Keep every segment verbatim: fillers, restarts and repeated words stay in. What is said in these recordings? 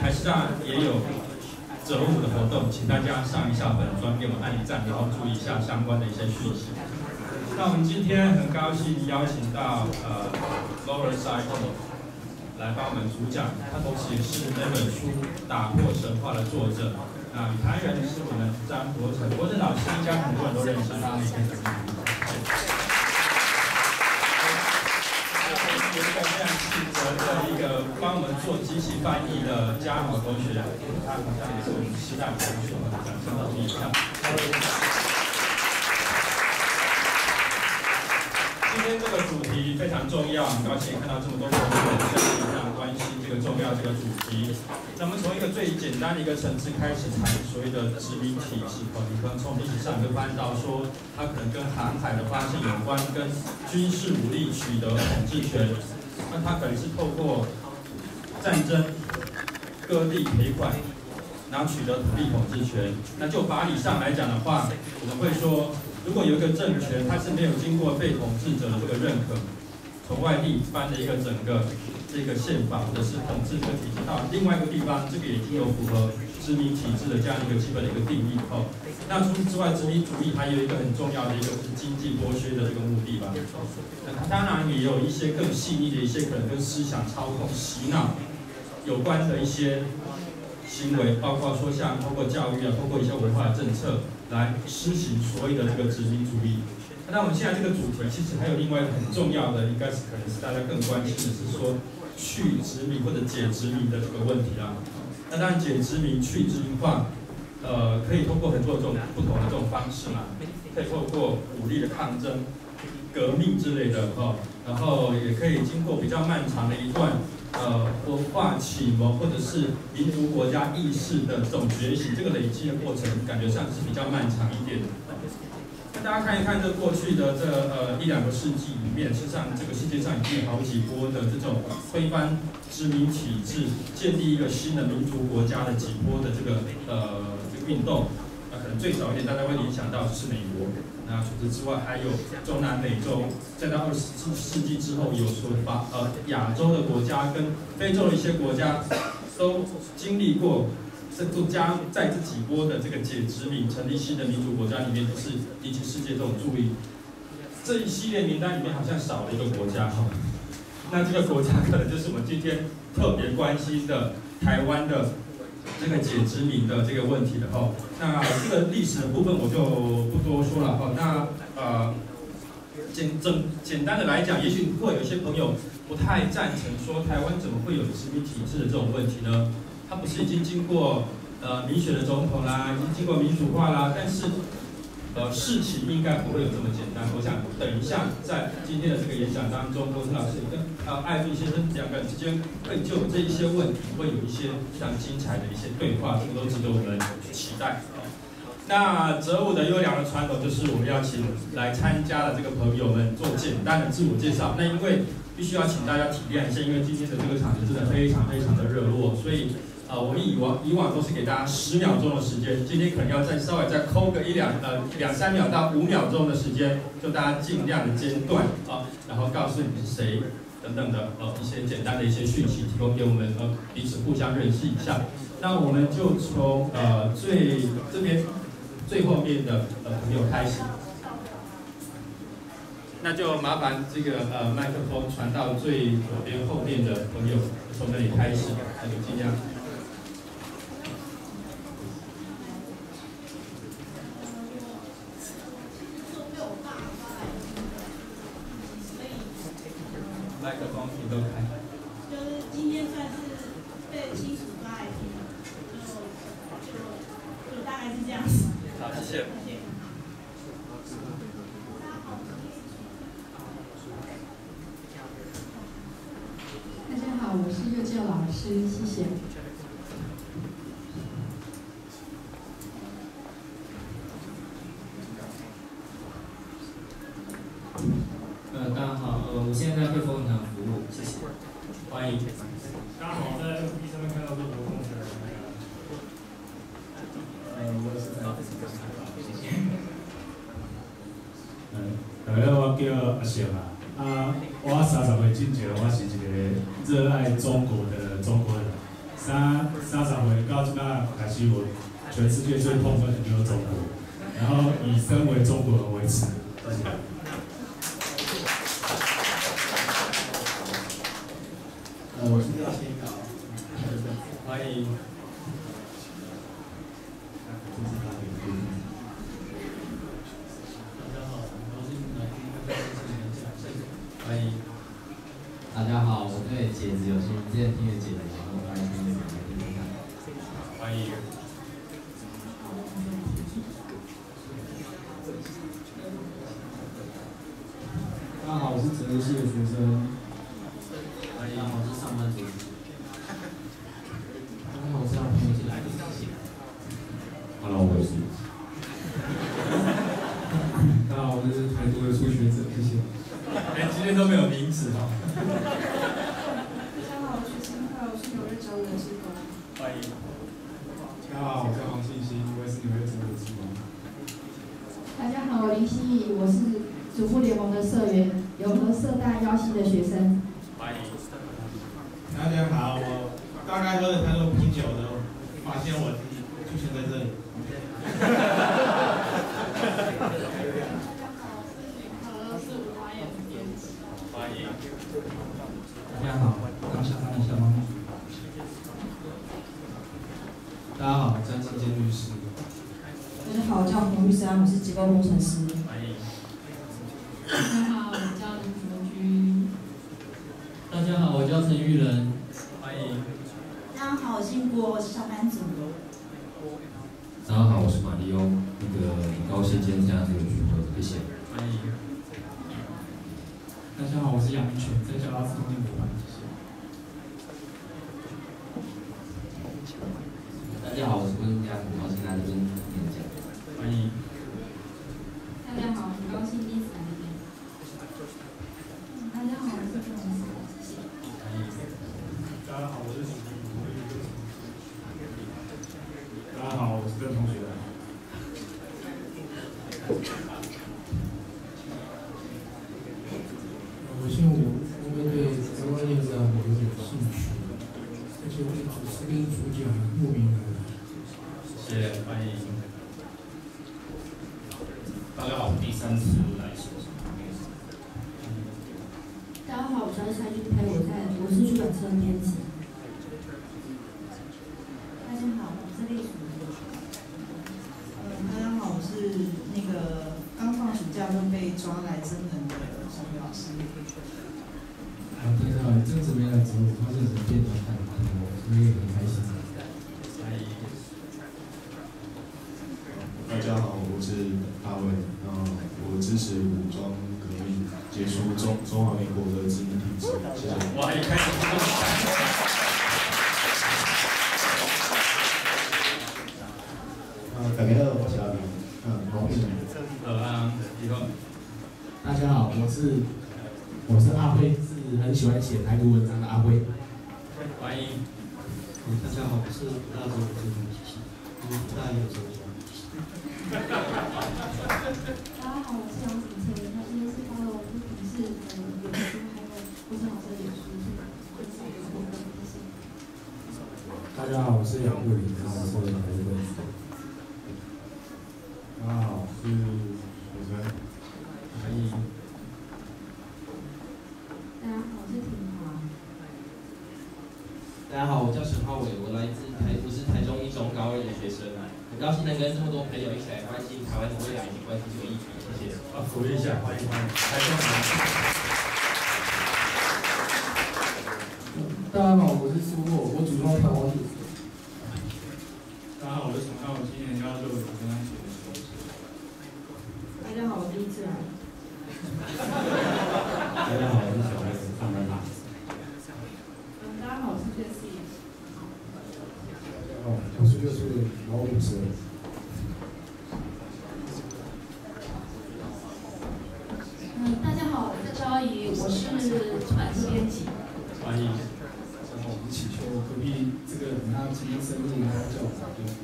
台师大也有折舞的活动，请大家上一下本专，给我们按一赞，然后注意一下相关的一些讯息。那我们今天很高兴邀请到呃 Laura Cycle 来帮我们主讲，他同时也是那本书《打破神话》的作者。那与他人是我们张国成，国成老师应该很多人都认识，他也可以怎么样？有一个非常负责的一个帮我们做机器翻译的嘉豪同学，他好像也是我们师大同学，掌声鼓励一下。今天这个主题非常重要，很高兴看到这么多同学非常关心这个重要这个主题。那么从一个最简单的一个层次开始谈所谓的殖民体系，你可能从历史上会发现到说，它可能跟航海的发现有关，跟军事武力取得统治权。那它可能是透过战争、割地赔款，然后取得土地统治权。那就法理上来讲的话，我们会说，如果有一个政权，它是没有经过被统治者的这个认可，从外地搬了一个整个这个宪法或者是统治这个体系到另外一个地方，这个已经有符合殖民体制的这样一个基本的一个定义后，那除此之外，殖民主义还有一个很重要的一个是经济剥削的这个目的吧。那它当然也有一些更细腻的一些可能跟思想操控、洗脑有关的一些行为，包括说像通过教育啊，通过一些文化政策来施行所谓的这个殖民主义。那我们现在这个主题其实还有另外一个很重要的，应该是可能是大家更关心的是说去殖民或者解殖民的这个问题啦。那当然解殖民、去殖民化，呃，可以通过很多种不同的这种方式嘛，可以透过武力的抗争、革命之类的哈，然后也可以经过比较漫长的一段呃文化启蒙或者是民族国家意识的这种觉醒，这个累积的过程感觉上是比较漫长一点的。大家看一看，这过去的这呃一两个世纪里面，实际上这个世界上已经有好几波的这种推翻殖民体制、建立一个新的民族国家的几波的这个呃这个运动。那可能最早一点大家会联想到就是美国。那除此之外，还有中南美洲，再到二十世纪之后，有所把呃亚洲的国家跟非洲的一些国家都经历过。这都将在这几波的这个解殖民、成立新的民主国家里面，都是引起世界这种注意。这一系列名单里面好像少了一个国家哈，那这个国家可能就是我们今天特别关心的台湾的这个解殖民的这个问题了哈。那这个历史的部分我就不多说了哈。那呃简简简单的来讲，也许会有一些朋友不太赞成说台湾怎么会有殖民体制的这种问题呢？它不是已经经过呃民选的总统啦，已经经过民主化啦，但是呃事情应该不会有这么简单。我想等一下在今天的这个演讲当中，国成老师跟呃艾俊先生两个人之间会就这一些问题会有一些非常精彩的一些对话，这个都值得我们期待。那折舞的优良的传统就是我们要请来参加的这个朋友们做简单的自我介绍。那因为必须要请大家体谅一下，因为今天的这个场子真的非常非常的热络，所以。呃，我们以往以往都是给大家十秒钟的时间，今天可能要再稍微再抠个一两呃两三秒到五秒钟的时间，就大家尽量的间断啊，然后告诉你是谁等等的呃一些简单的一些讯息，提供给我们呃彼此互相认识一下。那我们就从呃最这边最后面的呃朋友开始，那就麻烦这个呃麦克风传到最左边后面的朋友，从那里开始，那就尽量。麦克风你都开。 就是今天算是被亲属抓来听的，就就就大概是这样子。 好，谢谢。 大家好，我是幼教老师，谢谢。 呃，大家好，呃，我现在在汇丰银行服务，谢谢，欢迎。 大家好，在 F B 上面看到这个活动的那个， 呃，我是在这个采访，谢谢。 嗯，大家好，我叫阿翔啊，啊，我三十岁之前，我是一个热爱中国的中国人， 三三十岁到即摆开始，我全世界最痛恨的就是中国，然后以身为中国人为耻。谢谢。 呃，我是廖先高， 欢迎。 大家好，很高兴来听这次演讲，谢谢。 欢迎。 大家好，我对姐子有兴趣，之前听了姐子，然后来听这个来听听看。 欢迎。 大家好，我是哲学系的学生。 大家好，我是上班族。大家好，我是要朋友进来的谢谢。Hello， 我是。 大家好，我是台独的初学者，谢谢。 哎，今天都没有名字哦。 大家好，我是新派，我是纽约州的志工。 欢迎。 大家好，我叫黄信息，我也是纽约州的志工。 大家好，我林希怡，我是主妇联盟的社员，永和社大邀系的学生。 欢迎。 大家好，我大概喝了太多啤酒了，发现我自己出现在这里。 大家好，我是林和，是五花眼编辑。 欢迎。 大家好，当下当下吗？大家好，张信坚律师。 大家好，我叫洪玉山，我是结构工程师。 欢迎。 大家好，我叫林卓君。 大家好，我叫陈玉仁。 欢迎。 大家好，我姓郭，我是上班族。 大家好，我是马里欧，那个很高兴今天参加这个聚会，谢谢。 欢迎。 大家好，我是杨明全，在交大自动念博班，谢谢。 大家好，我是郭金佳，很高兴来这边演讲。 欢迎。 大家好，很高兴第一次来这边。大家好，我是郑文思，谢谢。 欢迎。 大家好，我是许婷，我是刘同学。 大家好，我是邓同学。 我姓吴，因为对台湾历史有点兴趣，而且我是主持跟主讲慕名而来。 谢谢，欢迎。大家好，第三次来说。 大家好，我叫蔡俊佩，我在我是出版社编辑。 大家好，我是丽淑。呃，大家好，我是那个刚放暑假就被抓来真人的小雨老师。 啊，大家好，这次没来找我，发现什么变动很多，所以很开心。 欢迎。 大家好，我是大卫，嗯，我支持武装革命，结束中中华民国的殖民体制，谢谢。 哇，一开始就这么呃，大家好，我是阿明，嗯，黄炳。 好啊，以后。 大家好，我是我是阿辉，是很喜欢写台独文章的阿辉。 欢迎。 大家好，我是大周志同喜喜，大一的时候。 大家好，我是杨子晨，那今天是发了不仅是呃脸书，还有郭正老师的脸书，是分享给我的，谢谢。 大家好，我是杨顾林，然后我是台独文章。 大家好，我是学生。 欢迎。 大家好，我是婷华。 大家好，我叫陈浩伟，我来自台，我是台中一中高二的学生，很高兴能跟这么多朋友一起来关心台湾的未来以及关心这个议题，谢谢。 啊，鼓励一下，欢迎欢迎，台中人。 大家好，我是苏沃，我主动台湾组。 大家好，我是陈浩，我今年要六五跟他写的书。 大家好，我第一次来。 大家好，我是小孩子，上班啦。 嗯，大家好，我是 Jessie。 哦，我是六岁的老五十。 嗯，大家好，我是赵怡，我是出版社编辑。 欢迎。 然后我们祈求隔壁这个等他今天生日，然后叫我打电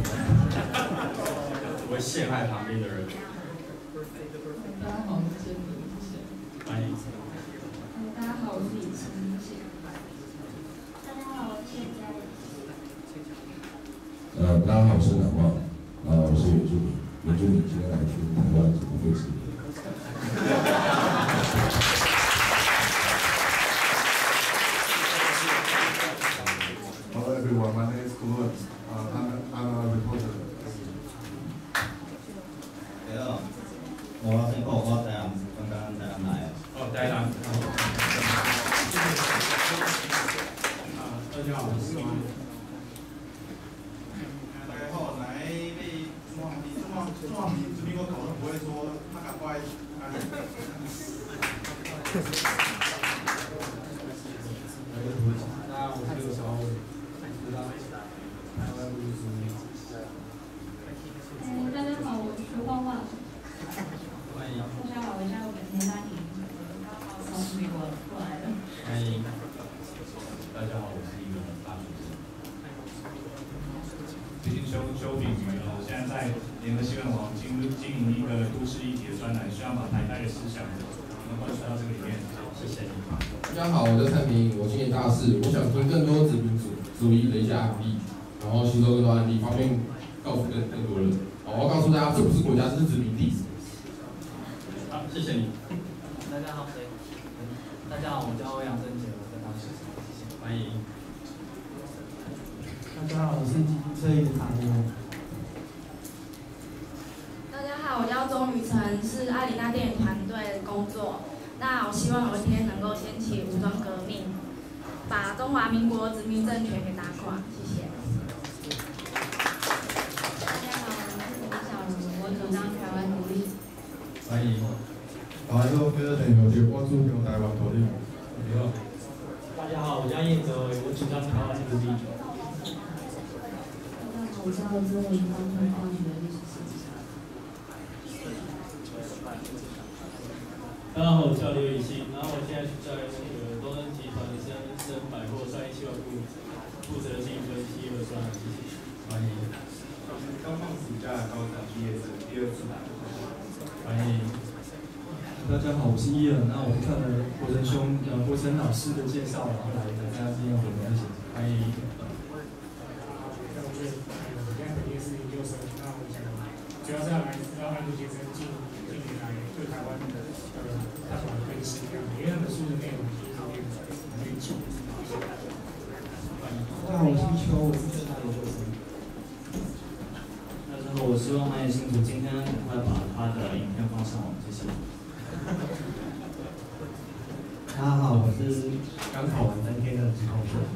我会陷害旁边的人。 大家好，我是珍妮，谢谢。 欢迎。 嗯，大家好，我是李晴，谢谢。 大家好，我是谢佳颖。 呃，大家好，我是南茂，然后我是原住民，原住民今天来听台湾怎么回事。 Hello everyone, my name is Kulun. Uh, I'm, I'm a reporter. 对啊，我先报我台南，刚刚台南来啊。 哦，台南。 啊，大家好，我是马。 大家好，来被中华民中华中华民殖民国搞得不会说他赶快啊。 大家好，我是刘小伟，知道台湾不是殖民。 嗯，大家好，我是旺旺。 欢迎。 大家好，我叫本田丹妮，从美国过来的。 欢迎。 大家好，我是一个大学生。最近修修饼，呃，现在在联合新闻网经经营一个都市议题的专栏，希望把台代的思想能灌输到这个里面。谢谢你。 大家好，我叫蔡明，我今年大四，我想听更多殖民主主义的一些案例，然后吸收更多案例，方便告诉更更多人。好，我要告诉大家，这不是国家，这是殖民地。 好，谢谢你。 大家好，大家好，我叫欧阳正杰，我在大学生，谢谢， 欢迎。 大家好，我是车影塔的。 大家好，我叫钟雨辰，是艾里娜电影团队工作。那我希望有一天能够掀起武装革命，把中华民国殖民政权给打垮。谢谢。 大家好，我是吴小茹，我主张台湾独立。 欢迎。 大家好，我是陈友杰，我主张台湾独立。 大家好，我叫叶哲伟，我主张台湾独立。 大家好，我叫曾文芳，中大学历史系。 大家好，我叫刘以欣，然后我现在是在那个东森集团的生生百货商业计划部负责经营分析和专栏，谢谢。 欢迎。 我是刚放暑假高三毕业生，第二次来。 欢迎。 大家好，我是伊尔，那我看了国成兄呃国成老师的介绍，然后来参加今天的活动，谢谢。 欢迎。 那我觉得我现在本业是研究生，那我想主要是要来要按住学生近近年来对台湾的呃看法分析，因为那本书的内容其实有点有点久。 大家好，我是秋，我是正大研究生。 大家好，我是望汉业新竹，今天赶快把他的影片放上网，谢谢。 大家好，我是刚考完三天的职工生。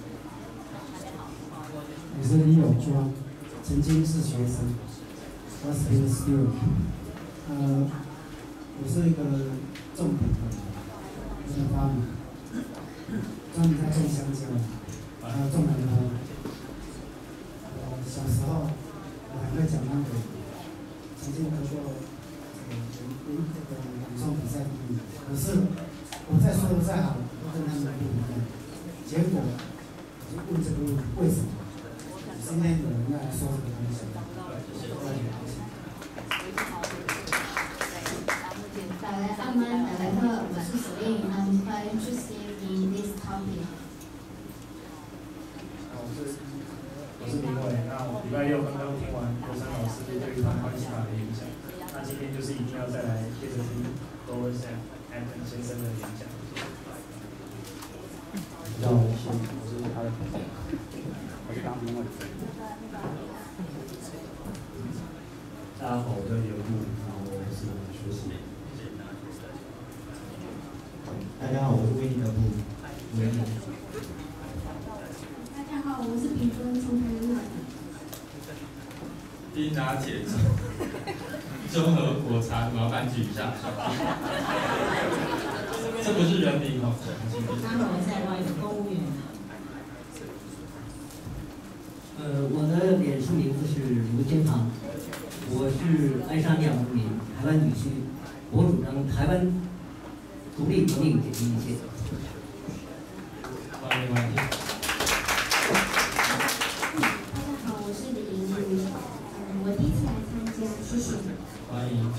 我是李永庄，曾经是学生 ，was been a student。呃，我是一个种田的，我是发明，专门在种香蕉，还有种南瓜。呃，小时候我还会讲那个，曾经得过呃这个这个朗诵比赛第一，可是我再说的再好，都跟他们不一样。结果我就问这个问题，为什么？今天有人要来说这个东西， 打来阿曼打来特，我是索印 ，I'm quite interested in this topic。 我是我是明伟，那我礼拜六刚刚听完国生老师对于台湾司法的影响，那今天就是一定要再来接着听罗文山安藤先生的演讲。 叫我是我是他的朋友，我是刚明伟。大家好，我叫刘布，然后我是学习。大家好，我是威尼的布，威尼。 大家好，我是平分从台湾来的。 丁拿铁综合果茶，麻烦举一下。这不是人名哦。 他们在外有公务员。 呃，我的脸书名字是卢金堂，我是爱沙尼亚公民，台湾女婿，我主张台湾独立革命解决一切。 欢迎欢迎。 大家好，我是李莹如，嗯，我第一次来参加，谢谢。 欢迎。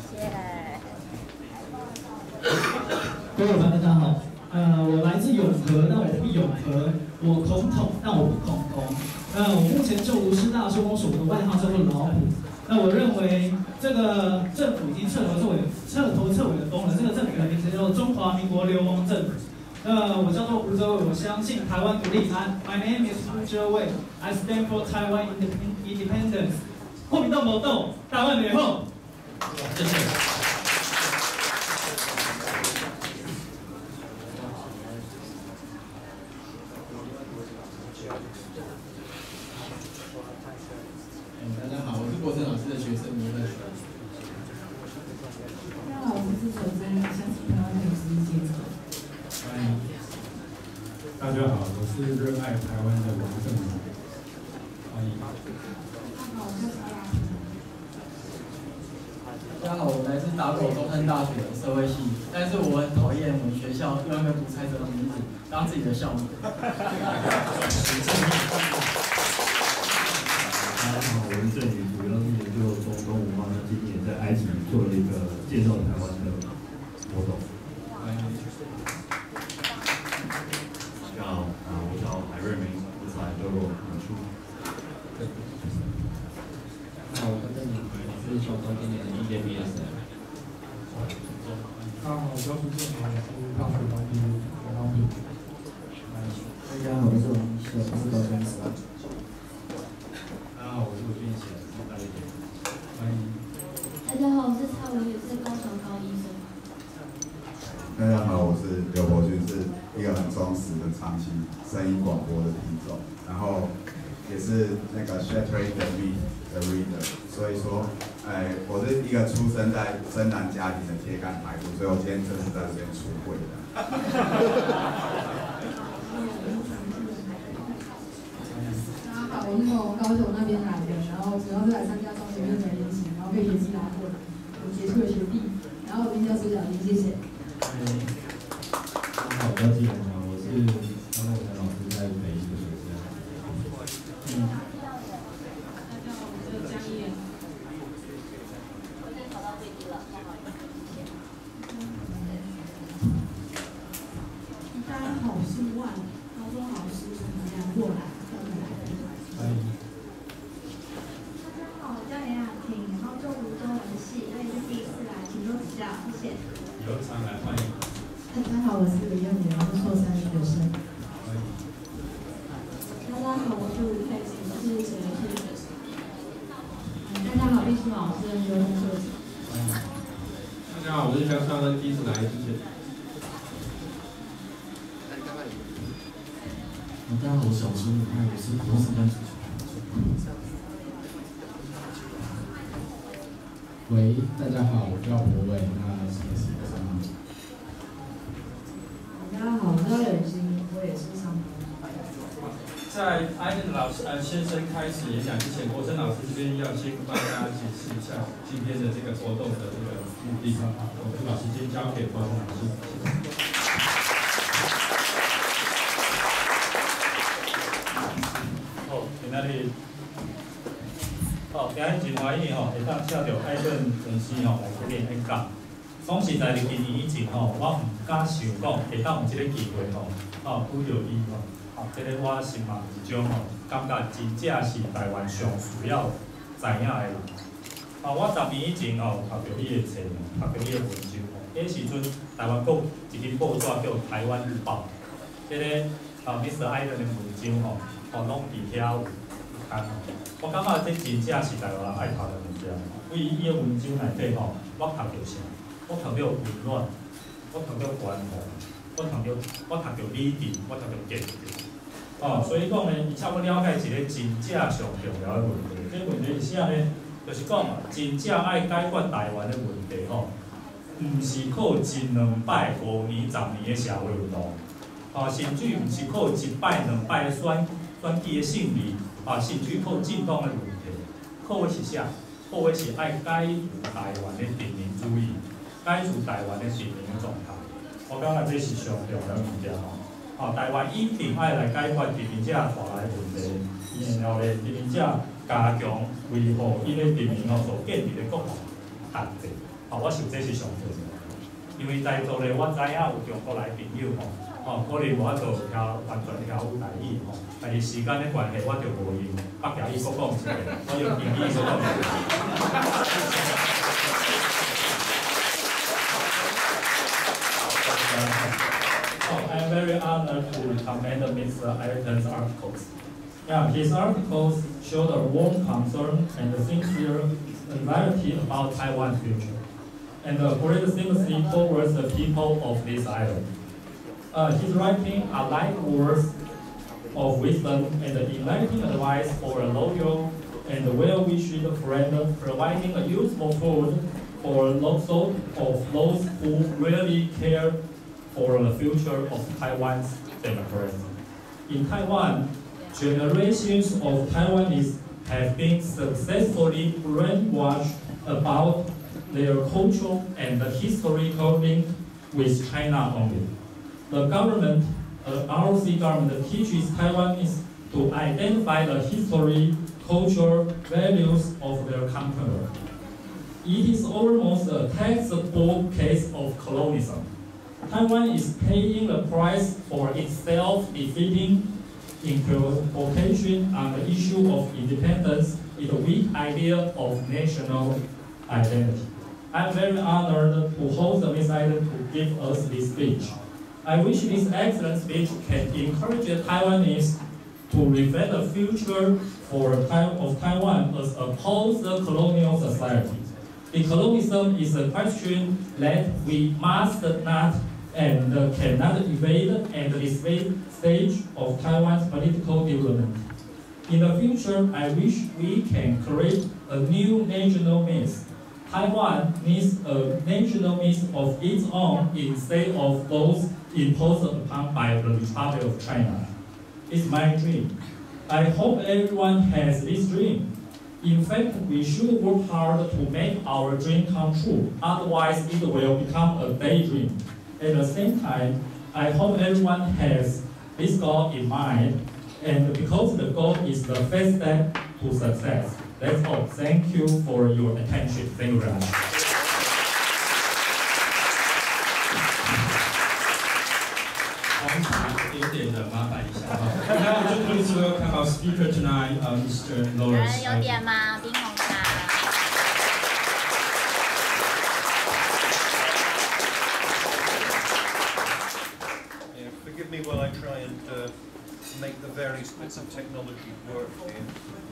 各位伙伴，大家好。呃，我来自永和，那我不永和，我恐统，但我不恐同。那呃，我目前就读师大社工所的外号叫做老虎。那我认为这个政府已经彻头彻尾、彻头彻尾的崩了。这个政府的名字叫做中华民国流亡政府。呃，我叫做吴哲伟，我相信台湾独立。My name is Wu Zheowei. I stand for Taiwan independence. 国民党谋斗，台湾美后。谢谢。 大家好，我是国成老师的学生吴乐璇。 大家好，我是守贞，相信台湾有十一阶层。 欢迎。大家好，我是热爱台湾的王正荣。欢迎。 大家好，我来自打狗中山大学的社会系，但是我很讨厌我们学校用一个独裁者的名字当自己的校名。 大家好，我是郑宇，主要是研究中东文化。那今年在埃及做了一个介绍台湾的活动。大家好，啊，我叫海瑞明，我是来德国演出。 那我跟郑宇，我是雄中今年的一届毕业生。 大家好，我叫苏建豪，我是大学刚毕业，刚毕业。 大家好，我是王一秀，我是高中生。 大家好，我是吴俊贤，是大一点。欢迎。 大家好，我是蔡文宇，是高雄高一生。 大家好，我是刘伯君，是一个很忠实的长期声音广播的听众，然后也是那个 Shattering the Myth 的 reader， 所以说，哎，我是一个出生在深蓝家庭的铁杆排骨，所以我今天正是在这边出柜的。 好，我是从高雄那边来的，然后主要是来参加中学院的演习，然后被学弟拉过来，我杰出的学弟，然后我今天叫苏小婷，谢谢。 大家好，我叫季元强，我是张梦辰老师在北医的学生。嗯。 大家好，我叫江一言。 我已经考到最低了，不好意思。 大家好，我是万，高中老师从南洋过来。 欢迎。 大家好，我叫严雅婷，然后就读中文系，我也是第一次来，请多指教，谢谢。 有常来，欢迎。 大家好，我是李幼年，我是硕三的学生。 欢迎。 大家好，我是吴佩琪，我是哲学系的学生。大家好，毕书老师，刘同学。 欢迎。大家好，我是肖尚恩，第一次来，谢谢。 大家好，我是小师，我是博士班主任。 喂，大家好，我叫博伟，那也是学生。 大家好，我叫柳金，我也是上班。 在艾伦老师呃先生开始演讲之前，国珍老师这边要先帮大家解释一下今天的这个活动的这个目的。我们把时间交给国珍老师。 好，今仔日，好，今日真欢喜吼，会当请到艾顿老师吼来这边演讲。讲实在，今年以前吼，我唔敢想讲会当有这个机会吼，哦，拄到伊吼，哦，这个我心嘛一种吼，感觉真正是台湾上需要知影的人。哦，我十年以前吼，读着伊的册，读着伊的文章吼，迄时阵台湾报一篇报纸叫《台湾日报》，这个啊 ，Mister 艾顿的文章吼。哦，拢伫遐有看吼，我感觉这真正是台湾人爱读的物件。为伊的文章内底吼，我读到啥？我读到温暖，我读到关怀，我读到我读到理智，我读到坚定。哦，所以讲呢，伊差不多了解一个真正上重要的问题。这问题是啥呢？就是讲真正爱解决台湾的问题吼，毋是靠一两摆、五年、十年的社会运动，哦，甚至毋是靠一摆、两摆的选。选举的胜利，啊，甚至靠政党的问题，靠的是啥？靠的是爱解除台湾的殖民主义，解除台湾的殖民的状态。我感觉这是上重要的物件吼。哦，台湾一定爱来解决殖民者带来的问题，然后咧，殖民者加强维护伊个殖民吼所建立的国防权利。哦，我想这是上重要的，因为在座咧，我知影有中国来朋友吼。哦， 吼，可能无法度听完全听有台语吼，但是时间的关系，我就无用北京语搁讲一个，我用英语搁讲一个。Oh, I am very honored to recommend Mister Ayrton's articles. Yeah, his articles show a warm concern and a sincere anxiety about Taiwan's future, and a great sympathy towards the people of this island. Uh, his writings are like words of wisdom and enlightening advice for a loyal and well-wished friend, providing a useful food for those of those who really care for the future of Taiwan's democracy. In Taiwan, generations of Taiwanese have been successfully brainwashed about their cultural and historical link with China only. The government, the R O C government, teaches Taiwanese to identify the history, culture, values of their conqueror. It is almost a textbook case of colonialism. Taiwan is paying the price for its self-defeating interpretation on the issue of independence with a weak idea of national identity. I'm very honored to host Miz Aiden to give us this speech. I wish this excellent speech can encourage Taiwanese to reflect the future for of Taiwan as a post-colonial society. Decolonialism is a question that we must not and cannot evade at this stage of Taiwan's political development. In the future, I wish we can create a new national myth. Taiwan needs a national myth of its own instead of those imposed upon by the Republic of China. It's my dream. I hope everyone has this dream. In fact, we should work hard to make our dream come true. Otherwise, it will become a daydream. At the same time, I hope everyone has this goal in mind, and because the goal is the first step to success. That's all. Thank you for your attention. Thank you very much. Now, just please welcome our speaker tonight, uh, Mister Lawrence. 有点吗？冰红茶。 Forgive me while I try and uh, make the various bits of technology work here.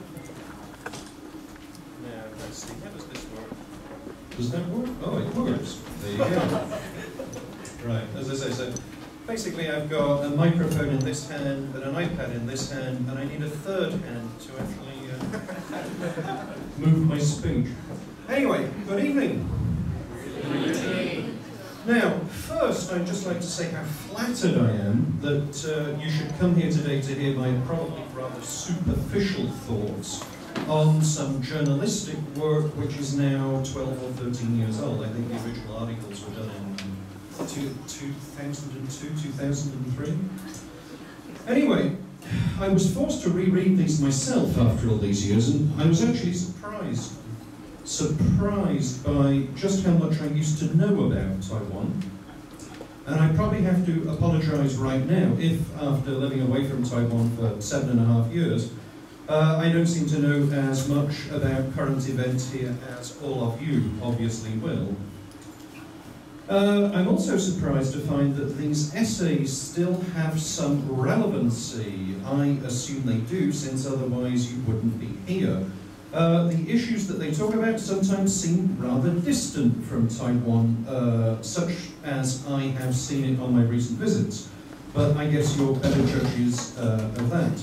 Now, let's see, how does this work? Does that work? Oh, it works. There you go. Right, as I say, so basically I've got a microphone in this hand and an iPad in this hand, and I need a third hand to actually uh, move my speech. Anyway, good evening. Good evening. Now, first, I'd just like to say how flattered I am that uh, you should come here today to hear my probably rather superficial thoughts on some journalistic work which is now twelve or thirteen years old. I think the original articles were done in two thousand two, two thousand three. Anyway, I was forced to reread these myself after all these years, and I was actually surprised. surprised by just how much I used to know about Taiwan. And I probably have to apologize right now if, after living away from Taiwan for seven and a half years, uh, I don't seem to know as much about current events here as all of you obviously will. Uh, I'm also surprised to find that these essays still have some relevancy. I assume they do, since otherwise you wouldn't be here. Uh, the issues that they talk about sometimes seem rather distant from Taiwan, uh, such as I have seen it on my recent visits. But I guess you're better judges uh, of that.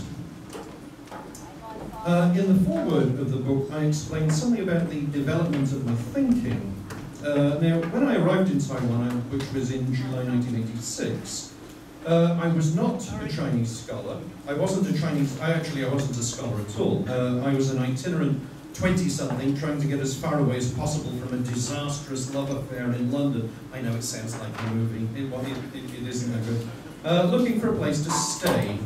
Uh, in the foreword of the book, I explained something about the development of my thinking. Uh, now, when I arrived in Taiwan, which was in July nineteen eighty-six, Uh, I was not a Chinese scholar. I wasn't a Chinese, I actually I wasn't a scholar at all. Uh, I was an itinerant twenty-something trying to get as far away as possible from a disastrous love affair in London. I know it sounds like a movie, it, it, it, it isn't that good. Uh, looking for a place to stay.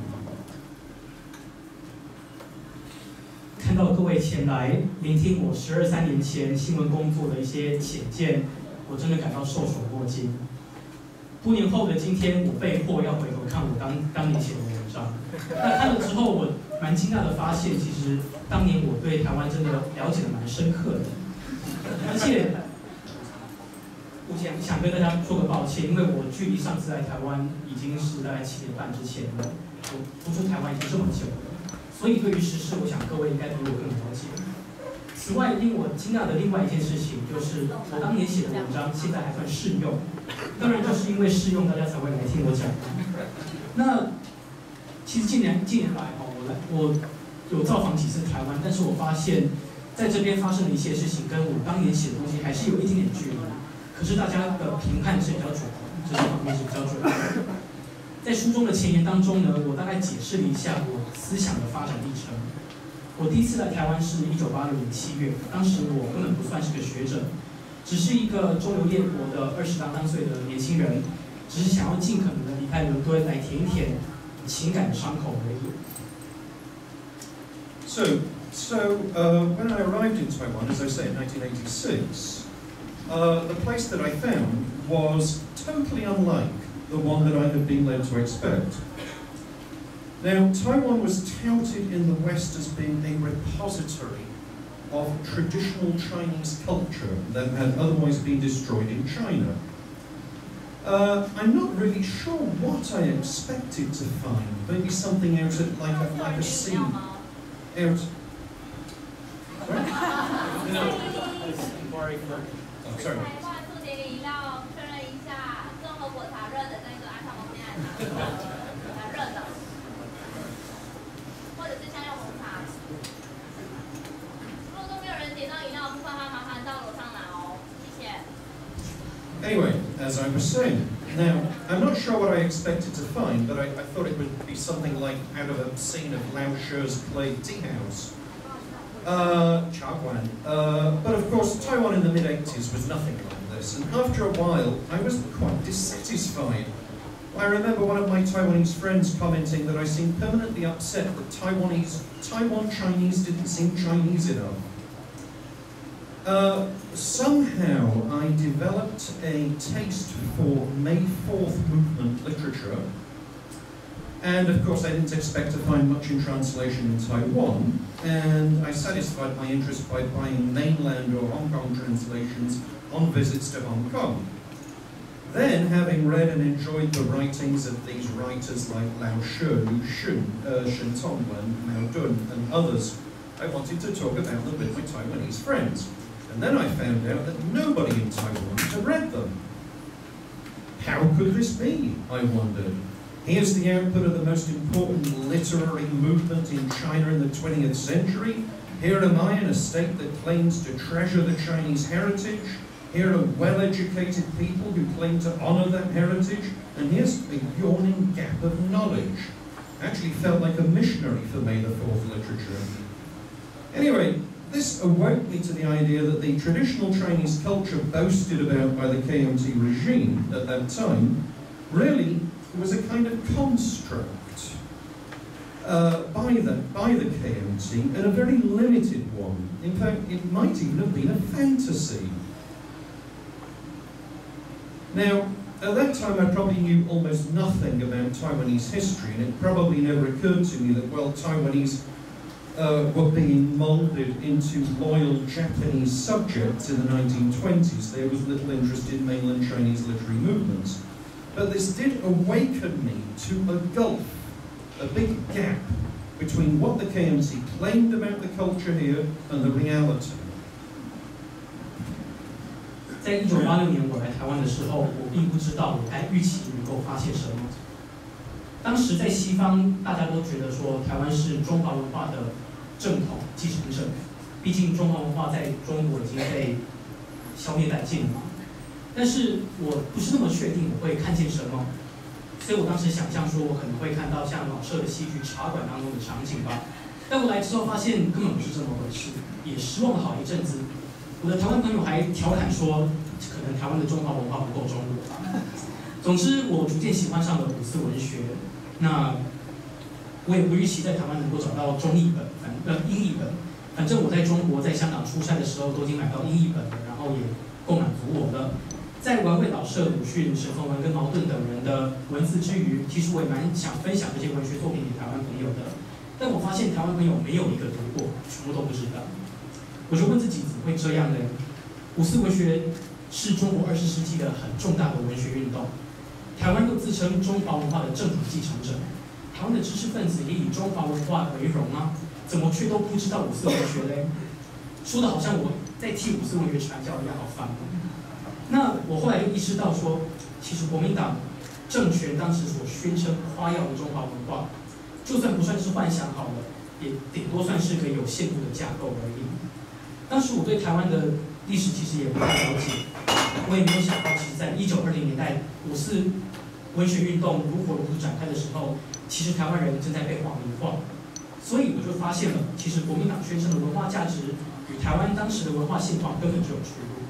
看到各位前来聆听我十二三年前新闻工作的一些浅见，我真的感到受宠若惊。 多年后的今天，我被迫要回头看我当当年写的文章。那看了之后，我蛮惊讶的发现，其实当年我对台湾真的了解的蛮深刻的，而且我想想跟大家说个抱歉，因为我距离上次来台湾已经是大概七年半之前了，我不出台湾已经这么久了，所以对于时事，我想各位应该比我更了解。此外，令我惊讶的另外一件事情就是，我当年写的文章现在还算适用，当然就是因为适用，大家才会来听我讲。那其实近年近年来哦，我来我有造访几次台湾，但是我发现在这边发生的一些事情，跟我当年写的东西还是有一点点距离。可是大家的评判是比较准的，这些方面是比较准的。在书中的前言当中呢，我大概解释了一下我思想的发展历程。我第一次来台湾是一九八六年七月，当时我根本不算是个学者，只是一个周游列国的二十啷当岁的年轻人，只是想要尽可能的离开伦敦来填一填情感的伤口而已。 So, so uh, when I arrived in Taiwan, as I say, in nineteen eighty-six, uh, the place that I found was totally unlike the one that I had been led to expect. Now, Taiwan was touted in the West as being a repository of traditional Chinese culture that had otherwise been destroyed in China. Uh, I'm not really sure what I expected to find. Maybe something out of like a, like a scene. Out. Sorry? Oh, sorry. 点到饮料的部分，他麻烦到楼上拿哦，谢谢。 Anyway, as I was saying, now, I'm not sure what I expected to find, but I, I thought it would be something like out of a scene of Lao She's play Tea House. Uh, Chaguan. Uh, but of course, Taiwan in the mid eighties was nothing like this, and after a while, I was quite dissatisfied. I remember one of my Taiwanese friends commenting that I seemed permanently upset that Taiwanese, Taiwan Chinese didn't seem Chinese enough. Uh, somehow I developed a taste for May fourth movement literature, and of course I didn't expect to find much in translation in Taiwan, and I satisfied my interest by buying mainland or Hong Kong translations on visits to Hong Kong. Then, having read and enjoyed the writings of these writers like Lao She, Lu Xun, uh, Shen Tongwen, Mao Dun, and others, I wanted to talk about them with my Taiwanese friends. And then I found out that nobody in Taiwan had read them. How could this be, I wondered? Here's the output of the most important literary movement in China in the twentieth century. Here am I in a state that claims to treasure the Chinese heritage. Here are well-educated people who claim to honour that heritage, and here's a yawning gap of knowledge. Actually felt like a missionary for May the fourth literature. Anyway, this awoke me to the idea that the traditional Chinese culture boasted about by the K M T regime at that time really was a kind of construct uh, by, the, by the K M T, and a very limited one. In fact, it might even have been a fantasy. Now, at that time I probably knew almost nothing about Taiwanese history, and it probably never occurred to me that, well, Taiwanese uh, were being moulded into loyal Japanese subjects in the nineteen twenties. There was little interest in mainland Chinese literary movements. But this did awaken me to a gulf, a big gap, between what the K M T claimed about the culture here and the reality. 在一九八六年我来台湾的时候，我并不知道我该预期能够发现什么。当时在西方，大家都觉得说台湾是中华文化的正统继承者，毕竟中华文化在中国已经被消灭殆尽了嘛。但是我不是那么确定我会看见什么，所以我当时想象说我可能会看到像老舍的戏剧《茶馆》当中的场景吧。但我来之后发现根本不是这么回事，也失望了好一阵子。我的台湾朋友还调侃说，可能台湾的中华文化不够中国吧。总之，我逐渐喜欢上了五四文学。那我也不预期在台湾能够找到中译本，反呃英译本。反正我在中国、在香港出差的时候都已经买到英译本了，然后也够满足我了。 在玩味老舍、鲁迅、沈从文跟茅盾等人的文字之余，其实我也蛮想分享这些文学作品给台湾朋友的。但我发现台湾朋友没有一个读过，全部都不知道。我就问自己，怎么会这样呢？五四文学是中国二十世纪的很重大的文学运动，台湾又自称中华文化的正统继承者，台湾的知识分子也以中华文化为荣啊，怎么却都不知道五四文学嘞？说的好像我在替五四文学传教一样，好烦哦。那我后来就意识到说，其实国民党政权当时所宣称夸耀的中华文化，就算不算是幻想好了，也顶多算是个有限度的架构而已。当时我对台湾的历史其实也不太了解，我也没有想到，其实在一九二零年代五四文学运动如火如荼展开的时候，其实台湾人正在被化民化。所以我就发现了，其实国民党宣称的文化价值与台湾当时的文化现况根本就有出入。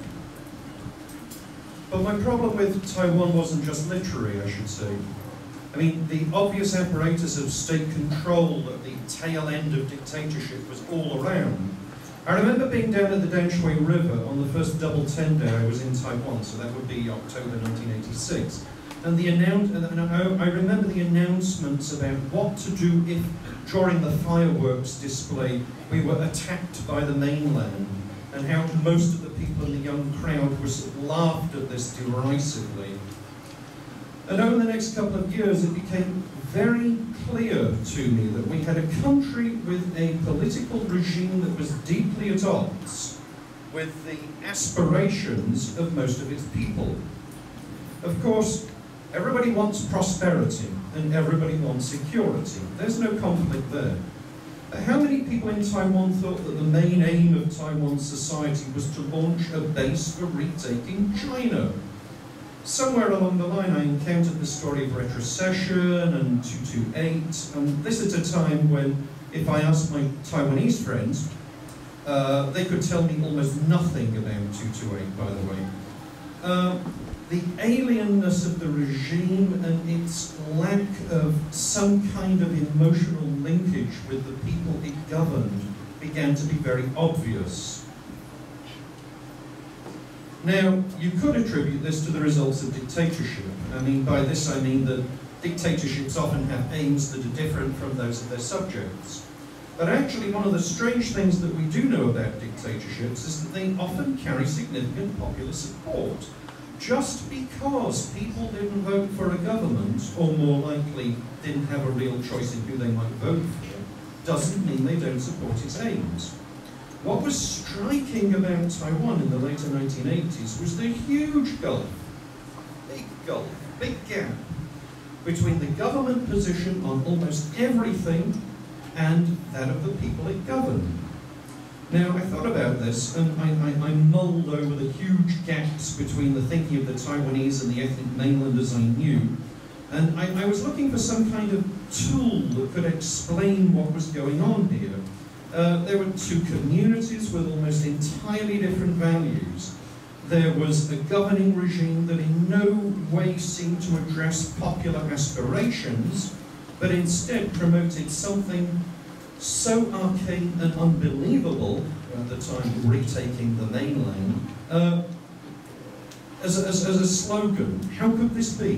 But my problem with Taiwan wasn't just literary, I should say. I mean, the obvious apparatus of state control at the tail end of dictatorship was all around. I remember being down at the Danshui River on the first double ten day I was in Taiwan, so that would be October nineteen eighty-six. And the announce, and I remember the announcements about what to do if, during the fireworks display, we were attacked by the mainland, and how most of the people in the young crowd was laughed at this derisively. And over the next couple of years, it became very clear to me that we had a country with a political regime that was deeply at odds with the aspirations of most of its people. Of course, everybody wants prosperity and everybody wants security. There's no conflict there. But how many people in Taiwan thought that the main aim of Taiwan's society was to launch a base for retaking China? Somewhere along the line I encountered the story of retrocession and two two eight, and this at a time when, if I asked my Taiwanese friends, uh, they could tell me almost nothing about two two eight, by the way. Uh, the alienness of the regime and its lack of some kind of emotional linkage with the people it governed began to be very obvious. Now, you could attribute this to the results of dictatorship. I mean, by this I mean that dictatorships often have aims that are different from those of their subjects. But actually, one of the strange things that we do know about dictatorships is that they often carry significant popular support. Just because people didn't vote for a government, or more likely, didn't have a real choice in who they might vote for, doesn't mean they don't support its aims. What was striking about Taiwan in the later nineteen eighties was the huge gulf, big gulf, big gap, between the government position on almost everything and that of the people it governed. Now, I thought about this, and I, I, I mulled over the huge gaps between the thinking of the Taiwanese and the ethnic mainlanders I knew, and I, I was looking for some kind of tool that could explain what was going on here. Uh, there were two communities with almost entirely different values. There was a governing regime that in no way seemed to address popular aspirations, but instead promoted something so arcane and unbelievable, at the time retaking the mainland, uh, as, a, as, as a slogan. How could this be?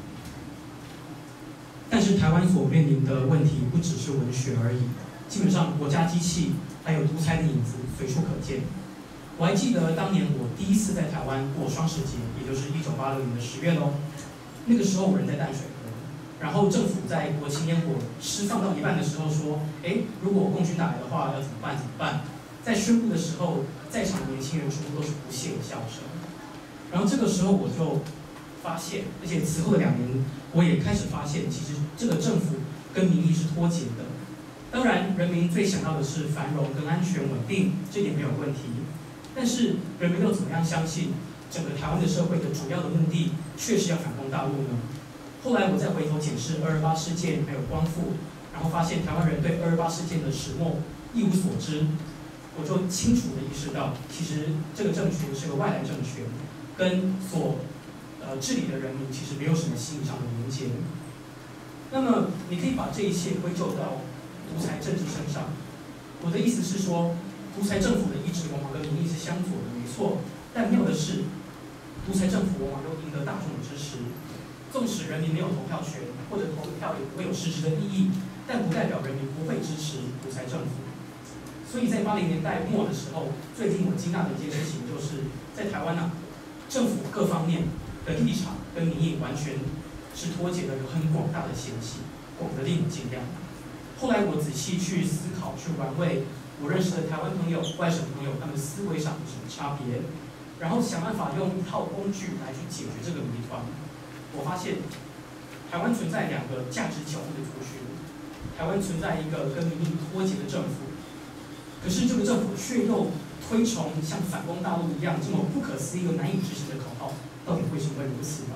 但是台湾所面临的问题不只是文学而已。基本上，国家机器还有独裁的影子随处可见。我还记得当年我第一次在台湾过双十节，也就是一九八六年的十月喽。那个时候我人在淡水河，然后政府在国庆烟火释放到一半的时候说：“哎，如果共军打来的话，要怎么办？怎么办？”在宣布的时候，在场的年轻人全部都是不屑的笑声。然后这个时候我就发现，而且此后的两年，我也开始发现，其实这个政府跟民意是脱节的。当然，人民最想要的是繁荣跟安全稳定，这点没有问题。但是，人民又怎么样相信整个台湾的社会的主要的目的确实要反攻大陆呢？后来我再回头检视二二八事件还有光复，然后发现台湾人对二二八事件的始末一无所知，我就清楚地意识到，其实这个政权是个外来政权，跟所呃治理的人民其实没有什么心理上的连结。那么，你可以把这一切归咎到独裁政治身上。我的意思是说，独裁政府的意志往往跟民意是相左的，没错。但妙的是， 独裁政府往往又赢得大众的支持。纵使人民没有投票权，或者投票也不会有实质的意义，但不代表人民不会支持独裁政府。所以在八零年代末的时候，最令我惊讶的一件事情，就是在台湾啊，政府各方面的立场跟民意完全是脱节的，有很广大的嫌隙，广得令我惊讶。后来我仔细去思考，去玩味我认识的台湾朋友、外省朋友，他们思维上有什么差别，然后想办法用一套工具来去解决这个谜团。我发现，台湾存在两个价值角度的族群，台湾存在一个跟民意脱节的政府，可是这个政府却又推崇像反攻大陆一样这么不可思议又难以执行的口号，到底为什么会如此呢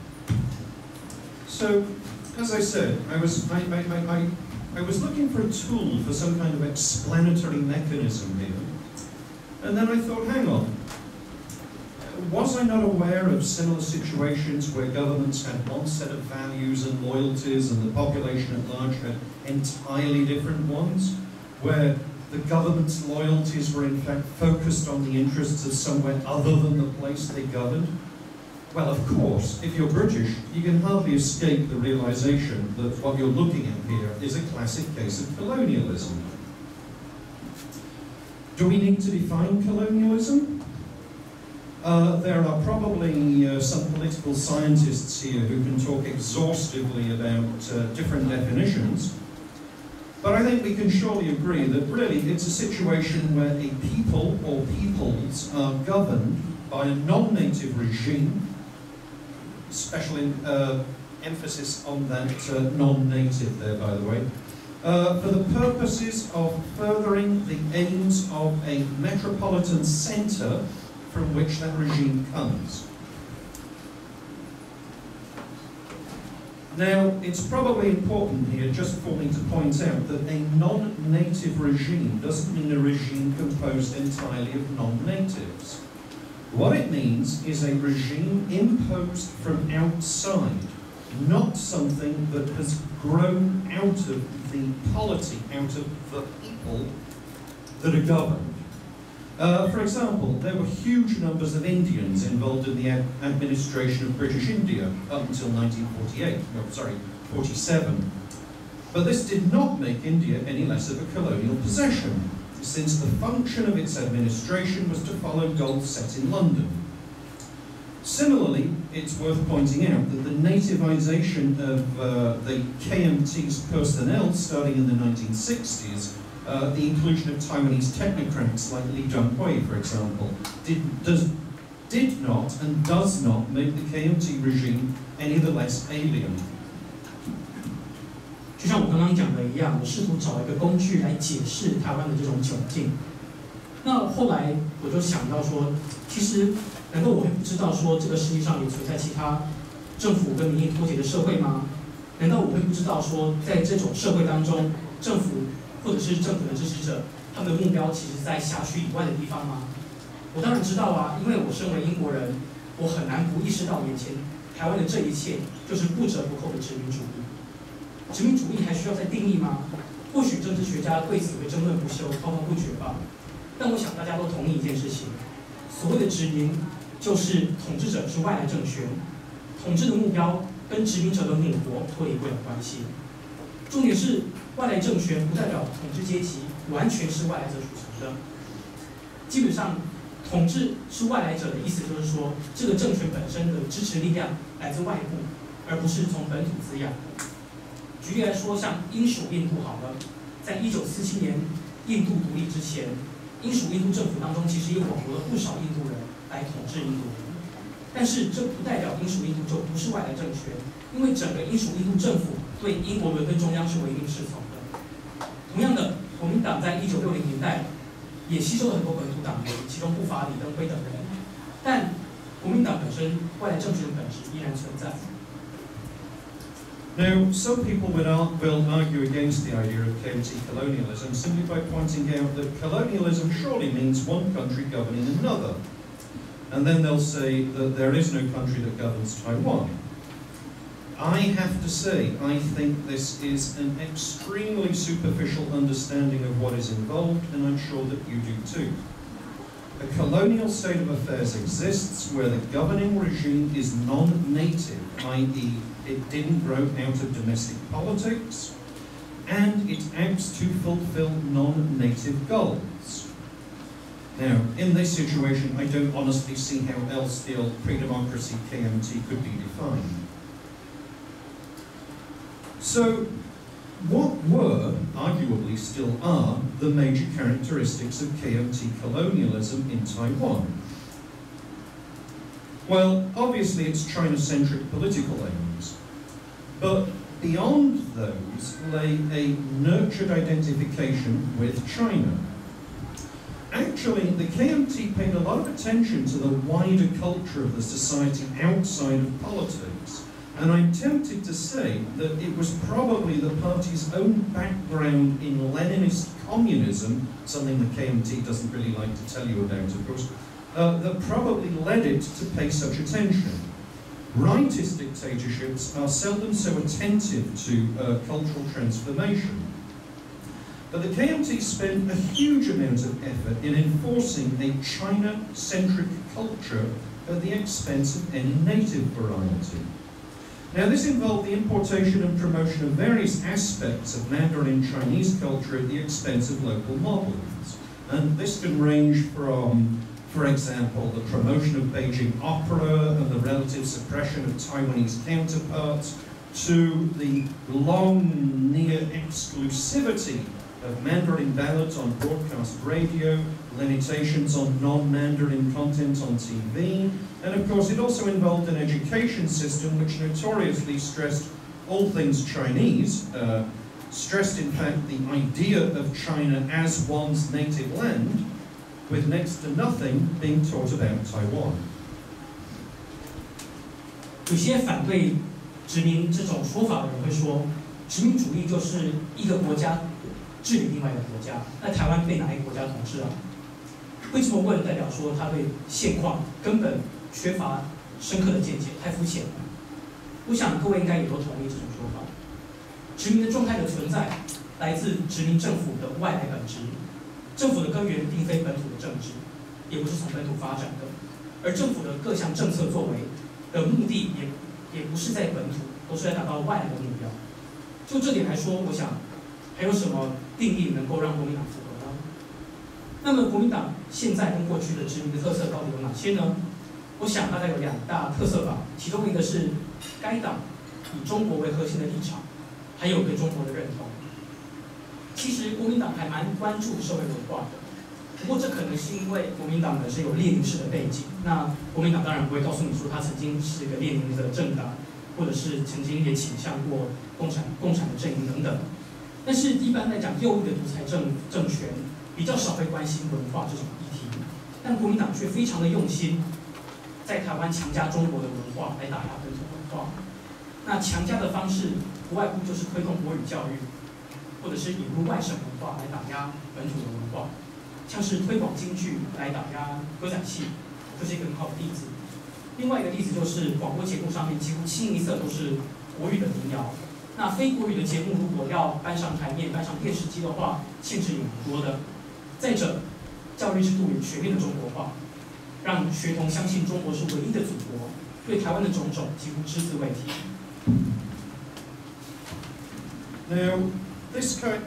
？So, as I said, I was I, I, I, I, I was looking for a tool for some kind of explanatory mechanism here, and then I thought, hang on. Was I not aware of similar situations where governments had one set of values and loyalties and the population at large had entirely different ones? Where the government's loyalties were in fact focused on the interests of somewhere other than the place they governed? Well, of course, if you're British, you can hardly escape the realization that what you're looking at here is a classic case of colonialism. Do we need to define colonialism? Uh, there are probably uh, some political scientists here who can talk exhaustively about uh, different definitions, but I think we can surely agree that really it's a situation where a people or peoples are governed by a non-native regime, special uh, emphasis on that uh, non-native there, by the way, uh, for the purposes of furthering the aims of a metropolitan centre from which that regime comes. Now, it's probably important here just for me to point out that a non-native regime doesn't mean a regime composed entirely of non-natives. What it means is a regime imposed from outside, not something that has grown out of the polity, out of the people that are governed. Uh, for example, there were huge numbers of Indians involved in the ad administration of British India up until nineteen forty-eight, no, sorry, forty-seven. But this did not make India any less of a colonial possession, since the function of its administration was to follow goals set in London. Similarly, it's worth pointing out that the nativization of uh, the K M T's personnel starting in the nineteen sixties, uh, the inclusion of Taiwanese technocrats like Li Zhanghui, for example, did, does, did not and does not make the K M T regime any the less alien. 就像我刚刚讲的一样，我试图找一个工具来解释台湾的这种窘境。那后来我就想到说，其实难道我会不知道说这个世界上也存在其他政府跟民意脱节的社会吗？难道我会不知道说，在这种社会当中，政府或者是政府的支持者，他们的目标其实在辖区以外的地方吗？我当然知道啊，因为我身为英国人，我很难不意识到眼前台湾的这一切就是不折不扣的殖民主义。殖民主义还需要再定义吗？或许政治学家对此会争论不休、滔滔不绝吧。但我想大家都同意一件事情：所谓的殖民，就是统治者是外来政权，统治的目标跟殖民者的母国脱离不了关系。重点是，外来政权不代表统治阶级完全是外来者组成的。基本上，统治是外来者的意思就是说，这个政权本身的支持力量来自外部，而不是从本土滋养。举例来说，像英属印度好了，在一九四七年印度独立之前，英属印度政府当中其实也网罗了不少印度人来统治印度。但是这不代表英属印度就不是外来政权，因为整个英属印度政府对英国伦敦中央是唯命是从的。同样的，国民党在一九六零年代也吸收了很多本土党员，其中不乏李登辉等人，但国民党本身外来政权的本质依然存在。 Now, some people will, ar will argue against the idea of K M T colonialism simply by pointing out that colonialism surely means one country governing another. And then they'll say that there is no country that governs Taiwan. I have to say, I think this is an extremely superficial understanding of what is involved, and I'm sure that you do too. A colonial state of affairs exists where the governing regime is non-native, that is, it didn't grow out of domestic politics, and it acts to fulfill non-native goals. Now, in this situation, I don't honestly see how else the old pre-democracy K M T could be defined. So, what were, arguably still are, the major characteristics of K M T colonialism in Taiwan? Well, obviously it's China-centric political aims, but beyond those lay a nurtured identification with China. Actually, the K M T paid a lot of attention to the wider culture of the society outside of politics. And I'm tempted to say that it was probably the party's own background in Leninist communism, something the K M T doesn't really like to tell you about, of course, uh, that probably led it to pay such attention. Rightist dictatorships are seldom so attentive to uh, cultural transformation. But the K M T spent a huge amount of effort in enforcing a China-centric culture at the expense of any native variety. Now, this involved the importation and promotion of various aspects of Mandarin Chinese culture at the expense of local models. And this can range from, for example, the promotion of Beijing opera and the relative suppression of Taiwanese counterparts, to the long near exclusivity of Mandarin ballads on broadcast radio, limitations on non-Mandarin content on T V, and of course it also involved an education system which notoriously stressed all things Chinese, uh, stressed in fact the idea of China as one's native land, with next to nothing being taught about Taiwan. 有些反对殖民这种说法的人会说，殖民主义就是一个国家治理另外一个国家，那台湾被哪一个国家统治啊？会这么问，代表说他对现况根本缺乏深刻的见解，太肤浅了。我想各位应该也都同意这种说法。殖民的状态的存在，来自殖民政府的外来本质。政府的根源并非本土的政治，也不是从本土发展的，而政府的各项政策作为的目的也也不是在本土，都是在达到外来的目标。就这点来说，我想还有什么定义能够让国民党符合呢？那么国民党现在跟过去的殖民的特色到底有哪些呢？我想大概有两大特色吧，其中一个是该党以中国为核心的立场，还有对中国的认同。其实国民党还蛮关注社会文化的，不过这可能是因为国民党呢是有列宁式的背景。那国民党当然不会告诉你说他曾经是一个列宁的政党，或者是曾经也倾向过共产共产的阵营等等。但是一般来讲，右翼的独裁政政权比较少会关心文化这种议题，但国民党却非常的用心，在台湾强加中国的文化来打压本土文化。那强加的方式不外乎就是推动国语教育，或者是引入外省文化来打压本土的文化，像是推广京剧来打压歌仔戏，就是一个很好的例子。另外一个例子就是广播节目上面几乎清一色都是国语的民谣。那非国语的节目如果要搬上台面、搬上电视机的话，限制也蛮多的。再者，教育制度也全面的中国化，让学童相信中国是唯一的祖国，对台湾的种种几乎只字未提。 Now, this kind.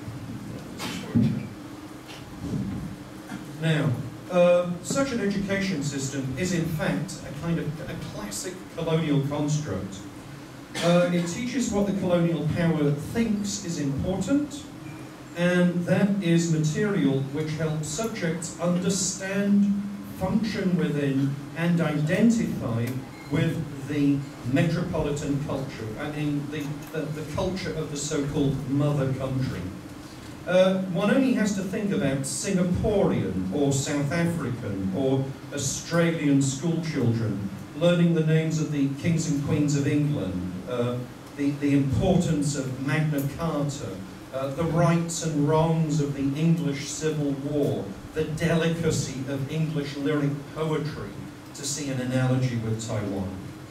Now, uh, such an education system is in fact a kind of a classic colonial construct. Uh, it teaches what the colonial power thinks is important, and that is material which helps subjects understand, function within, and identify with the metropolitan culture, I mean the, the, the culture of the so-called mother country. Uh, one only has to think about Singaporean or South African or Australian school children learning the names of the kings and queens of England, uh, the, the importance of Magna Carta, uh, the rights and wrongs of the English Civil War, the delicacy of English lyric poetry, to see an analogy with Taiwan.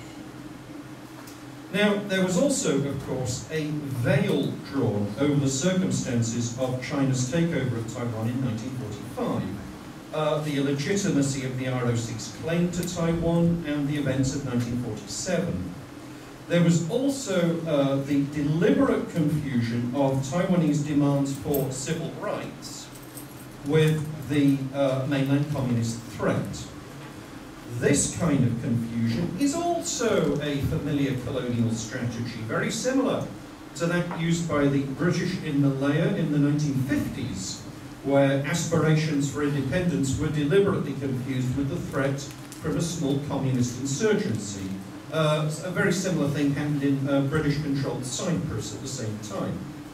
Now, there was also, of course, a veil drawn over the circumstances of China's takeover of Taiwan in nineteen forty-five. uh, the illegitimacy of the R O C's claim to Taiwan and the events of nineteen forty-seven. There was also uh, the deliberate confusion of Taiwanese demands for civil rights with the uh, mainland communist threat. This kind of confusion is also a familiar colonial strategy, very similar to that used by the British in Malaya in the nineteen fifties, where aspirations for independence were deliberately confused with the threat from a small communist insurgency. Uh, a very similar thing happened in uh, British-controlled Cyprus at the same time.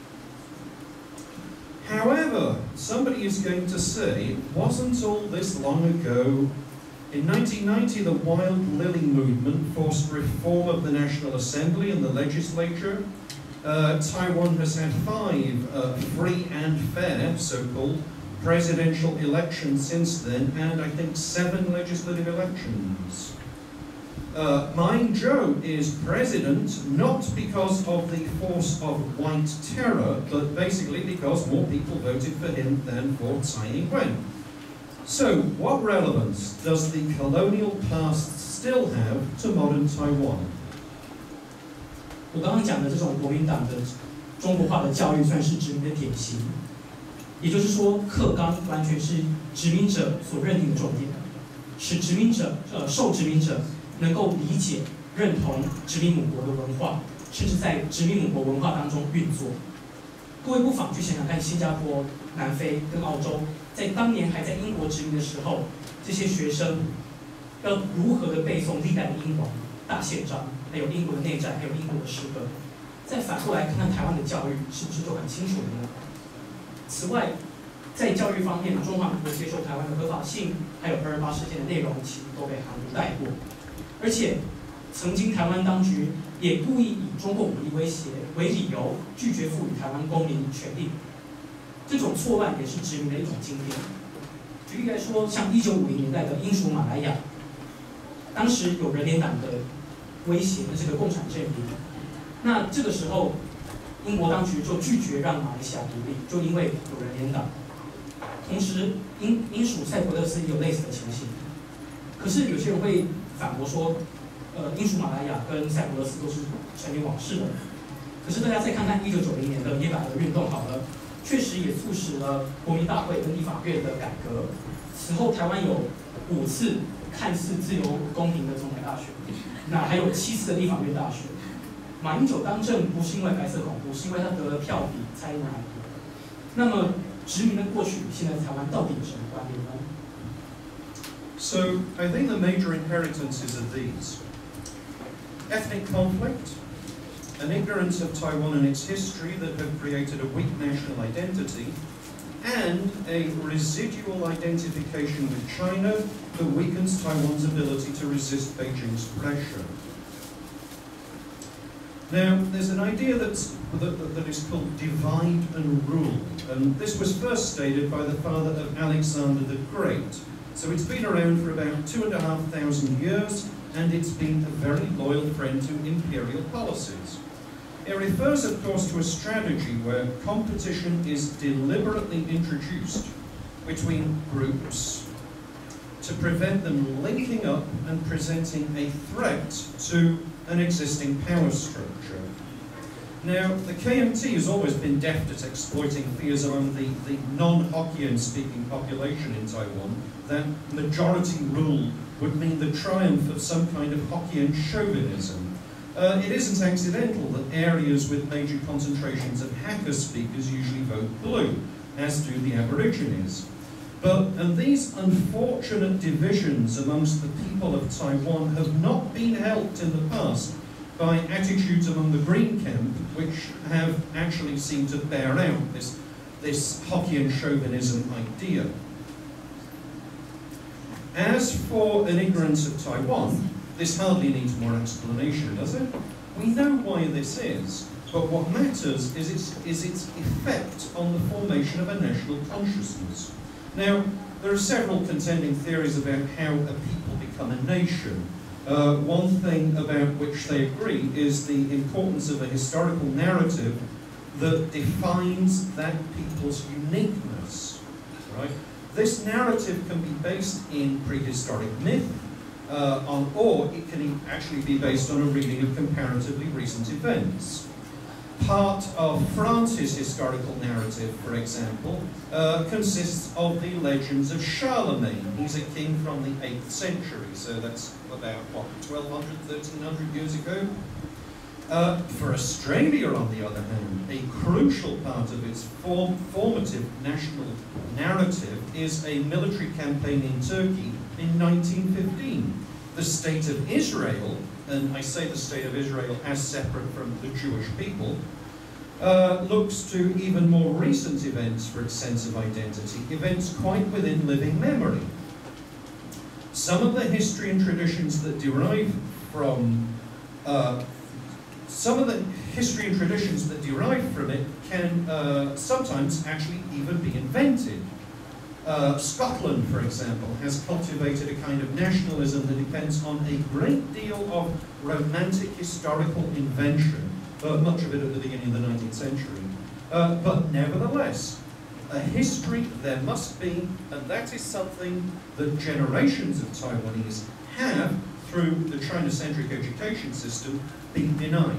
However, somebody is going to say, wasn't all this long ago? In nineteen ninety, the Wild Lily movement forced reform of the National Assembly and the legislature. Uh, Taiwan has had five uh, free and fair, so-called, presidential elections since then, and I think seven legislative elections. Uh, Mine Zhou is president not because of the force of white terror, but basically because more people voted for him than for Tsai Ing-wen. So, what relevance does the colonial past still have to modern Taiwan? 我刚刚讲的这种国民党的中国化的教育算是殖民的典型，也就是说，课纲完全是殖民者所认定的重点，使殖民者呃受殖民者能够理解、认同殖民母国的文化，甚至在殖民母国文化当中运作。各位不妨去想想看，新加坡、南非跟澳洲，在当年还在英国殖民的时候，这些学生要如何的背诵历代的英王、大宪章，还有英国的内战，还有英国的诗歌。再反过来看看台湾的教育，是不是就很清楚了呢？此外，在教育方面，中华民国接受台湾的合法性，还有二二八事件的内容，其实都被含糊带过。而且，曾经台湾当局也故意以中共武力威胁为理由，拒绝赋予台湾公民权利。这种错乱也是殖民的一种经验。举例来说，像一九五零年代的英属马来亚，当时有人联党的威胁的这个共产阵营，那这个时候，英国当局就拒绝让马来西亚独立，就因为有人联党。同时，英英属塞浦路斯也有类似的情形。可是有些人会反驳说，呃，英属马来亚跟塞浦路斯都是陈年往事了。可是大家再看看一九九零年的耶加尔运动好了，确实也促使了国民大会跟立法院的改革。此后台湾有五次看似自由公平的总统大选，那还有七次的立法院大选。马英九当政不是因为白色恐怖，是因为他得了票比蔡英文还多。那么殖民的过去与现在台湾到底有什么关联呢？ So, I think the major inheritances are these. Ethnic conflict, an ignorance of Taiwan and its history that have created a weak national identity, and a residual identification with China that weakens Taiwan's ability to resist Beijing's pressure. Now, there's an idea that's, that, that is called divide and rule, and this was first stated by the father of Alexander the Great. So it's been around for about two and a half thousand years, and it's been a very loyal friend to imperial policies. It refers, of course, to a strategy where competition is deliberately introduced between groups to prevent them linking up and presenting a threat to an existing power structure. Now, the K M T has always been deft at exploiting fears among the, the non-Hokkien speaking population in Taiwan that majority rule would mean the triumph of some kind of Hokkien chauvinism. Uh, it isn't accidental that areas with major concentrations of Hakka speakers usually vote blue, as do the Aborigines. But, and these unfortunate divisions amongst the people of Taiwan have not been helped in the past by attitudes among the Green camp, which have actually seemed to bear out this, this Hokkien chauvinism idea. As for an ignorance of Taiwan, this hardly needs more explanation, does it? We know why this is, but what matters is its, is its effect on the formation of a national consciousness. Now, there are several contending theories about how a people become a nation. Uh, one thing about which they agree is the importance of a historical narrative that defines that people's uniqueness, right? This narrative can be based in prehistoric myth, uh, on, or it can actually be based on a reading of comparatively recent events. Part of France's historical narrative, for example, uh, consists of the legends of Charlemagne. He's a king from the eighth century, so that's about, what, twelve hundred, thirteen hundred years ago? Uh, for Australia, on the other hand, a crucial part of its form, formative national narrative is a military campaign in Turkey in nineteen fifteen. The state of Israel, and I say the state of Israel as separate from the Jewish people, uh, looks to even more recent events for its sense of identity, events quite within living memory. Some of the history and traditions that derive from uh, some of the history and traditions that derive from it can uh, sometimes actually even be invented. Uh, Scotland, for example, has cultivated a kind of nationalism that depends on a great deal of romantic historical invention, uh, much of it at the beginning of the nineteenth century. Uh, but nevertheless, a history there must be, and that is something that generations of Taiwanese have, through the China-centric education system, been denied.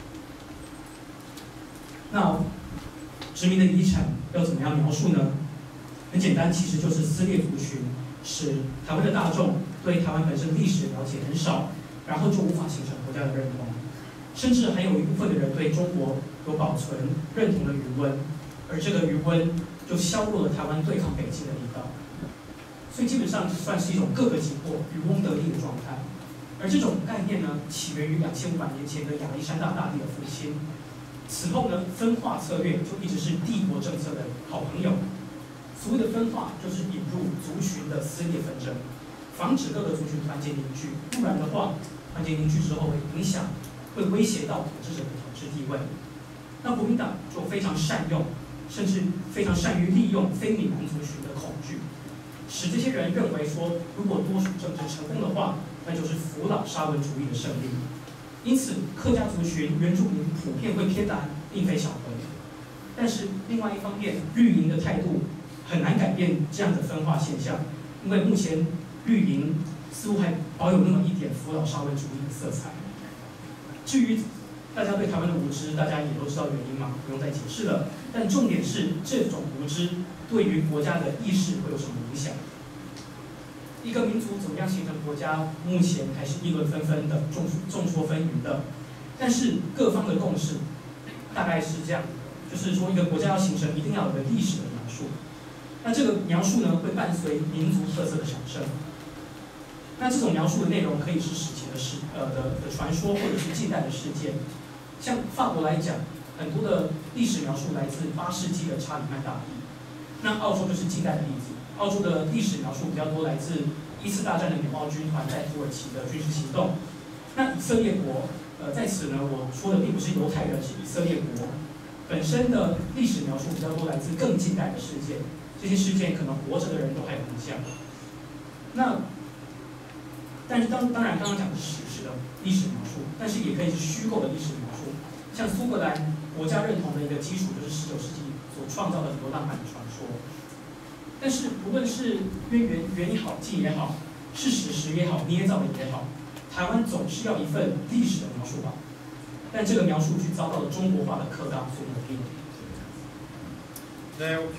那殖民的遗产要怎么样描述呢？很简单，其实就是撕裂族群，使台湾的大众对台湾本身历史了解很少，然后就无法形成国家的认同，甚至还有一部分的人对中国有保存认同的余温，而这个余温就削弱了台湾对抗北京的力道，所以基本上算是一种各个击破、渔翁得利的状态。而这种概念呢，起源于两千五百年前的亚历山大大帝的复兴。此后呢，分化策略就一直是帝国政策的好朋友。所谓的分化，就是引入族群的撕裂纷争，防止各个族群团结凝聚。不然的话，团结凝聚之后会影响，会威胁到统治者的统治地位。那国民党就非常善用，甚至非常善于利用非闽南族群的恐惧，使这些人认为说，如果多数政治成功的话，那就是扶老沙文主义的胜利。因此，客家族群、原住民普遍会偏蓝，并非小和。但是另外一方面，绿营的态度很难改变这样的分化现象，因为目前绿营似乎还保有那么一点扶老沙文主义的色彩。至于大家对台湾的无知，大家也都知道原因嘛，不用再解释了。但重点是，这种无知对于国家的意识会有什么影响？一个民族怎么样形成国家，目前还是议论纷纷的，众众说纷纭的。但是各方的共识大概是这样，就是说一个国家要形成，一定要有个历史的描述。那这个描述呢，会伴随民族特色的产生。那这种描述的内容可以是史前的事呃的的传说，或者是近代的事件。像法国来讲，很多的历史描述来自八世纪的查理曼大帝。那澳洲就是近代的例子。澳洲的历史描述比较多来自一次大战的联邦军团在土耳其的军事行动。那以色列国，呃，在此呢，我说的并不是犹太人，是以色列国本身的历史描述比较多来自更近代的事件。这些事件可能活着的人都还有印象。那，但是当当然刚刚讲的是史实的历史描述，但是也可以是虚构的历史描述。像苏格兰国家认同的一个基础就是十九世纪所创造的流浪汉的传说。但是不论是渊源源也好，近也好，是史实也好，捏造的也好，台湾总是要一份历史的描述吧。但这个描述却遭到了中国化的刻当所抹灭。 Now,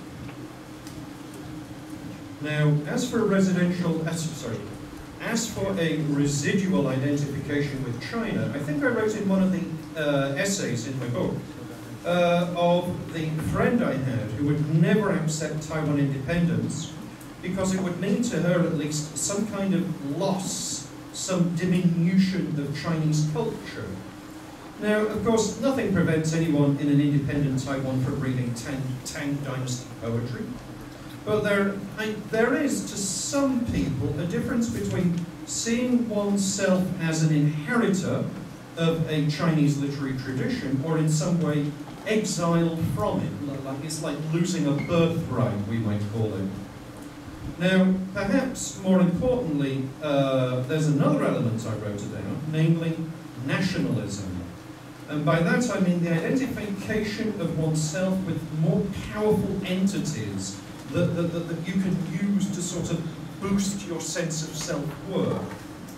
now, as for residential, as, sorry, as for a residual identification with China, I think I wrote in one of the uh, essays in my book. Uh, of the friend I had who would never accept Taiwan independence because it would mean to her at least some kind of loss, some diminution of Chinese culture. Now, of course, nothing prevents anyone in an independent Taiwan from reading Tang, Tang Dynasty poetry, but there, I, there is, to some people, a difference between seeing oneself as an inheritor of a Chinese literary tradition or in some way exiled from it. Like, it's like losing a birthright, we might call it. Now, perhaps more importantly, uh, there's another element I wrote down, namely nationalism. And by that I mean the identification of oneself with more powerful entities that, that, that, that you can use to sort of boost your sense of self-worth.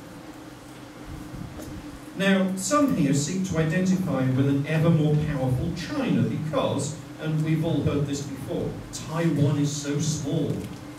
Now, some here seek to identify with an ever more powerful China because, and we've all heard this before, Taiwan is so small.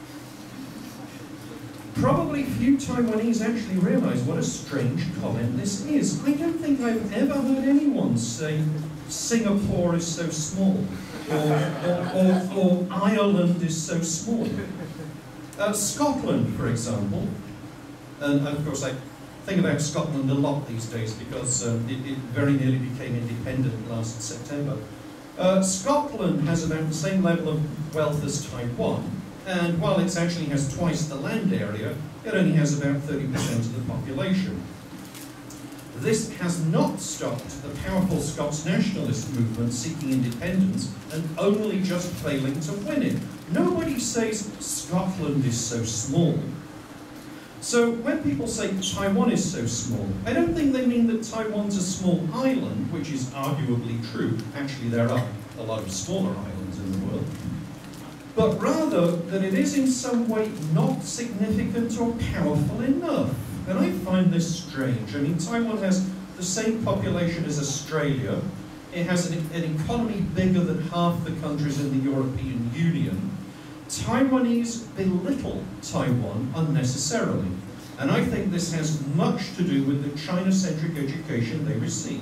Probably few Taiwanese actually realise what a strange comment this is. I don't think I've ever heard anyone say Singapore is so small, or, or, or, or Ireland is so small. Uh, Scotland, for example, and of course I think about Scotland a lot these days because um, it, it very nearly became independent last September. Uh, Scotland has about the same level of wealth as Taiwan, and while it actually has twice the land area, it only has about thirty percent of the population. This has not stopped the powerful Scots nationalist movement seeking independence and only just failing to win it. Nobody says Scotland is so small. So when people say Taiwan is so small, I don't think they mean that Taiwan's a small island, which is arguably true. Actually, there are a lot of smaller islands in the world. But rather that it is in some way not significant or powerful enough. And I find this strange. I mean, Taiwan has the same population as Australia. It has an, an economy bigger than half the countries in the European Union. Taiwanese belittle Taiwan unnecessarily. And I think this has much to do with the China-centric education they receive.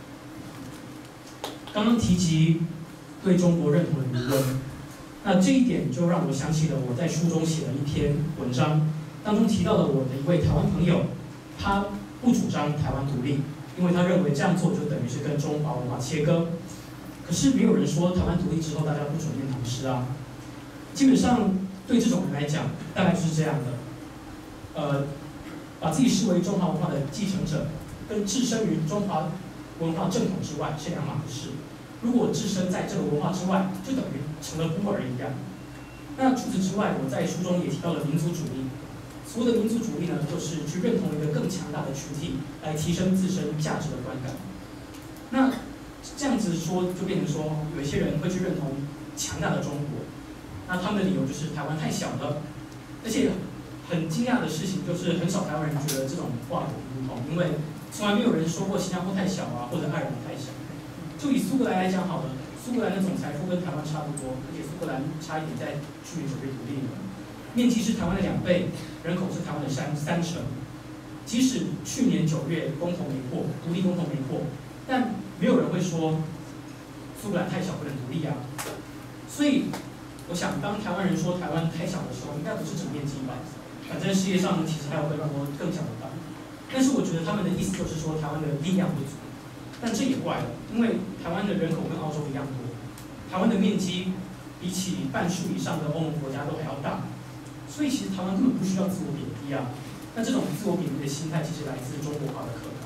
刚刚提及对中国认同的疑问，那这一点就让我想起了我在书中写的一篇文章，当中提到了我的一位台湾朋友，他不主张台湾独立，因为他认为这样做就等于是跟中华文化切割。可是没有人说台湾独立之后大家不准念唐诗啊。基本上对这种人来讲，大概就是这样的，呃，把自己视为中华文化的继承者，跟置身于中华文化正统之外是两码子事。如果置身在这个文化之外，就等于成了孤儿一样。那除此之外，我在书中也提到了民族主义。所谓的民族主义呢，就是去认同一个更强大的群体，来提升自身价值的观感。那这样子说，就变成说，有一些人会去认同强大的中国。那他们的理由就是台湾太小了，而且很惊讶的事情就是，很少台湾人觉得这种话有不同，因为从来没有人说过新加坡太小啊，或者爱尔兰太小。就以苏格兰来讲好了，苏格兰的总财富跟台湾差不多，而且苏格兰差一点在去年九月独立了，面积是台湾的两倍，人口是台湾的三三成。即使去年九月公投没过，独立公投没过，但没有人会说苏格兰太小不能独立啊。所以我想，当台湾人说台湾太小的时候，应该不是指面积吧？反正世界上其实还有更多更小的岛。但是我觉得他们的意思就是说台湾的力量不足。但这也怪了，因为台湾的人口跟澳洲一样多，台湾的面积比起半数以上的欧盟国家都还要大，所以其实台湾根本不需要自我贬低啊。那这种自我贬低的心态，其实来自中国化的课纲。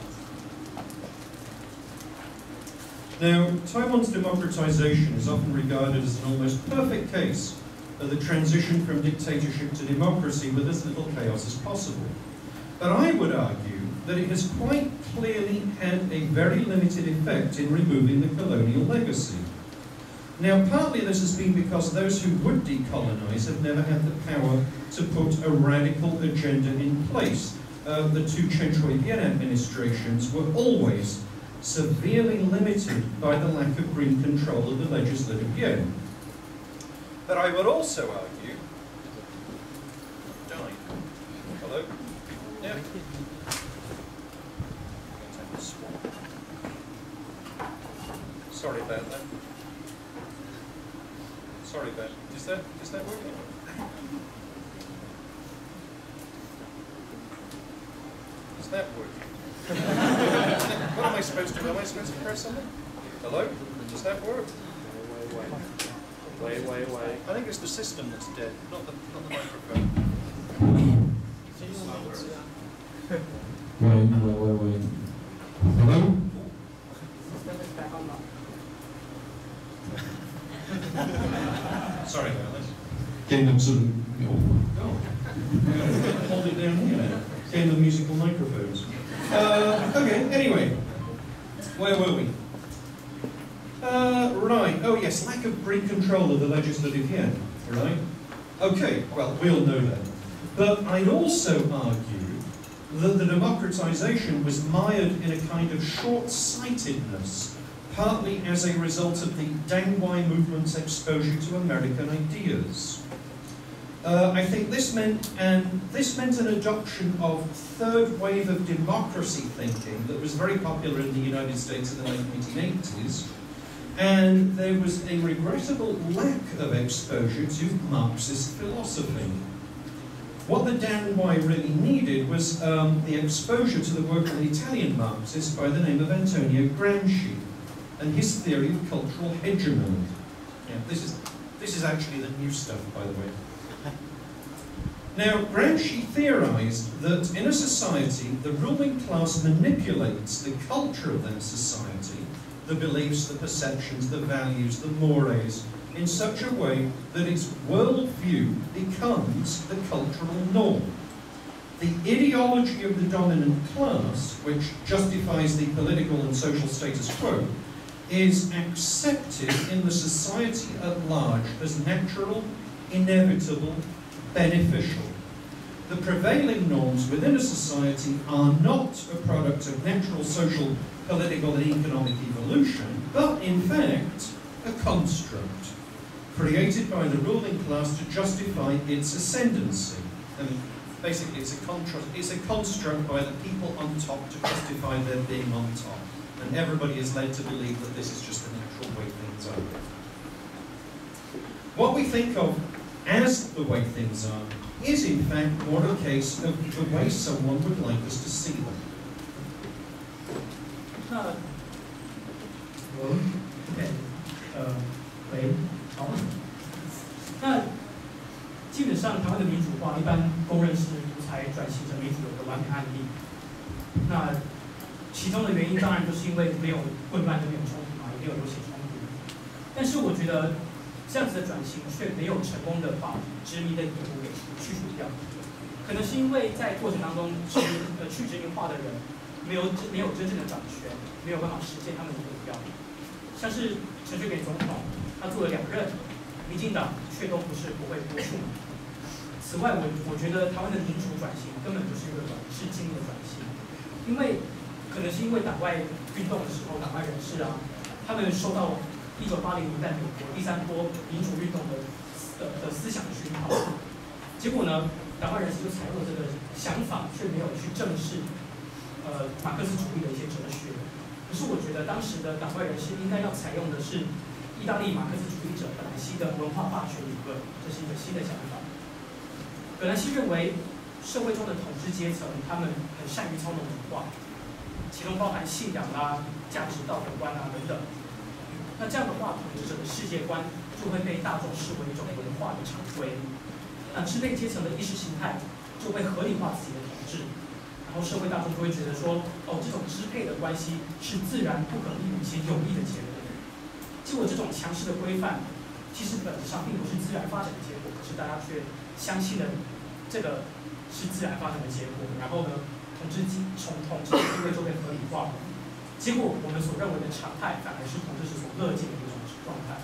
Now, Taiwan's democratization is often regarded as an almost perfect case of the transition from dictatorship to democracy with as little chaos as possible. But I would argue that it has quite clearly had a very limited effect in removing the colonial legacy. Now, partly this has been because those who would decolonize have never had the power to put a radical agenda in place. Uh, the two Chen Shui-bian administrations were always severely limited by the lack of green control of the legislative yuan. But I would also argue... Died. Hello? Yeah. Sorry about that. Sorry about that. Is that, is that working? Is that working? What am I supposed to do? Am I supposed to press something? Hello? Does that work? Wait, wait, wait. Wait, wait, wait. I think it's the system that's dead, not the, not the microphone. Wait, wait, wait, wait. Hello? Sorry about this. Game them sort of. Oh. Hold it down here now. Game the musical microphones. Uh, okay, anyway. Where were we? Uh, right. Oh yes, lack of green control of the legislative yuan. Right. Okay, well, we'll know that. But I'd also argue that the democratization was mired in a kind of short-sightedness, partly as a result of the Deng Wai movement's exposure to American ideas. Uh, I think this meant, and this meant an adoption of third wave of democracy thinking that was very popular in the United States in the late nineteen eighties, and there was a regrettable lack of exposure to Marxist philosophy. What the Deng Wai really needed was um, the exposure to the work of an Italian Marxist by the name of Antonio Gramsci, and his theory of cultural hegemony. Yeah, this is, this is actually the new stuff, by the way. Now, Gramsci theorized that in a society, the ruling class manipulates the culture of that society, the beliefs, the perceptions, the values, the mores, in such a way that its worldview becomes the cultural norm. The ideology of the dominant class, which justifies the political and social status quo, is accepted in the society at large as natural, inevitable, beneficial. The prevailing norms within a society are not a product of natural, social, political, and economic evolution, but in fact, a construct created by the ruling class to justify its ascendancy. And basically, it's a, contra it's a construct by the people on top to justify their being on top. And everybody is led to believe that this is just the natural way things are. What we think of as the way things are is in fact more a case of the way someone would like us to see them. 那我对呃喂好，那基本上台湾的民主化一般公认是独裁转型成民主的完美案例。那其中的原因当然就是因为没有混乱就没有冲突嘛，也没有流血冲突。但是我觉得这样子的转型却没有成功的把殖民的遗毒给去除掉，可能是因为在过程当中殖呃去殖民化的人没有没有真正的掌权，没有办法实现他们的目标。像是陈水扁总统，他做了两任，民进党却都不是不会播出。此外，我我觉得台湾的民主转型根本不是一个短视经的转型，因为可能是因为党外运动的时候，党外人士啊，他们受到一九八零年代美国第三波民主运动的的的思想熏陶，结果呢，党外人士就采用了这个想法，却没有去正视呃马克思主义的一些哲学。可是我觉得当时的党外人士应该要采用的是意大利马克思主义者葛兰西的文化霸权理论，这是一个新的想法。葛兰西认为，社会中的统治阶层他们很善于操弄文化，其中包含信仰啊、价值道德观啊等等。那这样的话，统治者的世界观就会被大众视为一种文化的常规。那支配阶层的意识形态就会合理化自己的统治。然后社会大众就会觉得说，哦，这种支配的关系是自然不可逆且有益的结果。结果这种强势的规范，其实本质上并不是自然发展的结果，可是大家却相信了这个是自然发展的结果。然后呢，统治机从统治的地位就被合理化了。结果我们所认为的常态，反而是统治者所乐见的一种状态。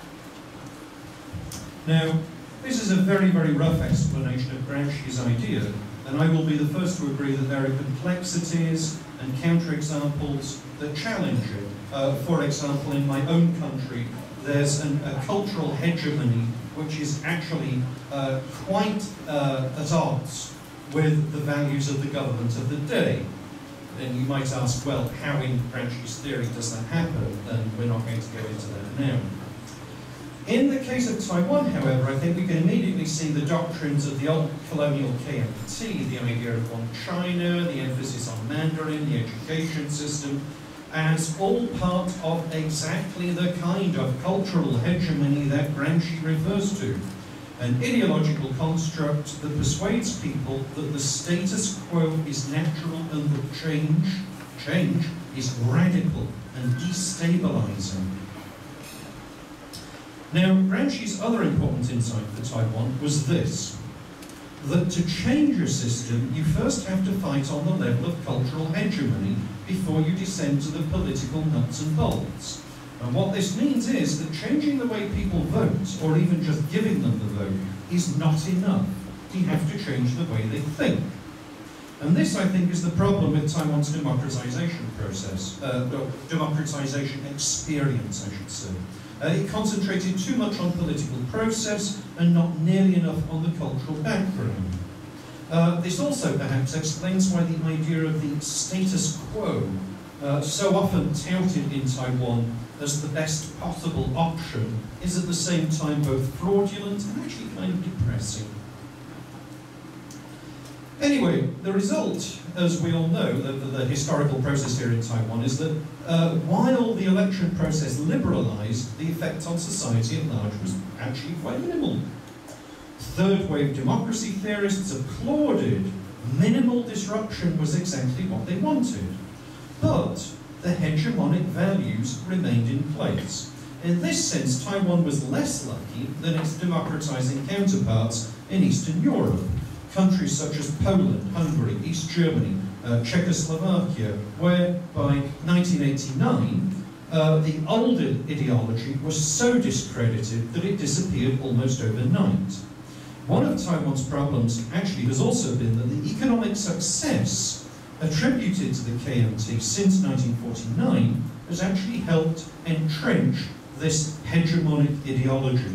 Now, this is a very, very rough explanation of Gramsci's idea. And I will be the first to agree that there are complexities and counterexamples that challenge it. Uh, for example, in my own country, there's an, a cultural hegemony which is actually uh, quite uh, at odds with the values of the government of the day. And you might ask, well, how in Gramsci's theory does that happen? And we're not going to go into that now. In the case of Taiwan, however, I think we can immediately see the doctrines of the old colonial K M T, the idea of one China, the emphasis on Mandarin, the education system, as all part of exactly the kind of cultural hegemony that Gramsci refers to. An ideological construct that persuades people that the status quo is natural and that change, change is radical and destabilizing. Now, Gramsci's other important insight for Taiwan was this, that to change a system, you first have to fight on the level of cultural hegemony before you descend to the political nuts and bolts. And what this means is that changing the way people vote, or even just giving them the vote, is not enough. We have to change the way they think. And this, I think, is the problem with Taiwan's democratization process, uh, democratization experience, I should say. Uh, it concentrated too much on political process and not nearly enough on the cultural background. Uh, this also perhaps explains why the idea of the status quo, uh, so often touted in Taiwan as the best possible option, is at the same time both fraudulent and actually kind of depressing. Anyway, the result, as we all know, the, the, the historical process here in Taiwan is that uh, while the election process liberalized, the effect on society at large was actually quite minimal. Third wave democracy theorists applauded minimal disruption was exactly what they wanted. But the hegemonic values remained in place. In this sense, Taiwan was less lucky than its democratizing counterparts in Eastern Europe. Countries such as Poland, Hungary, East Germany, uh, Czechoslovakia, where by nineteen eighty-nine, uh, the older ideology was so discredited that it disappeared almost overnight. One of Taiwan's problems actually has also been that the economic success attributed to the K M T since nineteen forty-nine has actually helped entrench this hegemonic ideology.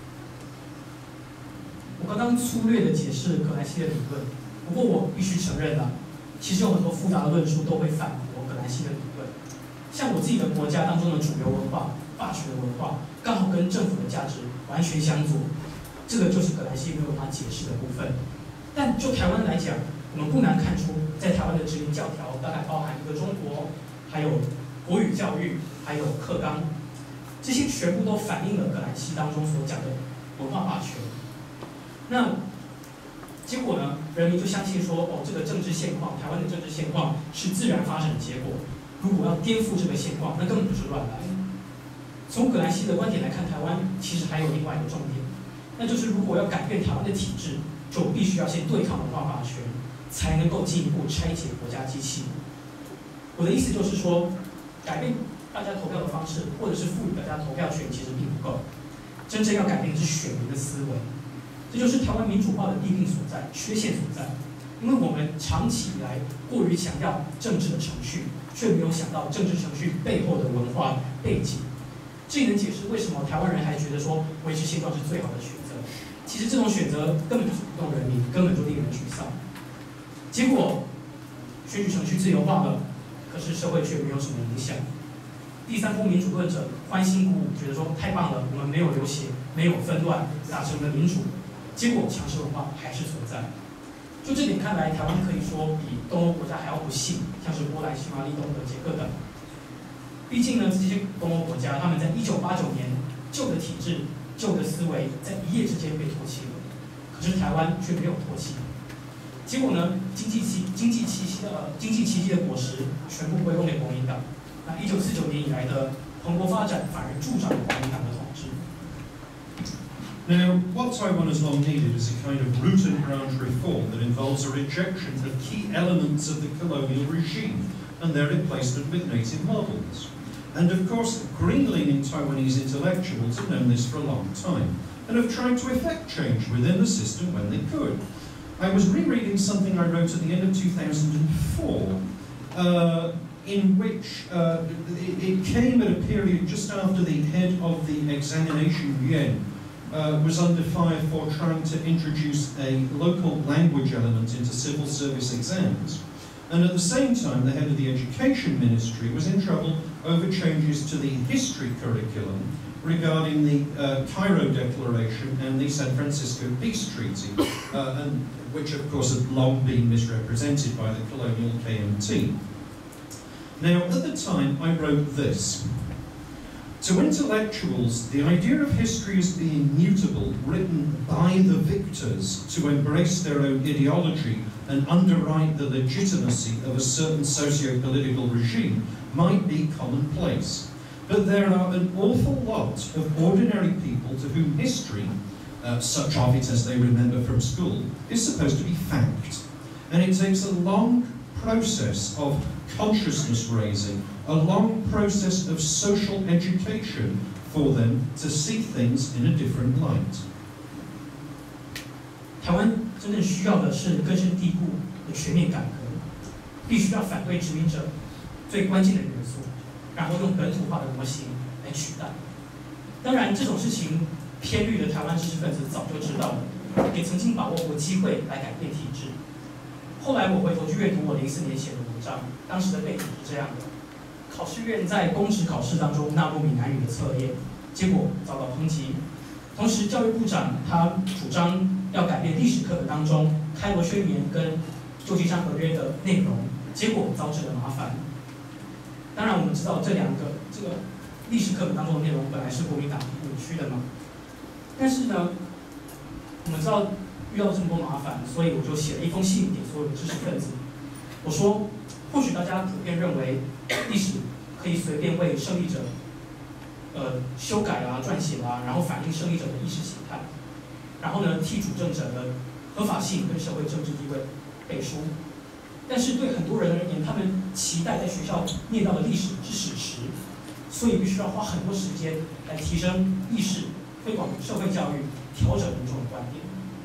我刚刚粗略的解释葛兰西的理论，不过我必须承认啊，其实有很多复杂的论述都会反驳葛兰西的理论。像我自己的国家当中的主流文化、霸权文化，刚好跟政府的价值完全相左，这个就是葛兰西没有办法解释的部分。但就台湾来讲，我们不难看出，在台湾的殖民教条大概包含一个中国，还有国语教育，还有课纲，这些全部都反映了葛兰西当中所讲的文化霸权。 那结果呢？人民就相信说，哦，这个政治现况，台湾的政治现况是自然发生的结果。如果要颠覆这个现况，那根本就是乱来。从葛兰西的观点来看，台湾其实还有另外一个重点，那就是如果要改变台湾的体制，就必须要先对抗文化霸权，才能够进一步拆解国家机器。我的意思就是说，改变大家投票的方式，或者是赋予大家投票权，其实并不够。真正要改变的是选民的思维。 这就是台湾民主化的弊病所在、缺陷所在，因为我们长期以来过于强调政治的程序，却没有想到政治程序背后的文化背景。这也能解释为什么台湾人还觉得说维持现状是最好的选择。其实这种选择根本就是不动人民，根本就令人沮丧。结果选举程序自由化了，可是社会却没有什么影响。第三波民主论者欢欣鼓舞，觉得说太棒了，我们没有流血，没有纷乱，达成了民主。 结果强势文化还是存在，就这点看来，台湾可以说比东欧国家还要不幸，像是波兰、匈牙利、东德、捷克等。毕竟呢，这些东欧国家他们在一九八九年旧的体制、旧的思维在一夜之间被唾弃了，可是台湾却没有唾弃。结果呢，经济奇经济奇迹的呃经济奇迹的果实全部归功给国民党。那一九四九年以来的蓬勃发展反而助长了国民党的统治。 Now, what Taiwan has long needed is a kind of root and branch reform that involves a rejection of key elements of the colonial regime and their replacement with native models. And of course, green-leaning Taiwanese intellectuals have known this for a long time and have tried to effect change within the system when they could. I was rereading something I wrote at the end of two thousand four, uh, in which uh, it, it came at a period just after the head of the examination Yuan Uh, was under fire for trying to introduce a local language element into civil service exams. And at the same time, the head of the Education Ministry was in trouble over changes to the history curriculum regarding the uh, Cairo Declaration and the San Francisco Peace Treaty, uh, and which of course had long been misrepresented by the colonial K M T. Now, at the time, I wrote this. To intellectuals, the idea of history as being mutable, written by the victors to embrace their own ideology and underwrite the legitimacy of a certain socio-political regime, might be commonplace. But there are an awful lot of ordinary people to whom history, uh, such of it as they remember from school, is supposed to be fact. And it takes a long process of consciousness raising, a long process of social education for them to see things in a different light. 台湾真正需要的是根深蒂固的全面改革，必须要反对殖民者最关键的元素，然后用本土化的模型来取代。当然，这种事情偏绿的台湾知识分子早就知道了，也曾经把握过机会来改变体制。后来我回头去阅读我零四年写的文章，当时的背景是这样的：考试院在公职考试当中纳入闽南语的测验，结果遭到抨击。同时，教育部长他主张要改变历史课本当中《开罗宣言》跟《旧金山合约》的内容，结果招致了麻烦。当然，我们知道这两个这个历史课本当中的内容本来是国民党扭曲的嘛，但是呢，我们知道遇到这么多麻烦，所以我就写了一封信给所有的知识分子。我说，或许大家普遍认为历史可以随便为胜利者，呃，修改啊、撰写啊，然后反映胜利者的意识形态，然后呢，替主政者的合法性跟社会政治地位背书。但是对很多人而言，他们期待在学校念到的历史是史实，所以必须要花很多时间来提升意识、推广社会教育、调整民众的观点。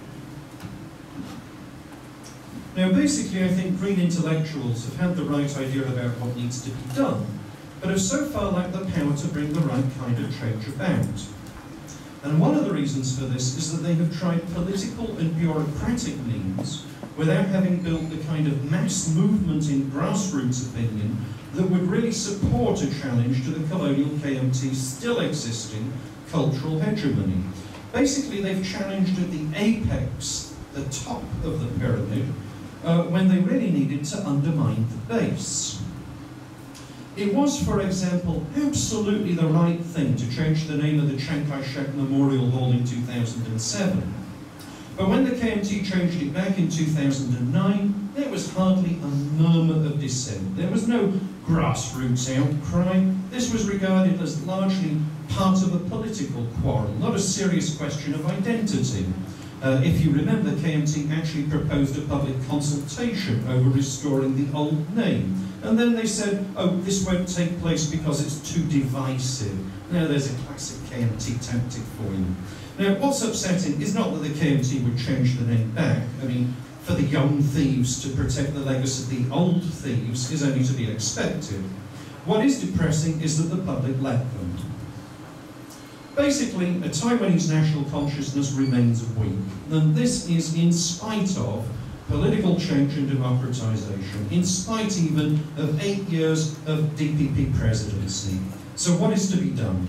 Now, basically, I think green intellectuals have had the right idea about what needs to be done, but have so far lacked the power to bring the right kind of change about. And one of the reasons for this is that they have tried political and bureaucratic means without having built the kind of mass movement in grassroots opinion that would really support a challenge to the colonial K M T's still existing cultural hegemony. Basically, they've challenged at the apex, the top of the pyramid, uh, when they really needed to undermine the base. It was, for example, absolutely the right thing to change the name of the Chiang Kai-shek Memorial Hall in two thousand seven. But when the K M T changed it back in two thousand nine, there was hardly a murmur of dissent. There was no grassroots outcry. This was regarded as largely part of a political quarrel, not a serious question of identity. Uh, if you remember, K M T actually proposed a public consultation over restoring the old name. And then they said, oh, this won't take place because it's too divisive. Now there's a classic K M T tactic for you. Now, what's upsetting is not that the K M T would change the name back. I mean, for the young thieves to protect the legacy of the old thieves is only to be expected. What is depressing is that the public let them. Basically, a Taiwanese national consciousness remains weak, and this is in spite of political change and democratization, in spite even of eight years of D P P presidency. So what is to be done?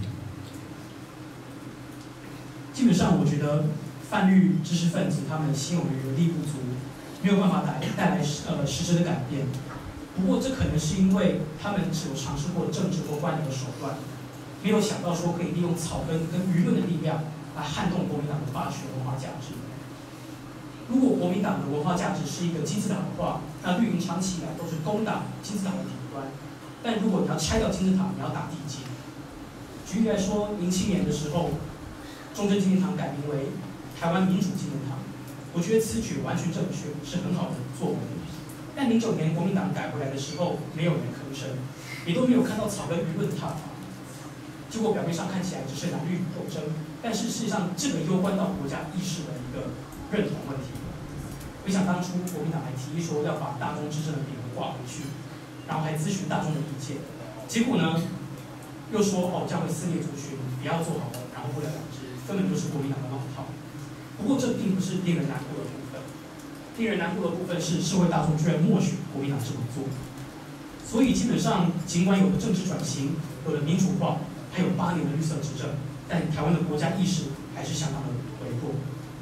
基本上，我觉得泛绿知识分子他们心有余而力不足，没有办法带带来呃实质的改变。不过，这可能是因为他们只有尝试过政治或官僚的手段，没有想到说可以利用草根跟舆论的力量来撼动国民党的霸权文化价值。如果国民党的文化价值是一个金字塔的话，那绿营长期以来都是攻打金字塔的顶端。但如果你要拆掉金字塔，你要打地基。举例来说，零七年的时候，中正纪念堂改名为台湾民主纪念堂，我觉得此举完全正确，是很好的作为。但零九年国民党改回来的时候，没有人吭声，也都没有看到草根舆论的挞伐。结果表面上看起来只是蓝绿斗争，但是事实上这个攸关到国家意识的一个认同问题。回想当初国民党还提议说要把大中之政的笔画回去，然后还咨询大众的意见，结果呢又说哦这样会撕裂族群，不要做好了，然后不了了之，根本就是国民党的老套。不过这并不是令人难过的部分，令人难过的部分是社会大众居然默许国民党这么做。所以基本上，尽管有了政治转型，有了民主化，还有八年的绿色执政，但台湾的国家意识还是相当的微弱。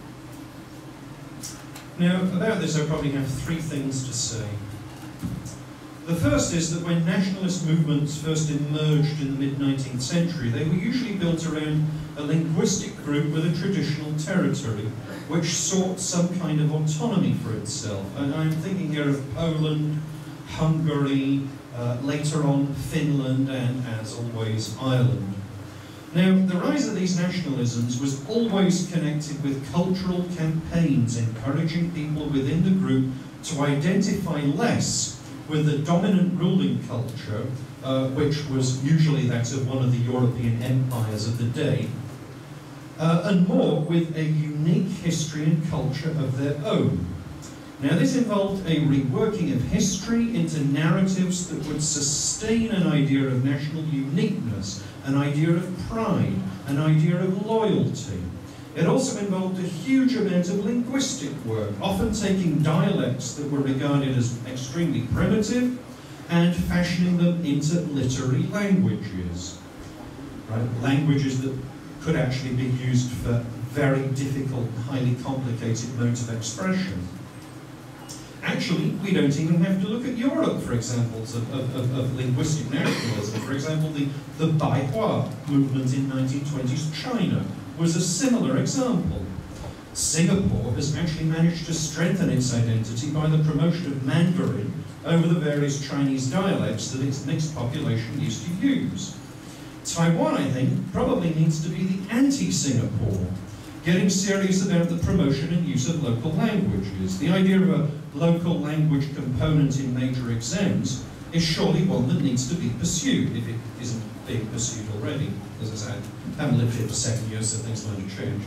Now, about this, I probably have three things to say. The first is that when nationalist movements first emerged in the mid nineteenth century, they were usually built around a linguistic group with a traditional territory, which sought some kind of autonomy for itself. And I'm thinking here of Poland, Hungary, uh, later on Finland, and as always, Ireland. Now, the rise of these nationalisms was always connected with cultural campaigns encouraging people within the group to identify less with the dominant ruling culture, uh, which was usually that of one of the European empires of the day, uh, and more with a unique history and culture of their own. Now, this involved a reworking of history into narratives that would sustain an idea of national uniqueness, an idea of pride, an idea of loyalty. It also involved a huge amount of linguistic work, often taking dialects that were regarded as extremely primitive and fashioning them into literary languages. Right? Languages that could actually be used for very difficult, highly complicated modes of expression. Actually, we don't even have to look at Europe for examples of, of, of, of linguistic nationalism. For example, the, the Baihua movement in nineteen twenties China was a similar example. Singapore has actually managed to strengthen its identity by the promotion of Mandarin over the various Chinese dialects that its mixed population used to use. Taiwan, I think, probably needs to be the anti-Singapore, getting serious about the promotion and use of local languages. The idea of a local language component in major exams is surely one that needs to be pursued, if it isn't being pursued already. As I said, I haven't lived here for seven years, so things might have changed.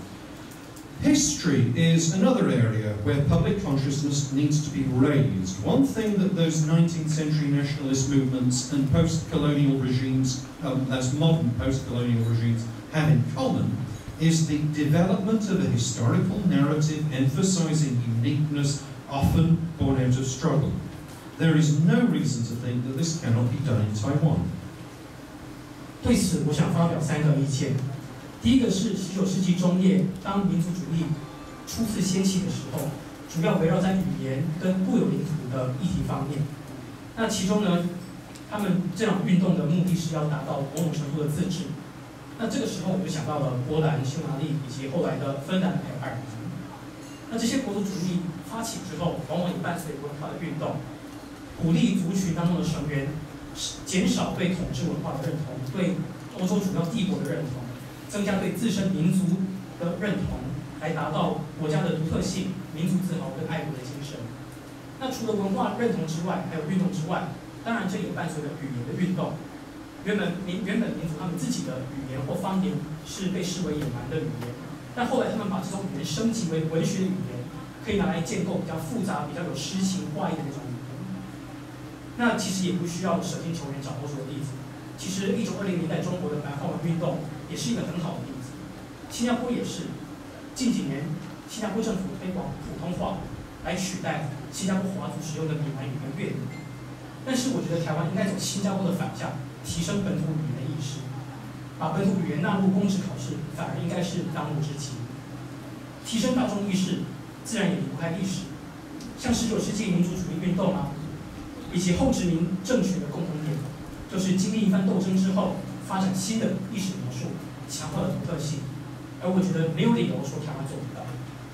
History is another area where public consciousness needs to be raised. One thing that those nineteenth century nationalist movements and post-colonial regimes, um, that's modern post-colonial regimes, have in common is the development of a historical narrative emphasizing uniqueness, often born out of struggle. There is no reason to think that this cannot be done in Taiwan. 对此，我想发表三个意见。第一个是十九世纪中叶，当民族主义初次掀起的时候，主要围绕在语言跟固有领土的议题方面。那其中呢，他们这场运动的目的是要达到某种程度的自治。那这个时候我就想到了波兰、匈牙利以及后来的芬兰还有爱尔兰。那这些国族主义发起之后，往往也伴随文化的运动，鼓励族群当中的成员减少对统治文化的认同，对欧洲主要帝国的认同，增加对自身民族的认同，来达到国家的独特性、民族自豪跟爱国的精神。那除了文化认同之外，还有运动之外，当然这也伴随着语言的运动。原本民原本民族他们自己的语言或方言是被视为野蛮的语言，但后来他们把这种语言升级为文学的语言，可以拿来建构比较复杂、比较有诗情画意的那种语言。那其实也不需要舍近求远找欧洲的例子。其实一九二零年代中国的白话文运动也是一个很好的例子。新加坡也是，近几年新加坡政府推广普通话来取代新加坡华族使用的闽南语跟粤语。但是我觉得台湾应该走新加坡的反向。提升本土语言的意识，把本土语言纳入公职考试，反而应该是当务之急。提升大众意识，自然也离不开历史，像十九世纪民族主义运动啊，以及后殖民政权的共同点，就是经历一番斗争之后，发展新的历史描述，强化了独特性。而我觉得没有理由说台湾做不到。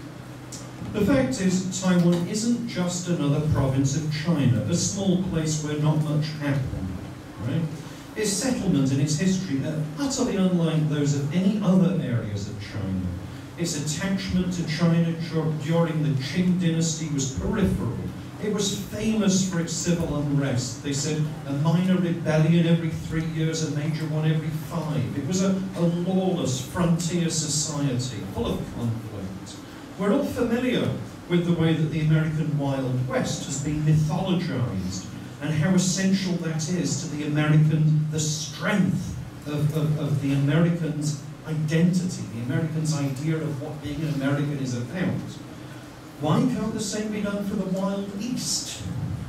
The fact is, Taiwan isn't just another province of China, a small place where not much happened, right? Its settlement and its history are utterly unlike those of any other areas of China. Its attachment to China during the Qing dynasty was peripheral. It was famous for its civil unrest. They said a minor rebellion every three years, a major one every five. It was a, a lawless frontier society, full of conflict. We're all familiar with the way that the American Wild West has been mythologized, and how essential that is to the American, the strength of, of, of the American's identity, the American's idea of what being an American is about. Why can't the same be done for the Wild East?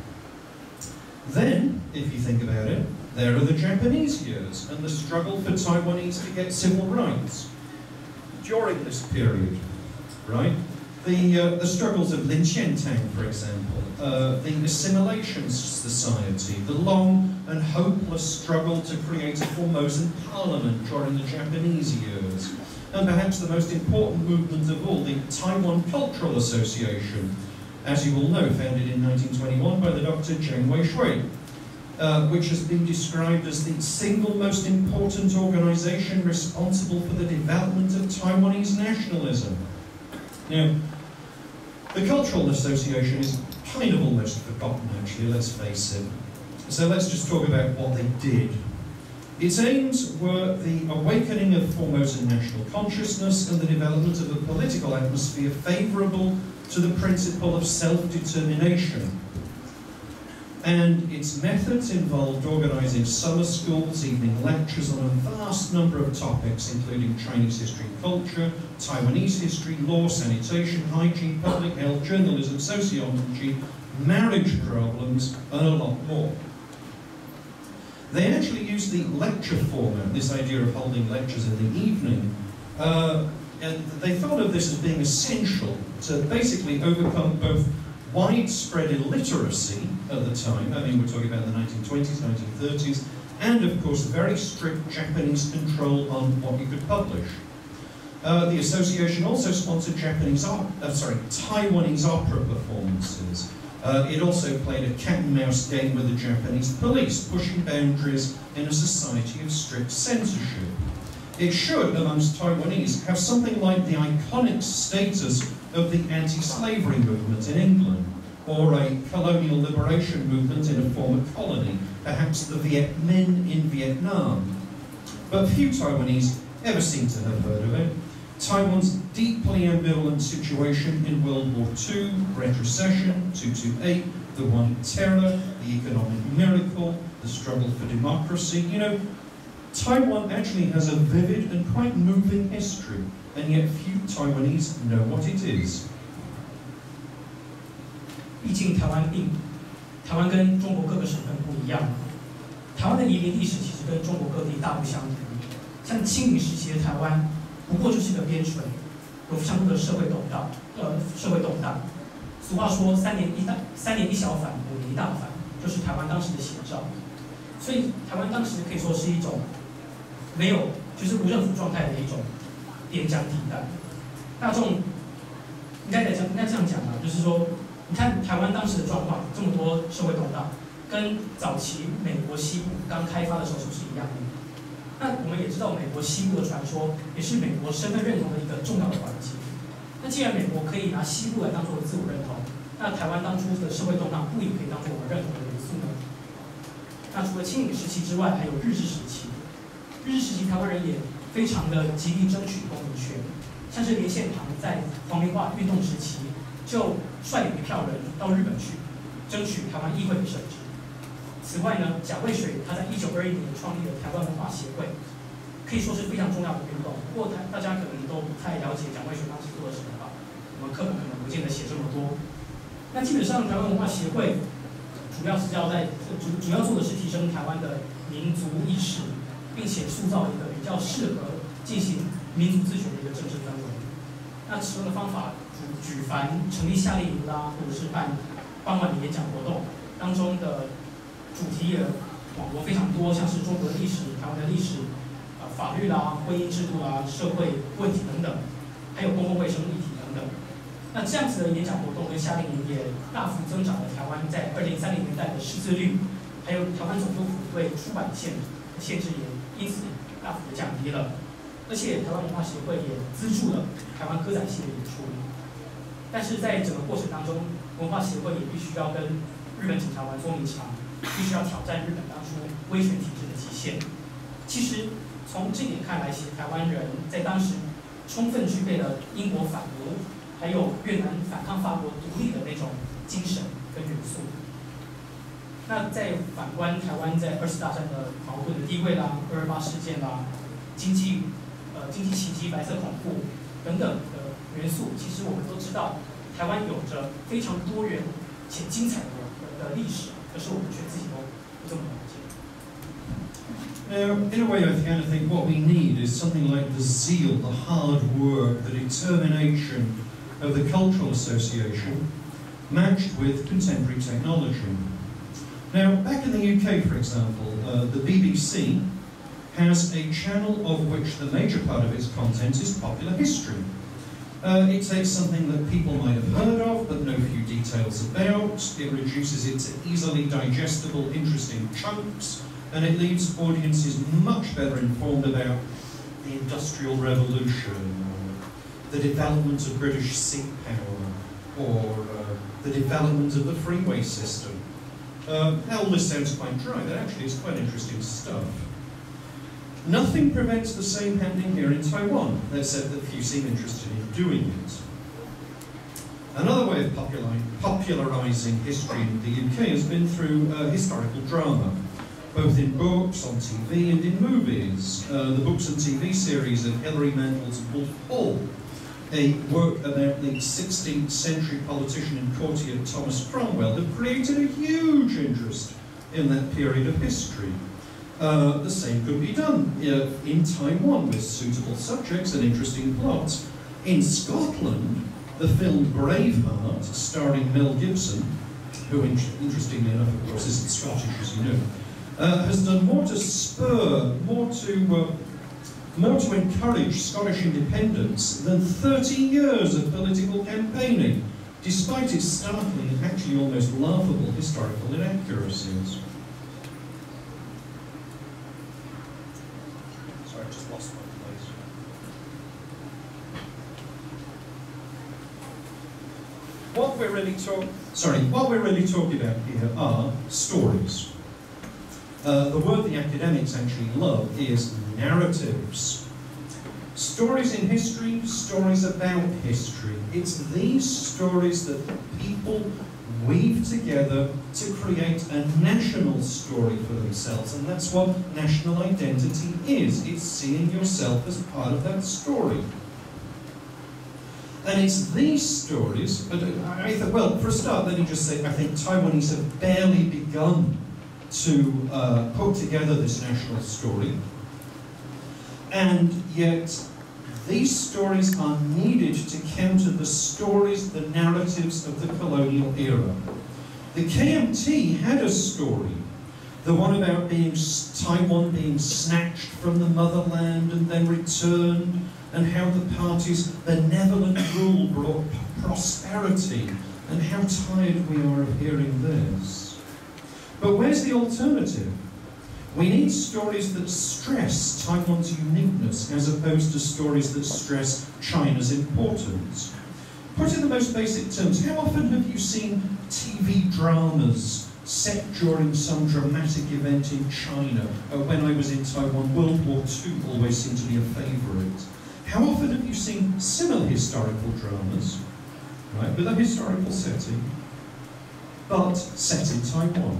Then, if you think about it, there are the Japanese years and the struggle for Taiwanese to get civil rights. During this period, right? The, uh, the struggles of Lin Qiantang, for example, uh, the Assimilation Society, the long and hopeless struggle to create a Formosan parliament during the Japanese years, and perhaps the most important movement of all, the Taiwan Cultural Association, as you all know, founded in nineteen twenty-one by the Doctor Zheng Weishui, uh, which has been described as the single most important organization responsible for the development of Taiwanese nationalism. Now, the Cultural Association is kind of almost forgotten, actually, let's face it. So let's just talk about what they did. Its aims were the awakening of Formosan national consciousness and the development of a political atmosphere favourable to the principle of self-determination. And its methods involved organising summer schools, evening lectures on a vast number of topics, including Chinese history and culture, Taiwanese history, law, sanitation, hygiene, public health, journalism, sociology, marriage problems, and a lot more. They actually used the lecture format, this idea of holding lectures in the evening, uh, and they thought of this as being essential to basically overcome both widespread illiteracy at the time, I mean we're talking about the nineteen twenties, nineteen thirties, and of course very strict Japanese control on what you could publish. Uh, the association also sponsored Japanese, op uh, sorry, Taiwanese opera performances. Uh, it also played a cat and mouse game with the Japanese police, pushing boundaries in a society of strict censorship. It should, amongst Taiwanese, have something like the iconic status of the anti-slavery movement in England, or a colonial liberation movement in a former colony, perhaps the Viet Minh in Vietnam. But few Taiwanese ever seem to have heard of it. Taiwan's deeply ambivalent situation in World War Two, Great Recession, two two eight, the One Terror, the economic miracle, the struggle for democracy. You know, Taiwan actually has a vivid and quite moving history, and yet few Taiwanese know what it is. 毕竟台湾并台湾跟中国各个省份不一样，台湾的移民历史其实跟中国各地大不相同。像清明时期的台湾，不过就是一个边陲，有非常多的社会动荡，呃，社会动荡。俗话说三年一大三年一小反，五年一大反，就是台湾当时的写照。所以台湾当时可以说是一种没有就是无政府状态的一种边疆地带。大众应该来讲，应该这样讲啊，就是说。 你看台湾当时的状况，这么多社会动荡，跟早期美国西部刚开发的时候是不是一样的？那我们也知道，美国西部的传说也是美国身份认同的一个重要的环节。那既然美国可以拿西部来当做自我认同，那台湾当初的社会动荡不也可以当做我们认同的元素呢？那除了清明时期之外，还有日治时期。日治时期，台湾人也非常的极力争取公民权，像是连宪堂在皇民化运动时期。 就率领一票人到日本去，争取台湾议会的设置。此外呢，蒋渭水他在一九二一年创立了台湾文化协会，可以说是非常重要的运动。不过大大家可能都不太了解蒋渭水当时做了什么吧？我们课本可能不见得写这么多。那基本上台湾文化协会主要是要在主主要做的是提升台湾的民族意识，并且塑造一个比较适合进行民族自决的一个政治氛围。那使用的方法。 举凡成立夏令营啦，或者是办傍晚的演讲活动，当中的主题也网罗非常多，像是中国的历史、台湾的历史、呃法律啦、婚姻制度啦、社会问题等等，还有公共卫生议题等等。那这样子的演讲活动跟夏令营也大幅增长了台湾在二零三零年代的识字率，还有台湾总督府对出版限限制也因此大幅的降低了。而且台湾文化协会也资助了台湾歌仔戏的演出。 但是在整个过程当中，文化协会也必须要跟日本警察玩捉迷藏，必须要挑战日本当初威权体制的极限。其实从这点看来，其实台湾人在当时充分具备了英国反奴，还有越南反抗法国独立的那种精神跟元素。那再反观台湾在二次大战的矛盾的地位啦、二二八事件啦、经济呃经济奇迹、白色恐怖等等的。 元素，其实我们都知道，台湾有着非常多元且精彩的的历史，可是我们却自己都不这么了解。 Now, in a way, I kind of think what we need is something like the zeal, the hard work, the determination of the Cultural Association, matched with contemporary technology. Now, back in the U K, for example, uh, the B B C has a channel of which the major part of its content is popular history. Uh, it takes something that people might have heard of but know few details about, it reduces it to easily digestible, interesting chunks, and it leaves audiences much better informed about the Industrial Revolution, or the development of British sea power, or uh, the development of the freeway system. Uh, all this sounds quite dry, but actually it's quite interesting stuff. Nothing prevents the same happening here in Taiwan, except that few seem interested in doing it. Another way of popularizing history in the U K has been through uh, historical drama, both in books, on T V, and in movies. Uh, the books and T V series of Hilary Mantel's Wolf Hall, a work about the sixteenth century politician and courtier Thomas Cromwell, have created a huge interest in that period of history. Uh, the same could be done uh, in Taiwan with suitable subjects and interesting plots. In Scotland, the film Braveheart, starring Mel Gibson, who in interestingly enough, of course, isn't Scottish, as you know, uh, has done more to spur, more to uh, more to encourage Scottish independence than thirty years of political campaigning, despite its startling and actually almost laughable historical inaccuracies. Sorry, I just lost my place. What we're really talking, sorry, what we're really talking about here are stories. Uh, the word the academics actually love is narratives. Stories in history, stories about history. It's these stories that people weave together to create a national story for themselves, and that's what national identity is. It's seeing yourself as part of that story. And it's these stories, but I thought, well, for a start, let me just say, I think Taiwanese have barely begun to uh, put together this national story. And yet, these stories are needed to counter the stories, the narratives of the colonial era. The K M T had a story, the one about being Taiwan being snatched from the motherland and then returned, and how the party's benevolent rule brought prosperity, and how tired we are of hearing this. But where's the alternative? We need stories that stress Taiwan's uniqueness as opposed to stories that stress China's importance. Put in the most basic terms, how often have you seen T V dramas set during some dramatic event in China? Uh, when I was in Taiwan, World War Two always seemed to be a favourite. How often have you seen similar historical dramas, right, with a historical setting, but set in Taiwan?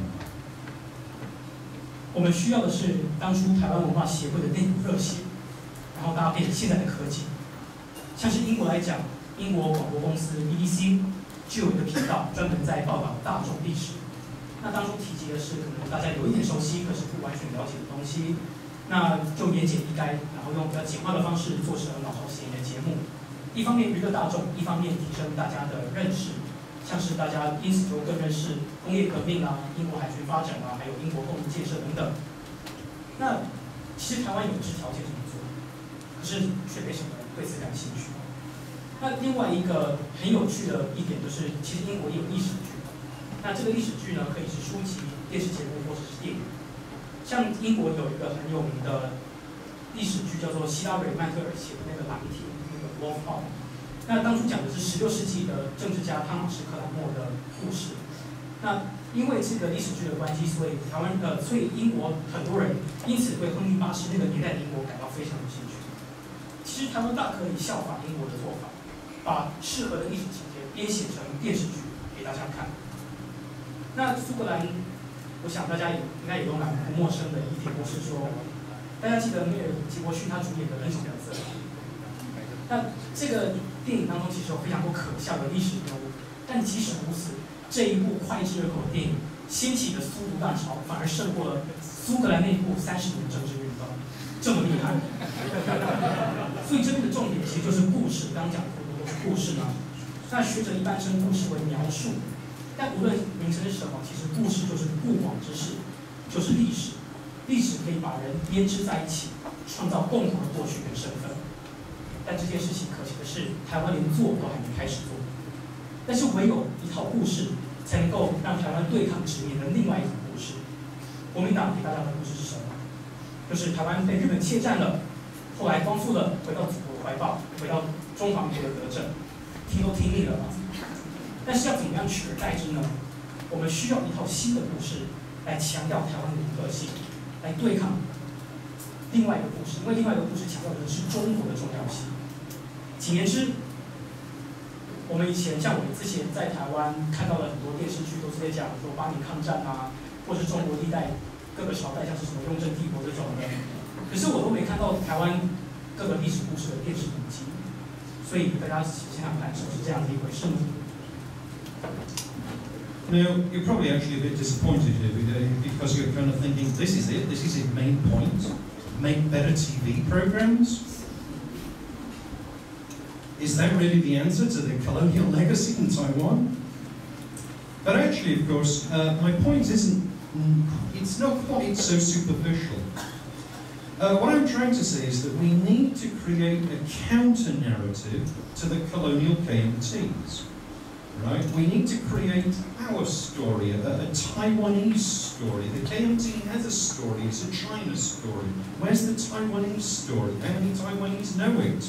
我们需要的是当初台湾文化协会的那股热血，然后搭配现在的科技。像是英国来讲，英国广播公司 B B C 就有一个频道专门在报道大众历史。那当初提及的是可能大家有一点熟悉，可是不完全了解的东西，那就言简意赅，然后用比较简化的方式做成老少咸宜的节目。一方面娱乐大众，一方面提升大家的认识。 像是大家因此就更认识工业革命啊、英国海军发展啊，还有英国共同建设等等。那其实台湾有的是条件这么做，可是却没什么人对此感兴趣。那另外一个很有趣的一点就是，其实英国也有历史剧。那这个历史剧呢，可以是书籍、电视节目或者是电影。像英国有一个很有名的历史剧，叫做希拉蕊曼特尔写的那个《狼帖》，那个《Wolf Hall》。 那当初讲的是十六世纪的政治家汤马士·克兰默的故事。那因为这个历史剧的关系，所以台湾呃，所以英国很多人因此对亨利八世那个年代的英国感到非常有兴趣。其实台湾大可以效法英国的做法，把适合的历史情节编写成电视剧给大家看。那苏格兰，我想大家也应该也都蛮不陌生的一点，就是说，大家记得梅尔吉伯逊他主演的《恩宠本色》。那这个 电影当中其实有非常多可笑的历史人物，但即使如此，这一部脍炙人口的电影掀起的苏独大潮，反而胜过了苏格兰内部三十年政治运动，这么厉害。所以这边的重点其实就是故事，刚刚讲的都是故事嘛。那学者一般称故事为描述，但无论名称是什么，其实故事就是故往之事，就是历史。历史可以把人编织在一起，创造共同的过去跟身份。 但这件事情可惜的是，台湾连做都还没开始做。但是唯有一套故事，才能够让台湾对抗殖民的另外一种故事。国民党给大家的故事是什么？就是台湾被日本窃占了，后来光复了，回到祖国的怀抱，回到中华民国的德政，听都听腻了吧？但是要怎么样取而代之呢？我们需要一套新的故事，来强调台湾的独特性，来对抗另外一个故事，因为另外一个故事强调的是中国的重要性。几年之，我们以前像我之前在台湾看到了很多电视剧，都是在讲说八年抗战啊，或是中国历代各个朝代，像是什么雍正帝国这种的。可是我都没看到台湾各个历史故事的电视影集，所以大家想想看，是不是这样的一回事呢？ Now, you're probably actually a bit disappointed here because you're kind of thinking, this is it, this is his main point, make better T V programs? Is that really the answer to the colonial legacy in Taiwan? But actually, of course, uh, my point isn't, it's not quite so superficial. Uh, what I'm trying to say is that we need to create a counter-narrative to the colonial K M Ts. Right? We need to create our story, a, a Taiwanese story. The K M T has a story, it's a China story. Where's the Taiwanese story? How many Taiwanese know it?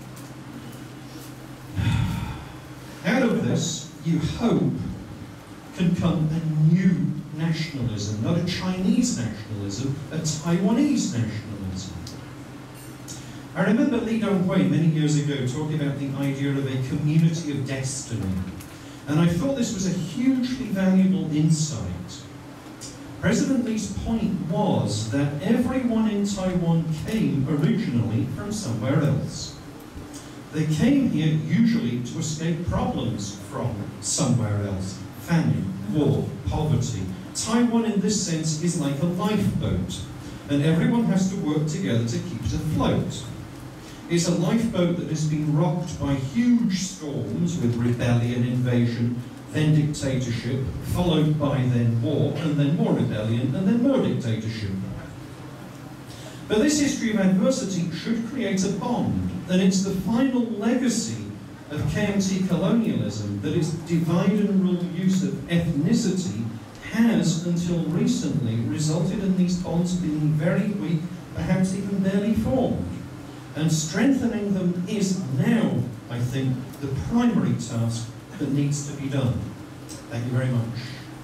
Out of this, you hope, can come a new nationalism, not a Chinese nationalism, a Taiwanese nationalism. I remember Li Donghui many years ago talking about the idea of a community of destiny. And I thought this was a hugely valuable insight. President Li's point was that everyone in Taiwan came originally from somewhere else. They came here usually to escape problems from somewhere else. Famine, war, poverty. Taiwan in this sense is like a lifeboat, and everyone has to work together to keep it afloat. It's a lifeboat that has been rocked by huge storms with rebellion, invasion, then dictatorship, followed by then war, and then more rebellion, and then more dictatorship. But this history of adversity should create a bond, and it's the final legacy of K M T colonialism that its divide and rule use of ethnicity has, until recently, resulted in these bonds being very weak, perhaps even barely formed. And strengthening them is now, I think, the primary task that needs to be done. Thank you very much.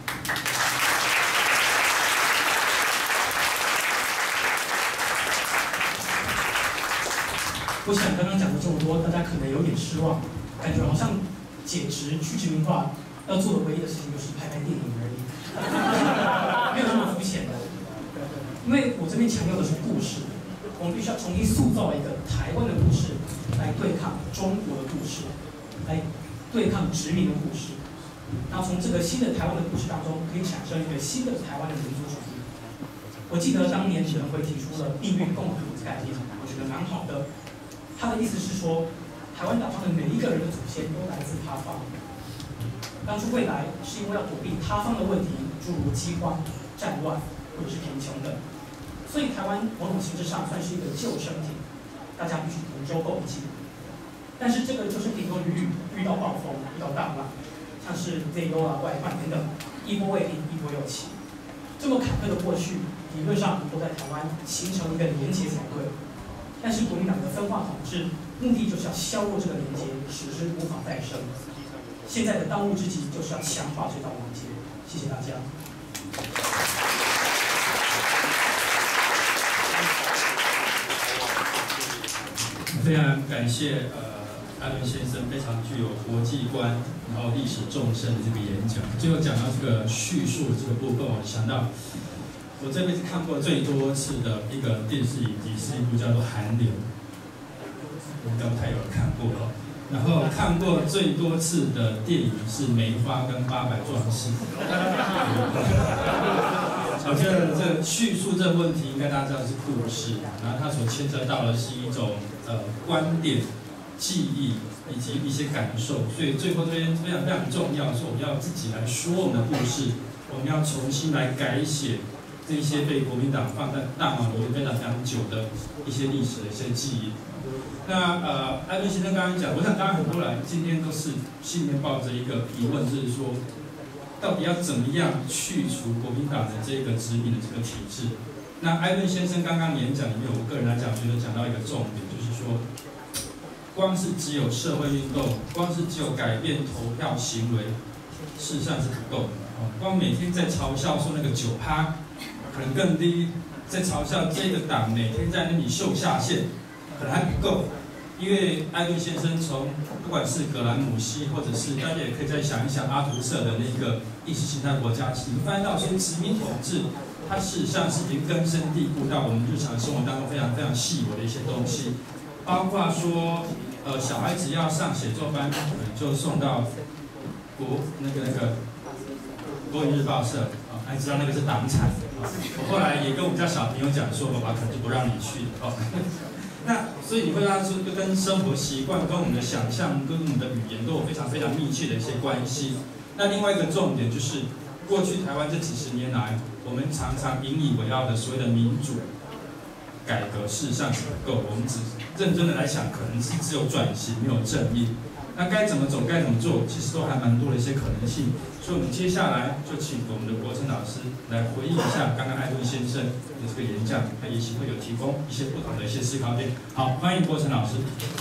我想刚刚讲了这么多，大家可能有点失望，感觉好像解职去殖民化要做的唯一的事情就是拍拍电影而已，没有那么肤浅的。因为我这边强调的是故事。 我们必须要重新塑造一个台湾的故事，来对抗中国的故事，来对抗殖民的故事。然后从这个新的台湾的故事当中，可以产生一个新的台湾的民族主义。我记得当年陈辉提出了命运共和的概念，我觉得蛮好的。他的意思是说，台湾岛上的每一个人的祖先都来自他方。当初未来是因为要躲避他方的问题，诸如饥荒、战乱或者是贫穷等。 所以台湾某种形式上算是一个救生艇，大家必须同舟共济。但是这个救生艇若遇遇到暴风、遇到大浪，像是内忧啊、外患等等，一波未平，一波又起。这么坎坷的过去，理论上都在台湾形成一个连结才对。但是国民党的分化统治，目的就是要削弱这个连结，使之无法再生。现在的当务之急就是要强化这道连结。谢谢大家。 非常感谢呃艾伦先生非常具有国际观，然后历史纵深的这个演讲。最后讲到这个叙述这个部分，我想到我这辈子看过最多次的一个电视影集是一部叫做《寒流》，我不知道太有人看过了。然后看过最多次的电影是《梅花》跟《八百壮士》。我觉得这叙述这个问题，应该大家知道是故事，然后它所牵扯到的是一种呃观点、记忆以及一些感受，所以最后这边非常非常重要，是我们要自己来说我们的故事，我们要重新来改写这一些被国民党放在大脑里面非常非常久的一些历史的一些记忆。那呃，艾伦先生刚刚讲，我想当然很多人今天都是心里面抱着一个疑问，就是说。 到底要怎么样去除国民党的这个殖民的这个体制？那艾伦先生刚刚演讲里面，我个人来讲，觉得讲到一个重点，就是说，光是只有社会运动，光是只有改变投票行为，事实上是不够的。哦，光每天在嘲笑说那个九趴可能更低， 在嘲笑这个党每天在那里秀下限，可能还不够。因为艾顿先生从不管是格兰姆西，或者是大家也可以再想一想阿图瑟的那个意识形态国家，你会发现到说殖民统治，它事实上是已经根深蒂固到我们日常生活当中非常非常细微的一些东西，包括说，呃，小孩子要上写作班，可能就送到国那个那个国语日报社啊，还知道那个是党产啊。我后来也跟我们家小朋友讲说，爸爸可能就不让你去哦。那所以你会发现就跟生活习惯、跟我们的想象、跟我们的语言都有非常非常密切的一些关系。那另外一个重点就是，过去台湾这几十年来，我们常常引以为傲的所谓的民主改革，事实上是不够。我们只认真的来想，可能是只有转型，没有正义。那该怎么走，该怎么做，其实都还蛮多的一些可能性。所以我们接下来就请我们的国成老师来回应一下刚刚艾顿先生的这个演讲，他也许会有提供一些不同的一些思考点。好，欢迎国成老师。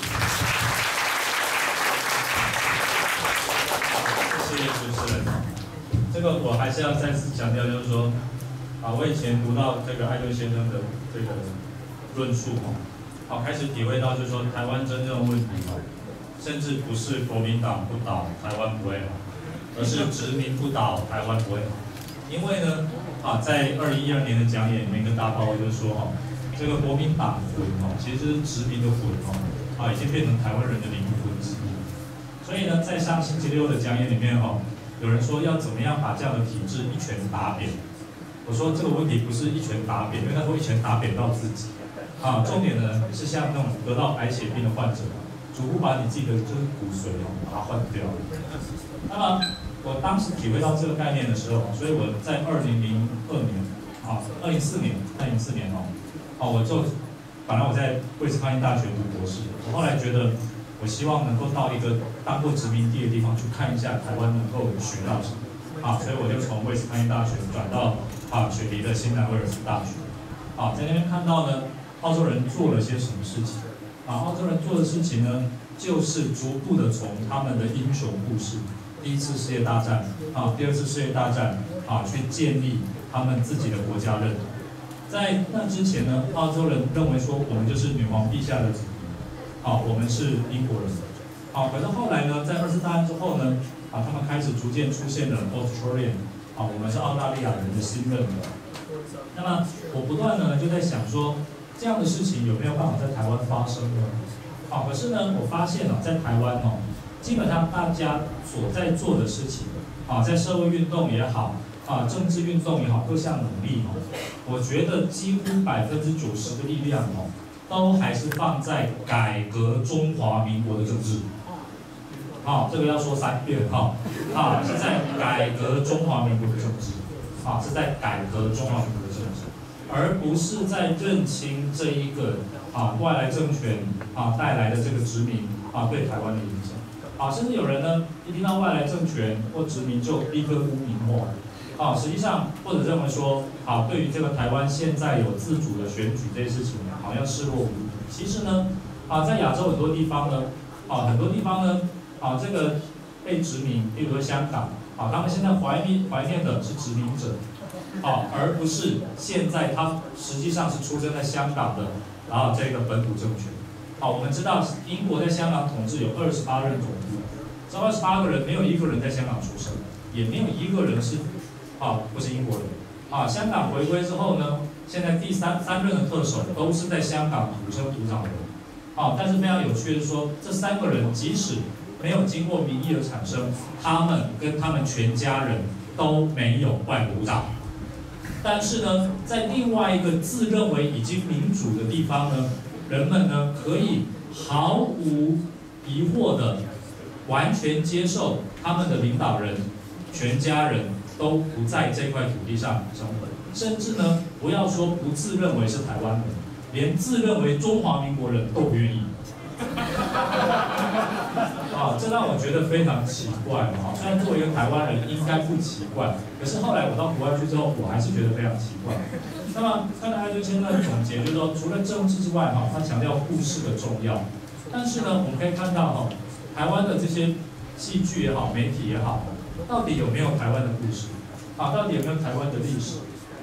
谢谢主持人。这个我还是要再次强调，就是说，啊，我以前读到这个艾顿先生的这个论述哈，好，开始体会到就是说，台湾真正的问题哈。甚至不是国民党不倒，台湾不会好，而是殖民不倒，台湾不会好。因为呢，啊，在二零一二年的讲演里面跟大家报告就是说，哈，这个国民党魂哈，其实是殖民的魂哈，啊，已经变成台湾人的灵魂之一。所以呢，在上星期六的讲演里面哈，有人说要怎么样把这样的体制一拳打扁。我说这个问题不是一拳打扁，因为他会一拳打扁到自己。啊，重点呢是像那种得到白血病的患者。逐步把你自己的就是骨髓哦，把它换掉。那么我当时体会到这个概念的时候，所以我在二零零二年啊，二零四年，二零四年哦，哦，我就本来我在威斯康星大学读博士，我后来觉得我希望能够到一个当过殖民地的地方去看一下台湾能够学到什么啊，所以我就从威斯康星大学转到啊雪梨的新南威尔士大学，啊，在那边看到呢，澳洲人做了些什么事情。啊，澳洲人做的事情呢，就是逐步的从他们的英雄故事，第一次世界大战啊，第二次世界大战啊，去建立他们自己的国家认同。在那之前呢，澳洲人认为说我们就是女皇陛下的子民，啊，我们是英国人。啊，可是后来呢，在二次大战之后呢，啊，他们开始逐渐出现了 Australian， 啊，我们是澳大利亚人的新认同。那么我不断呢就在想说。这样的事情有没有办法在台湾发生呢？好，可是呢，我发现哦，在台湾哦，基本上大家所在做的事情，啊，在社会运动也好，啊，政治运动也好，各项努力哦，我觉得几乎百分之九十的力量哦，都还是放在改革中华民国的政治。好，这个要说三遍哈，啊，是在改革中华民国的政治，啊，是在改革中华民国的政治。而不是在认清这一个啊外来政权啊带来的这个殖民啊对台湾的影响，啊甚至有人呢一听到外来政权或殖民就立刻污名化，啊实际上或者认为说啊对于这个台湾现在有自主的选举这些事情好像视若无睹。其实呢啊在亚洲很多地方呢啊很多地方呢啊这个被殖民，比如说香港啊他们现在怀念怀念的是殖民者。好，而不是现在他实际上是出生在香港的，然后这个本土政权。好，我们知道英国在香港统治有二十八任总督，这二十八个人没有一个人在香港出生，也没有一个人是啊不是英国人。啊，香港回归之后呢，现在第三三任的特首都是在香港土生土长的人。啊，但是非常有趣的是说，这三个人即使没有经过民意的产生，他们跟他们全家人都没有外国护照。但是呢，在另外一个自认为已经民主的地方呢，人们呢可以毫无疑惑的完全接受他们的领导人全家人都不在这块土地上生活，甚至呢不要说不自认为是台湾人，连自认为中华民国人都不愿意。啊，这让我觉得非常奇怪啊！虽然作为一个台湾人应该不奇怪，可是后来我到国外去之后，我还是觉得非常奇怪。那么刚才艾顿先生的总结就是说，除了政治之外，哈，他强调故事的重要。但是呢，我们可以看到哈，台湾的这些戏剧也好，媒体也好，到底有没有台湾的故事？啊，到底有没有台湾的历史？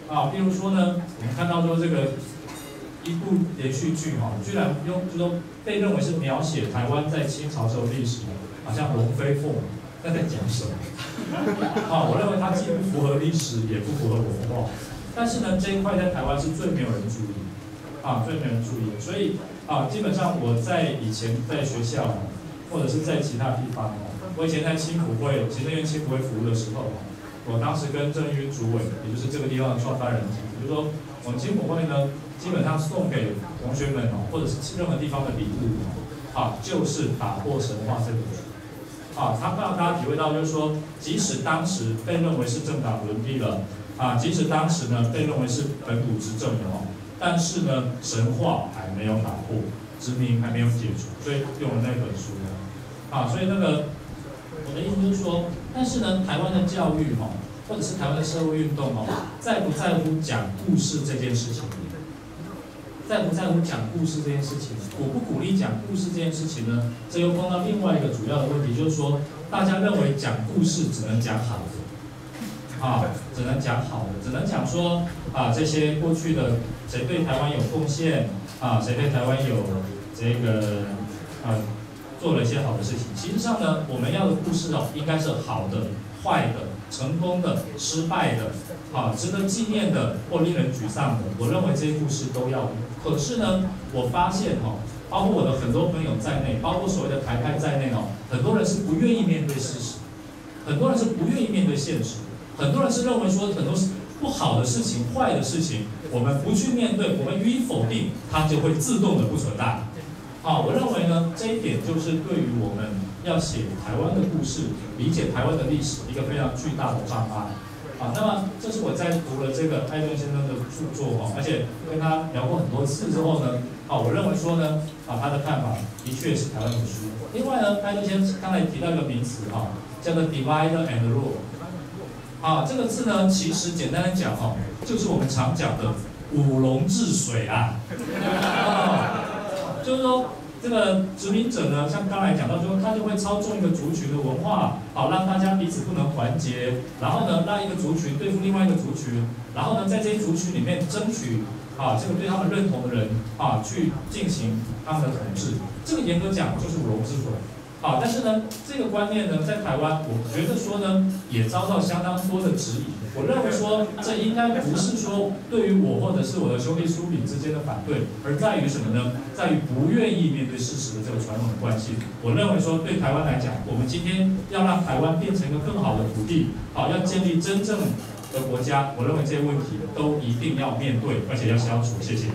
啊，例如说呢，我们看到说这个一部连续剧哈、哦，居然用就说被认为是描写台湾在清朝时候历史，好像龙飞凤舞，那在讲什么？啊，我认为它既不符合历史，也不符合文化。但是呢，这一块在台湾是最没有人注意，啊，最没有人注意的。所以啊，基本上我在以前在学校，或者是在其他地方哦，我以前在青辅会，行政院青辅会服务的时候，我当时跟郑运主委，也就是这个地方的创办人，比如说我们青辅会呢，基本上送给同学们哦，或者是任何地方的礼物，啊，就是打破神话这个主题。啊，他让大家体会到，就是说，即使当时被认为是政党轮替了，啊，即使当时呢被认为是本土执政的哦，但是呢神话还没有打破，殖民还没有解除，所以用了那本书呢，啊，所以那个我的意思就是说，但是呢，台湾的教育哈、哦，或者是台湾的社会运动哦，在不在乎讲故事这件事情？在不在乎讲故事这件事情？我不鼓励讲故事这件事情呢，这又碰到另外一个主要的问题，就是说，大家认为讲故事只能讲好的，啊，只能讲好的，只能讲说啊这些过去的谁对台湾有贡献，啊，谁对台湾有这个啊做了一些好的事情。其实上呢，我们要的故事哦，应该是好的、坏的、成功的、失败的，啊，值得纪念的或令人沮丧的。我认为这些故事都要。可是呢，我发现哦，包括我的很多朋友在内，包括所谓的台派在内哦，很多人是不愿意面对事实，很多人是不愿意面对现实，很多人是认为说很多不好的事情、坏的事情，我们不去面对，我们予以否定，它就会自动的不存在。啊，我认为呢，这一点就是对于我们要写台湾的故事、理解台湾的历史一个非常巨大的障碍。啊，那么这是我在读了这个艾顿先生的著作哈，而且跟他聊过很多次之后呢，啊，我认为说呢，啊，他的看法的确是台湾的书。另外呢，艾顿先生刚才提到一个名词哈，叫做 divide and rule。啊，这个字呢，其实简单的讲哈，就是我们常讲的五龙治水啊。啊，就是说。这个殖民者呢，像刚才讲到说，他就会操纵一个族群的文化，好让大家彼此不能团结，然后呢，让一个族群对付另外一个族群，然后呢，在这些族群里面争取啊这个对他们认同的人啊去进行他们的统治。这个严格讲就是五龙之水。啊，但是呢，这个观念呢，在台湾，我觉得说呢，也遭到相当多的质疑。我认为说，这应该不是说对于我或者是我的兄弟苏炳之间的反对，而在于什么呢？在于不愿意面对事实的这个传统的关系。我认为说，对台湾来讲，我们今天要让台湾变成一个更好的土地，好，要建立真正的国家，我认为这些问题都一定要面对，而且要消除。谢谢。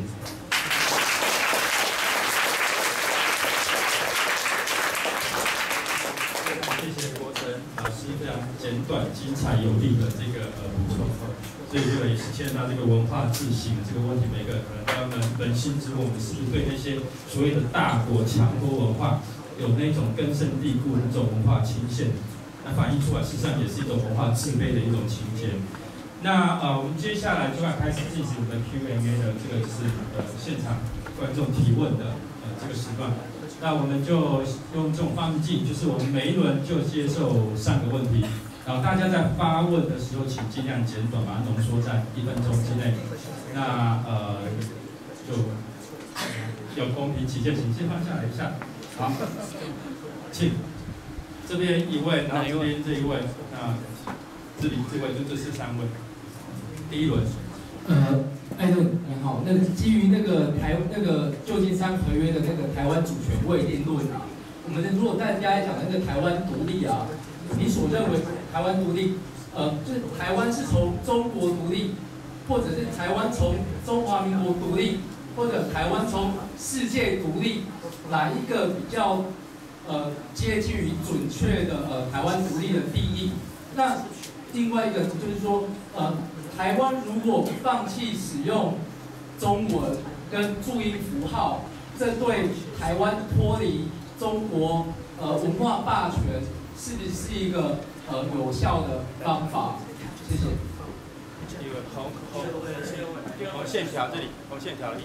非常简短、精彩、有力的这个呃补充，所以这个也是牵涉到这个文化自信的这个问题。每个人都要扪扪心自问，我们是不是对那些所谓的大国强国文化有那种根深蒂固的那种文化倾向？那反映出来，事实上也是一种文化自卑的一种情节。那呃，我们接下来就要开始进行我们的 Q and A 的这个就是呃现场观众提问的呃这个时段。那我们就用这种方式进，就是我们每一轮就接受三个问题，然后大家在发问的时候，请尽量简短，把它浓缩在一分钟之内。那呃，就有公平起见，请先放下来一下。好，请这边一位，然后这边这一位，那这里这位，就这是三位。第一轮。 呃，艾顿你好，那个基于那个台那个旧金山合约的那个台湾主权未定论啊，我们如果大家来讲那个台湾独立啊，你所认为台湾独立，呃，就是台湾是从中国独立，或者是台湾从中华民国独立，或者台湾从世界独立，哪一个比较呃接近于准确的呃台湾独立的定义？那另外一个就是说呃。台湾如果放弃使用中文跟注音符号，这对台湾脱离中国呃文化霸权是不是一个呃有效的方法？谢谢。 一个红红红线条这里，红线条里。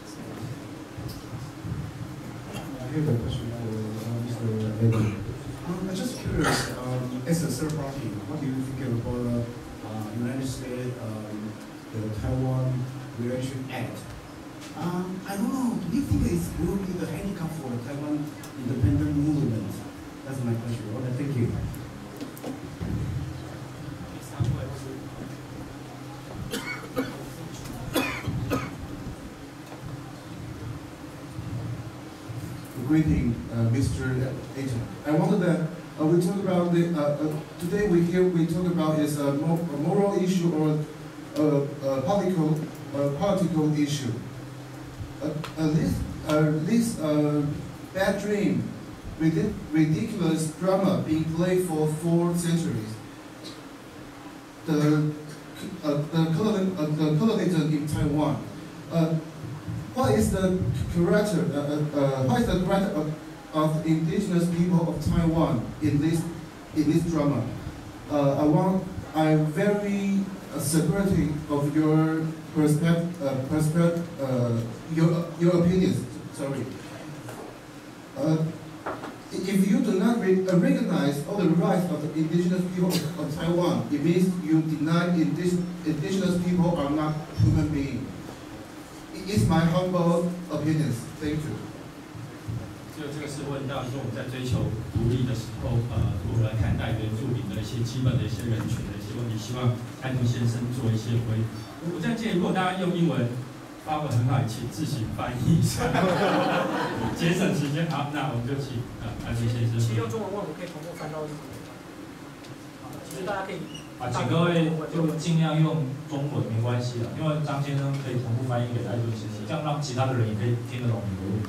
I'm just curious, um, as a third party, what do you think about uh, United States, um, the that. Um, I don't know, do you think it will be the handicap for the Taiwan independent movement? That's my question. Okay, thank you. Greeting, uh, Mister Agent. I wanted that uh, we talk about the uh, uh, today we here we talk about is a, mo a moral issue or a, a political uh, political issue. Uh, uh, this uh, this uh, bad dream, ridic ridiculous drama being played for four centuries. The uh, the colon uh, the colonialism in Taiwan. Uh, What is the character? Uh, uh, what is the character of, of indigenous people of Taiwan in this in this drama? Uh, I want. I'm very uh, supportive of your perspective. Uh, perspective. Uh, your your opinions. Sorry. Uh, if you do not re recognize all the rights of the indigenous people of, of Taiwan, it means you deny indig indigenous people are not human beings. It's my humble opinions. Thank you. 就这个是问到说我们在追求独立的时候，呃，如何来看待原住民的一些基本的一些人权的一些问题，希望安东先生做一些回应。我这样建议，如果大家用英文发文很好，请自行翻译一下，节省时间。好，那我们就请呃安东先生。 其实用中文问，我可以同步翻到日文。其实大家可以。 啊，请各位就尽量用中文，没关系的，因为张先生可以同步翻译给艾顿先生，这样让其他的人也可以听得懂你的问题。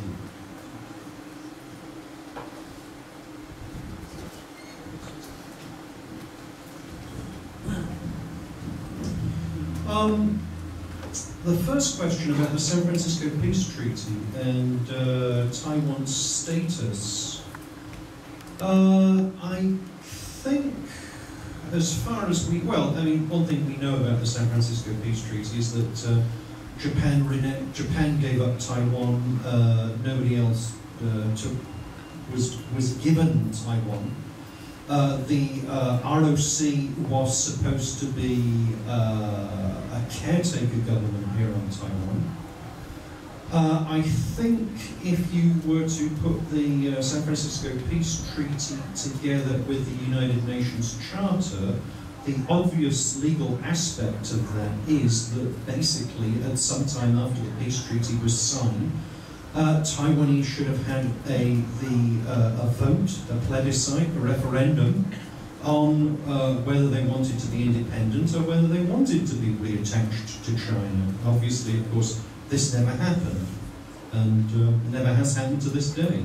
Um, the first question about the San Francisco Peace Treaty and uh, Taiwan's status, uh, I think. As far as we, well, I mean, one thing we know about the San Francisco Peace Treaty is that uh, Japan, Japan gave up Taiwan. Uh, nobody else uh, took was was given Taiwan. Uh, the uh, R O C was supposed to be uh, a caretaker government here on Taiwan. Uh, I think if you were to put the uh, San Francisco Peace Treaty together with the United Nations Charter, the obvious legal aspect of that is that basically at some time after the peace treaty was signed, uh, Taiwanese should have had a, the, uh, a vote, a plebiscite, a referendum on uh, whether they wanted to be independent or whether they wanted to be reattached to China. Obviously, of course, this never happened, and uh, never has happened to this day.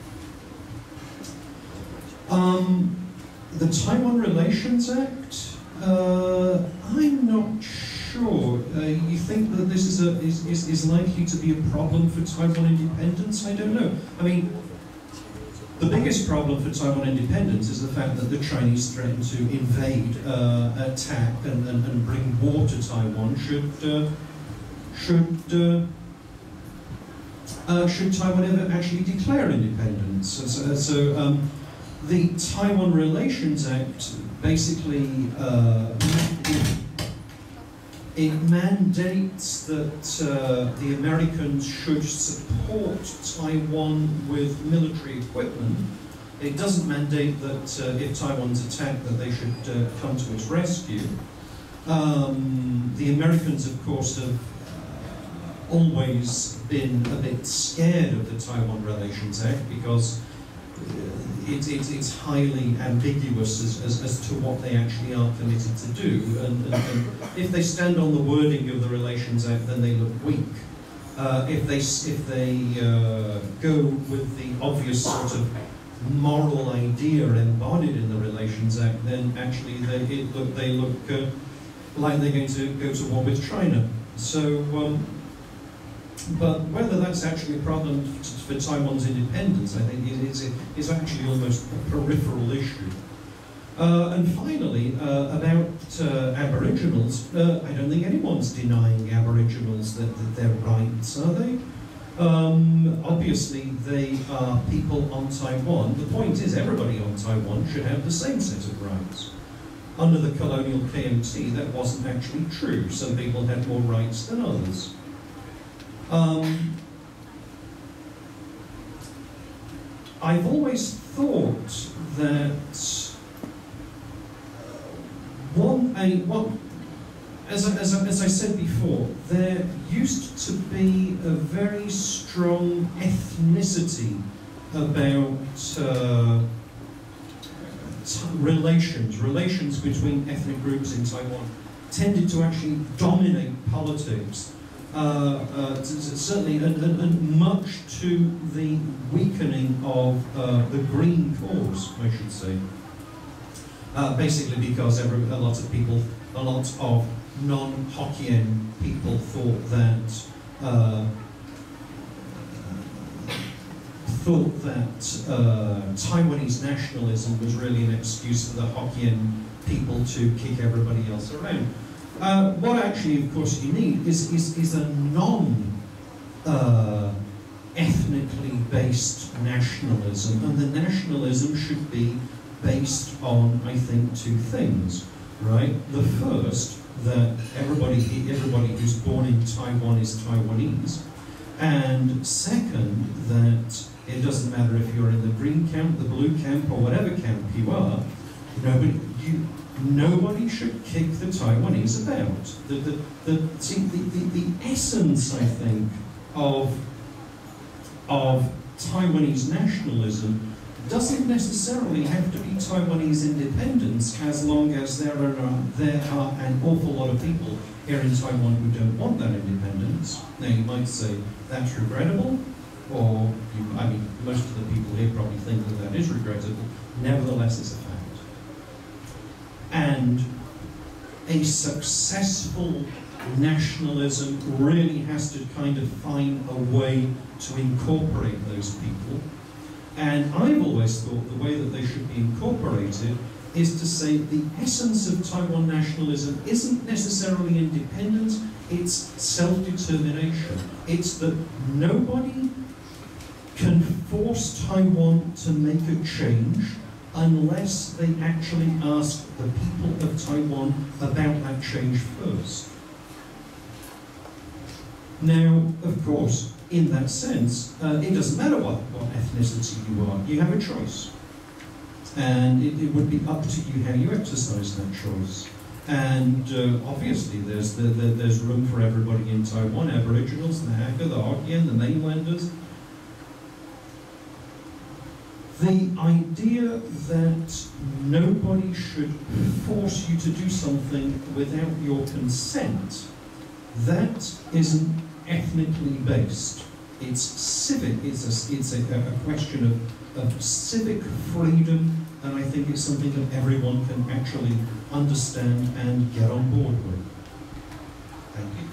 Um, the Taiwan Relations Act, uh, I'm not sure. Uh, you think that this is, a, is, is, is likely to be a problem for Taiwan independence? I don't know. I mean, the biggest problem for Taiwan independence is the fact that the Chinese threaten to invade, uh, attack, and, and, and bring war to Taiwan should uh, should uh, uh, should Taiwan ever actually declare independence. So, so um, the Taiwan Relations Act basically uh, it mandates that uh, the Americans should support Taiwan with military equipment. It doesn't mandate that uh, if Taiwan's attacked that they should uh, come to its rescue. Um, the Americans, of course, have uh, always been a bit scared of the Taiwan Relations Act because It, it, it's highly ambiguous as, as, as to what they actually are committed to do. And, and, and if they stand on the wording of the Relations Act, then they look weak. Uh, if they, if they uh, go with the obvious sort of moral idea embodied in the Relations Act, then actually they, it look, they look uh, like they're going to go to war with China. So, um, but whether that's actually a problem for Taiwan's independence, I think, is, is actually almost a peripheral issue. Uh, and finally, uh, about uh, Aboriginals, uh, I don't think anyone's denying Aboriginals that, that their rights, are they? Um, obviously, they are people on Taiwan. The point is, everybody on Taiwan should have the same set of rights. Under the colonial K M T, that wasn't actually true. Some people had more rights than others. Um, I've always thought that one, a, one as, I, as, I, as I said before, there used to be a very strong ethnicity about uh, relations, relations between ethnic groups in Taiwan tended to actually dominate politics. Uh, uh, certainly, and, and, and much to the weakening of uh, the Green cause, I should say. Uh, basically, because every, a lot of people, a lot of non-Hokkien people thought that uh, thought that uh, Taiwanese nationalism was really an excuse for the Hokkien people to kick everybody else around. Uh, what actually, of course, you need is, is, is a non uh, ethnically based nationalism, and the nationalism should be based on, I think, two things, right? The first, that everybody, everybody who's born in Taiwan is Taiwanese, and second, that it doesn't matter if you're in the green camp, the blue camp, or whatever camp you are, nobody, you, nobody should kick the Taiwanese about. The, the, the, see, the, the, the essence, I think, of, of Taiwanese nationalism doesn't necessarily have to be Taiwanese independence, as long as there are, uh, there are an awful lot of people here in Taiwan who don't want that independence. Now, you might say that's regrettable, or, you, I mean, most of the people here probably think that that is regrettable. Nevertheless, it's a fact. And a successful nationalism really has to kind of find a way to incorporate those people. And I've always thought the way that they should be incorporated is to say the essence of Taiwan nationalism isn't necessarily independence, it's self-determination. It's that nobody can force Taiwan to make a change unless they actually ask the people of Taiwan about that change first. Now, of course, in that sense, uh, it doesn't matter what, what ethnicity you are, you have a choice. And it, it would be up to you how you exercise that choice. And uh, obviously there's, the, the, there's room for everybody in Taiwan, Aboriginals, the Hakka, the Hokkien, the mainlanders. The idea that nobody should force you to do something without your consent, that isn't ethnically based. It's civic, it's a, it's a, a question of, of civic freedom, and I think it's something that everyone can actually understand and get on board with. Thank you.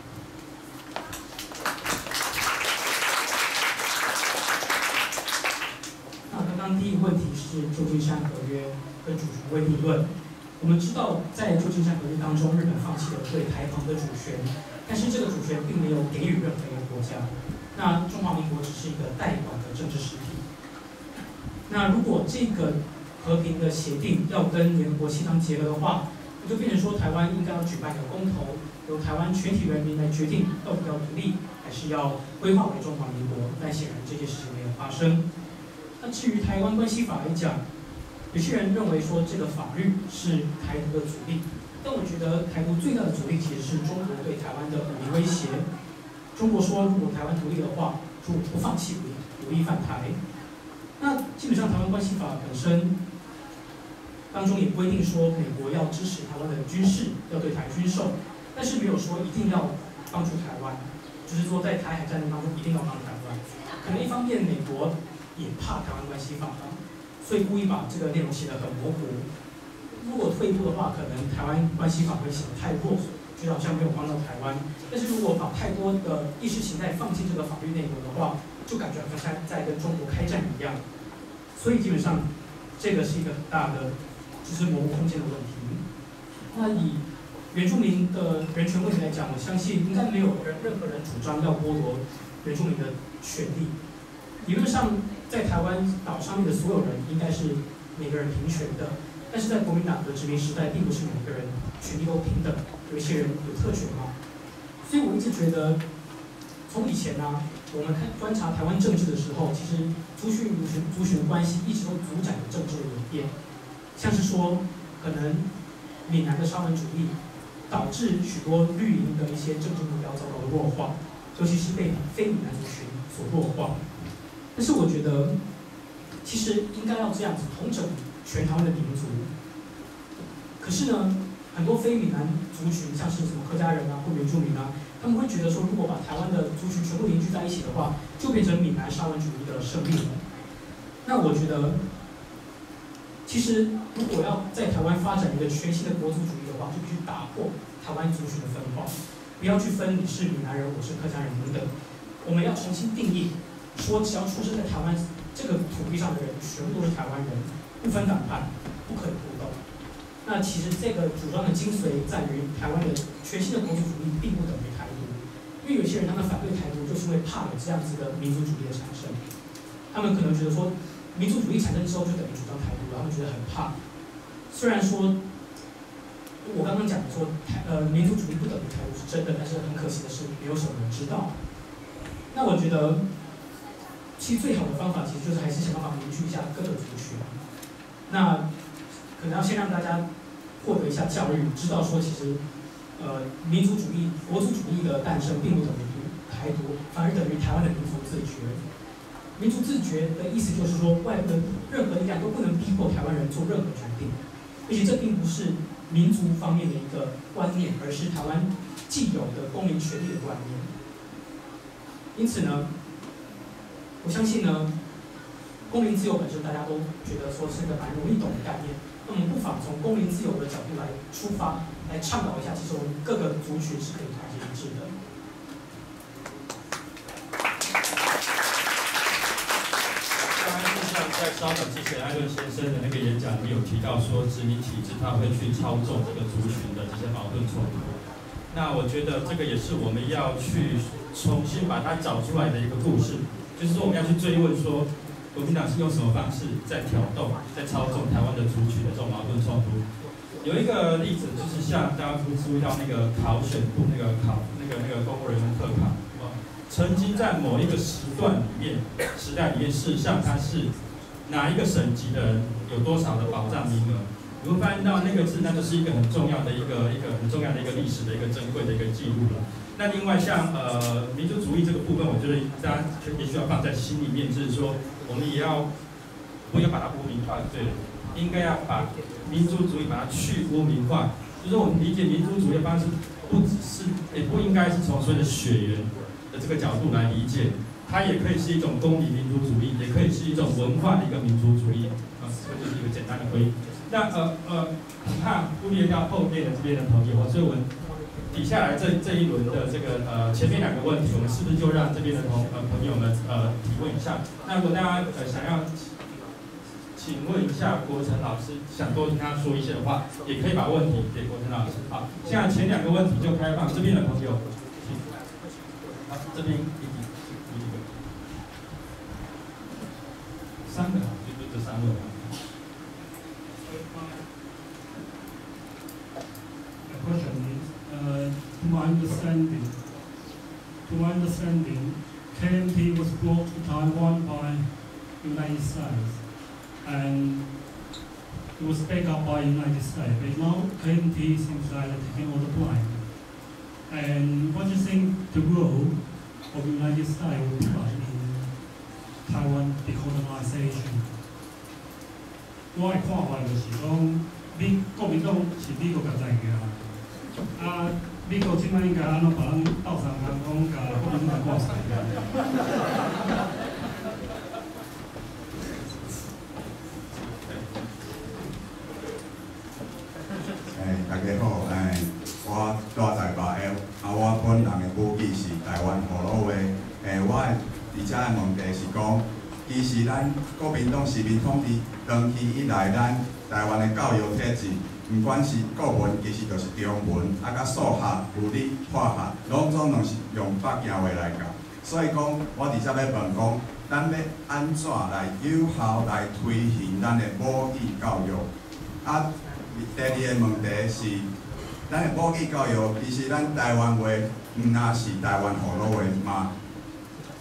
那刚刚第一个问题是旧金山合约跟主权未定论。我们知道，在旧金山合约当中，日本放弃了对台澎的主权，但是这个主权并没有给予任何一个国家。那中华民国只是一个代管的政治实体。那如果这个和平的协定要跟联合国协商结合的话，那就变成说台湾应该要举办一个公投，由台湾全体人民来决定到底要独立，还是要归划给中华民国。但显然这件事情没有发生。那至于台湾关系法来讲，有些人认为说这个法律是台独的阻力，但我觉得台独最大的阻力其实是中国对台湾的武力威胁。中国说，如果台湾独立的话，就不放弃武力，武力犯台。那基本上台湾关系法本身当中也规定说，美国要支持台湾的军事，要对台军售，但是没有说一定要帮助台湾，就是说在台海战争当中一定要帮台湾。可能一方面美国也怕台湾关系法，所以故意把这个内容写得很模糊。如果退一步的话，可能台湾关系法会显得太弱，就好像没有帮到台湾。但是如果把太多的意识形态放进这个法律内容的话，就感觉好像在跟中国开战一样。所以基本上，这个是一个很大的就是模糊空间的问题。那以原住民的人权问题来讲，我相信应该没有人任何人主张要剥夺原住民的权利。理论上，在台湾岛上面的所有人应该是每个人平权的，但是在国民党的殖民时代，并不是每个人权利都平等，有一些人有特权嘛。所以我一直觉得， 从以前呢、啊，我们看观察台湾政治的时候，其实族群族群族群关系一直都主宰着政治的演变，像是说可能闽南的沙文主义导致许多绿营的一些政治目标遭到了弱化，尤其是被非闽南族群所弱化。但是我觉得，其实应该要这样子统整全台湾的民族。可是呢，很多非闽南族群，像是什么客家人啊或原住民啊，他们会觉得说，如果把台湾的族群全部凝聚在一起的话，就变成闽南沙文主义的胜利了。那我觉得，其实如果要在台湾发展一个全新的国族主义的话，就必须打破台湾族群的分化，不要去分你是闽南人，我是客家人等等。我们要重新定义，说只要出生在台湾这个土地上的人，全部都是台湾人，不分党派，不可以互动。那其实这个主张的精髓在于，台湾的全新的国族主义并不等于台独，因为有些人他们反对台独，就是因为怕有这样子的民族主义的产生。他们可能觉得说，民族主义产生之后就等于主张台独，然后觉得很怕。虽然说，我刚刚讲的说台呃民族主义不等于台独是真的，但是很可惜的是，没有什么人知道。那我觉得，其实最好的方法其实就是还是想办法凝聚一下各个族群。那可能要先让大家获得一下教育，知道说其实，呃，民族主义、国族主义的诞生并不等于台独，反而等于台湾的民族自觉。民族自觉的意思就是说，外部的任何力量都不能逼迫台湾人做任何决定，而且这并不是民族方面的一个观念，而是台湾既有的公民权利的观念。因此呢，我相信呢，公民自由本身大家都觉得说是个蛮容易懂的概念。那我们不妨从公民自由的角度来出发，来倡导一下，其实我们各个族群是可以团结一致的。 刚刚就像在稍等之前，艾伦先生的那个演讲里面有提到说，殖民体制它会去操纵这个族群的这些矛盾冲突。那我觉得这个也是我们要去重新把它找出来的一个故事，就是说我们要去追问说，国民党是用什么方式在挑动、在操纵台湾的族群的这种矛盾冲突？有一个例子就是像大家会注意到那个考选部那个考那个那个公务人员特考，曾经在某一个时段里面、时代里面，事实上它是哪一个省级的人有多少的保障名额？你会发现到那个字，那就是一个很重要的一个一个很重要的一个历史的一个珍贵的一个记录了。那另外像呃民族主义这个部分，我觉得大家也需要放在心里面，就是说我们也要不要把它污名化，对了，应该要把民族主义把它去污名化。就是我们理解民族主义的方式，不只是也不应该是从所谓的血缘的这个角度来理解，它也可以是一种公民民族主义，也可以是一种文化的一个民族主义。啊，这个就是一个简单的回应。那呃呃，怕忽略掉后面的这边的朋友，所以我们底下来这这一轮的这个呃前面两个问题，我们是不是就让这边的同呃朋友们呃提问一下？那如果大家呃想要请问一下国成老师，想多听他说一些的话，也可以把问题给国成老师。好，现在前两个问题就开放这边的朋友，好，这边一一一个，三个，就就这三位。 Question is, uh, to my understanding, to my understanding, K M T was brought to Taiwan by United States, and it was backed up by United States. But now K M T seems like they're taking all the blame. And what do you think the role of United States will play in Taiwan decolonization? 我的看法就是讲，美国民党是美国甲在行。啊，美国即摆应该安怎把咱斗相共讲，甲国民党挂晒个。 诶，大家好，诶，我住在巴él啊，我本人的母语是台湾河洛话。诶，我的而且的问题是讲，其实咱国民党殖民统治长期以来，咱台湾的教育体制。 唔管是国文，其实就是中文，啊，甲数学、物理、化学，拢总拢是用北京话来教。所以讲，我直接要问讲，咱要安怎来有效来推行咱的母语教育？啊，第二个问题是，咱的母语教育，其实咱台湾话，毋若是台湾河洛话嘛，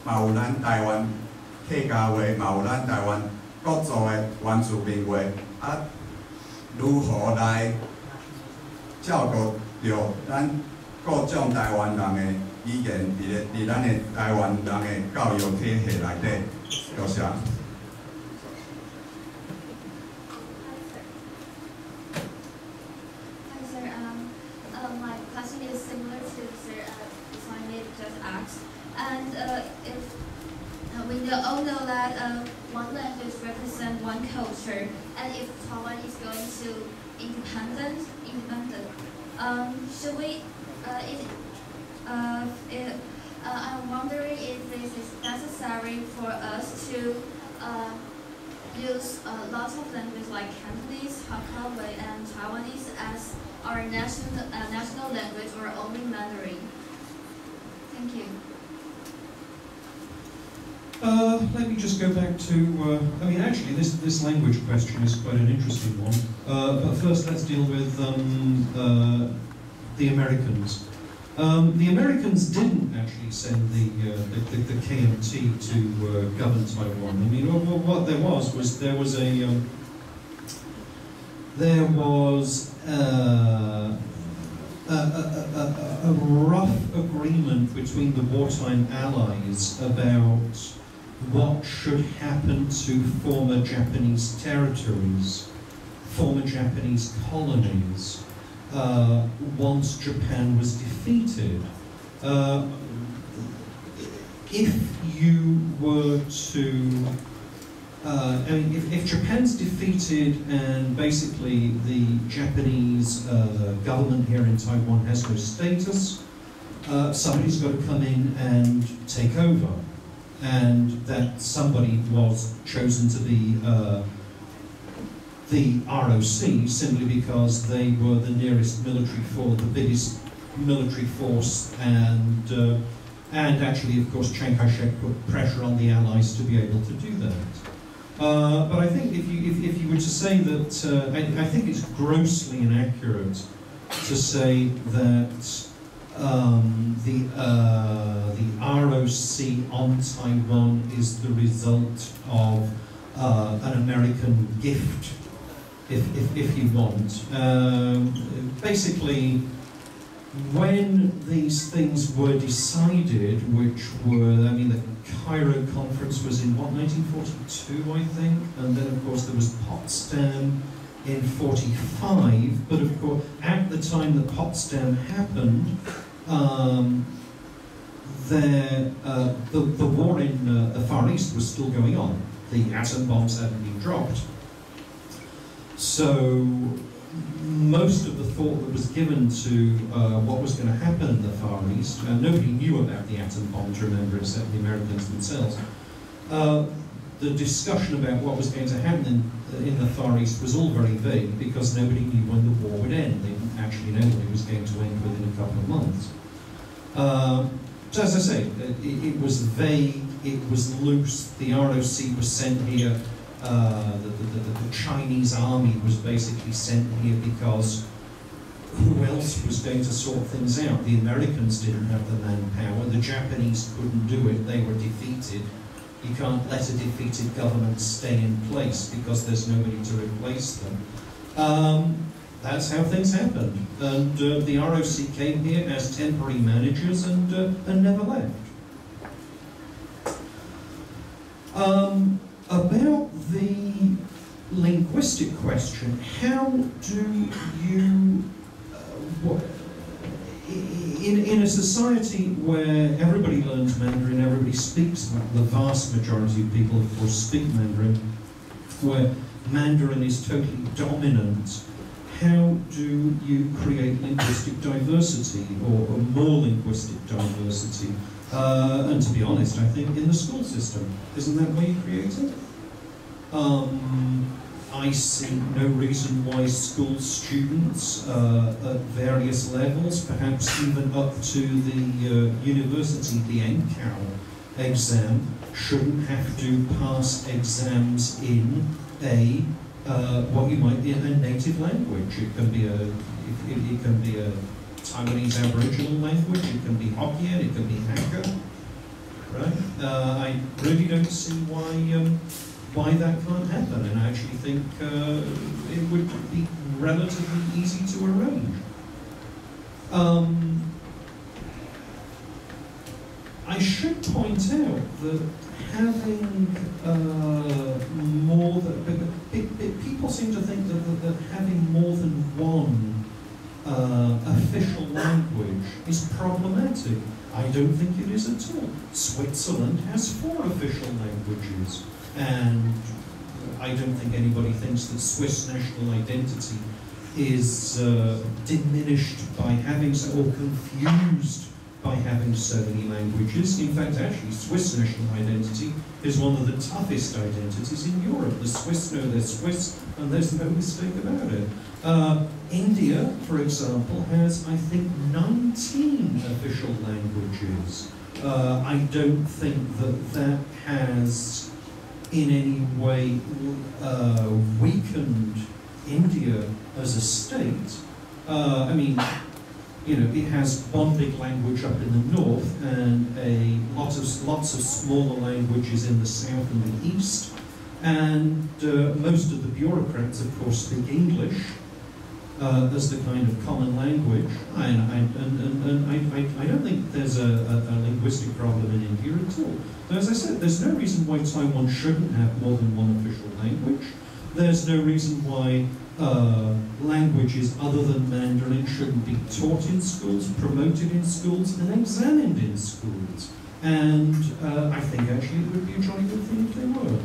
嘛有咱台湾客家话，嘛有咱台湾各族的原住民话，啊，如何来照顾着咱各种台湾人的语言，伫咧伫咱的台湾人的教育体系内底？多谢。 Hi sir, um, uh, my question is similar to Sir uh, Ismail just asked, and uh, if uh, we know, all know that uh, one language represents one culture, and if Taiwan is going to independent, independent, um, should we? Uh, it, uh, it, uh, I'm wondering if this is necessary for us to uh, use a lot of languages like Cantonese, Hakka, and Taiwanese as our national uh, national language, or only Mandarin? Thank you. Uh, let me just go back to, uh, I mean actually this, this language question is quite an interesting one, uh, but first let's deal with um, uh, the Americans. Um, the Americans didn't actually send the, uh, the, the, the K M T to uh, govern Taiwan. I mean what, what there was was there was a, um, there was uh, A, a, a, a rough agreement between the wartime allies about what should happen to former Japanese territories, former Japanese colonies, uh, once Japan was defeated. Uh, if you were to Uh, I mean, if, if Japan's defeated and basically the Japanese uh, government here in Taiwan has no status, uh, somebody's got to come in and take over. And that somebody was chosen to be uh, the R O C simply because they were the nearest military force, the biggest military force, and uh, and actually, of course, Chiang Kai-shek put pressure on the Allies to be able to do that. Uh, but I think if you, if, if you were to say that, uh, I, I think it's grossly inaccurate to say that um, the, uh, the R O C on Taiwan is the result of uh, an American gift, if, if, if you want. Um, basically, when these things were decided, which were, I mean, the Cairo Conference was in, what, nineteen forty-two, I think? And then, of course, there was Potsdam in forty-five. But, of course, at the time that Potsdam happened, um, there, uh, the, the war in uh, the Far East was still going on. The atom bombs hadn't been dropped. So most of the thought that was given to uh, what was going to happen in the Far East, uh, nobody knew about the atom bombs, remember, except the Americans themselves. Uh, the discussion about what was going to happen in, in the Far East was all very vague because nobody knew when the war would end. They didn't actually know when it was going to end within a couple of months. Uh, so as I say, it, it was vague, it was loose, the R O C was sent here. Uh, the, the, the, the Chinese army was basically sent here because who else was going to sort things out? The Americans didn't have the manpower, the Japanese couldn't do it, they were defeated. You can't let a defeated government stay in place because there's nobody to replace them. Um, that's how things happened. And uh, the R O C came here as temporary managers and, uh, and never left. Um, About the linguistic question, how do you, uh, in, in a society where everybody learns Mandarin, everybody speaks, the vast majority of people of course speak Mandarin, where Mandarin is totally dominant, how do you create linguistic diversity or, or more linguistic diversity? Uh, and to be honest, I think in the school system, isn't that where you create it? Um, I see no reason why school students uh, at various levels, perhaps even up to the uh, university, the N C A L exam, shouldn't have to pass exams in a uh, what you might be a native language. It can be a it, it can be a Taiwanese Aboriginal language, it can be Hokkien, it can be Hakka. right? Uh, I really don't see why um, why that can't happen, and I actually think uh, it would be relatively easy to arrange. Um, I should point out that having uh, more than people seem to think that, that, that having more than one uh, official language is problematic. I don't think it is at all. Switzerland has four official languages, and I don't think anybody thinks that Swiss national identity is uh, diminished by having so, or confused by having so many languages. In fact, actually, Swiss national identity is one of the toughest identities in Europe. The Swiss know they're Swiss, and there's no mistake about it. Uh, India, for example, has, I think, nineteen official languages. Uh, I don't think that that has in any way uh, weakened India as a state. Uh, I mean, you know, it has one big language up in the north and a lot of lots of smaller languages in the south and the east. And uh, most of the bureaucrats, of course, speak English uh, as the kind of common language. And, and, and, and I, I, I don't think there's a, a, a linguistic problem in India at all. But as I said, there's no reason why Taiwan shouldn't have more than one official language. There's no reason why uh, languages other than Mandarin shouldn't be taught in schools, promoted in schools, and examined in schools. And uh, I think actually it would be a jolly good thing if they were.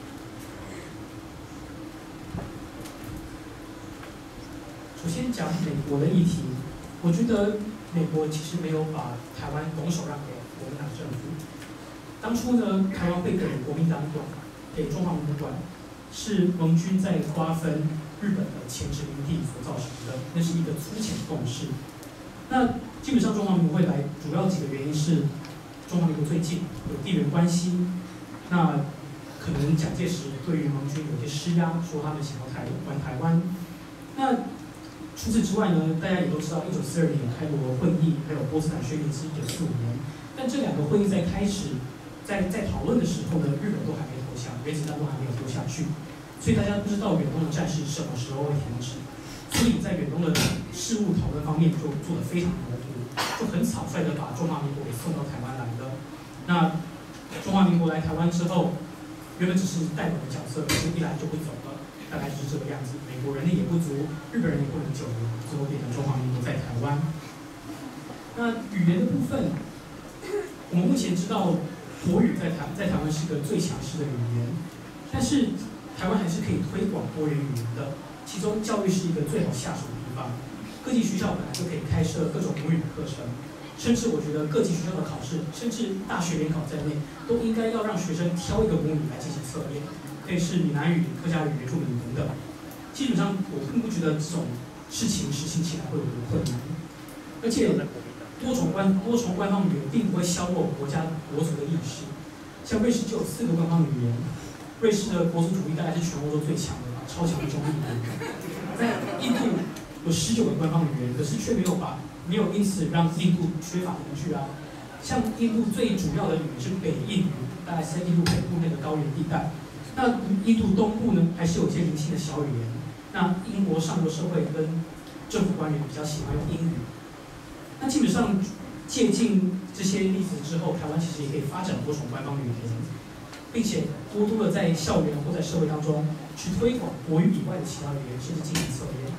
首先讲美国的议题，我觉得美国其实没有把台湾拱手让给国民党政府。当初呢，台湾会给国民党管，给中华民国管，是盟军在瓜分日本的前殖民地所造成的，那是一个粗浅共识。那基本上中华民国会来，主要几个原因是中华民国最近有地缘关系，那可能蒋介石对于盟军有些施压，说他们想要台湾台湾。那除此之外呢，大家也都知道，一九四二年开罗会议，还有波茨坦宣言是一九四五年。但这两个会议在开始，在在讨论的时候呢，日本都还没投降，原子弹都还没有丢下去，所以大家不知道远东的战事什么时候会停止。所以在远东的事务讨论方面就做得非常模糊，就很草率的把中华民国给送到台湾来的。那中华民国来台湾之后，原本只是代表的角色，可是一来就不走了。大概就是这个样子，美国人力也不足，日本人也不能救援，最后变成中华民国在台湾。那语言的部分，我们目前知道国语在台在台湾是个最强势的语言，但是台湾还是可以推广多元语言的，其中教育是一个最好下手的地方。各级学校本来就可以开设各种母语的课程，甚至我觉得各级学校的考试，甚至大学联考在内，都应该要让学生挑一个母语来进行测验。可以是闽南语、客家语、原住民等等。基本上，我并不觉得这种事情实行起来会有多困难。而且，多重官多重官方语言并不会削弱国家国族的意识。像瑞士就有四个官方语言，瑞士的国族主义大概是全欧洲最强的，超强的中立国。在印度有十九个官方语言，可是却没有把没有因此让印度缺乏工具啊。像印度最主要的语言是北印语，大概是在印度北部那个高原地带。那印度东部呢，还是有些零星的小语言。那英国上流社会跟政府官员比较喜欢用英语。那基本上借鉴这些例子之后，台湾其实也可以发展多种官方语言，并且多多的在校园或在社会当中去推广国语以外的其他语言，甚至进行测验。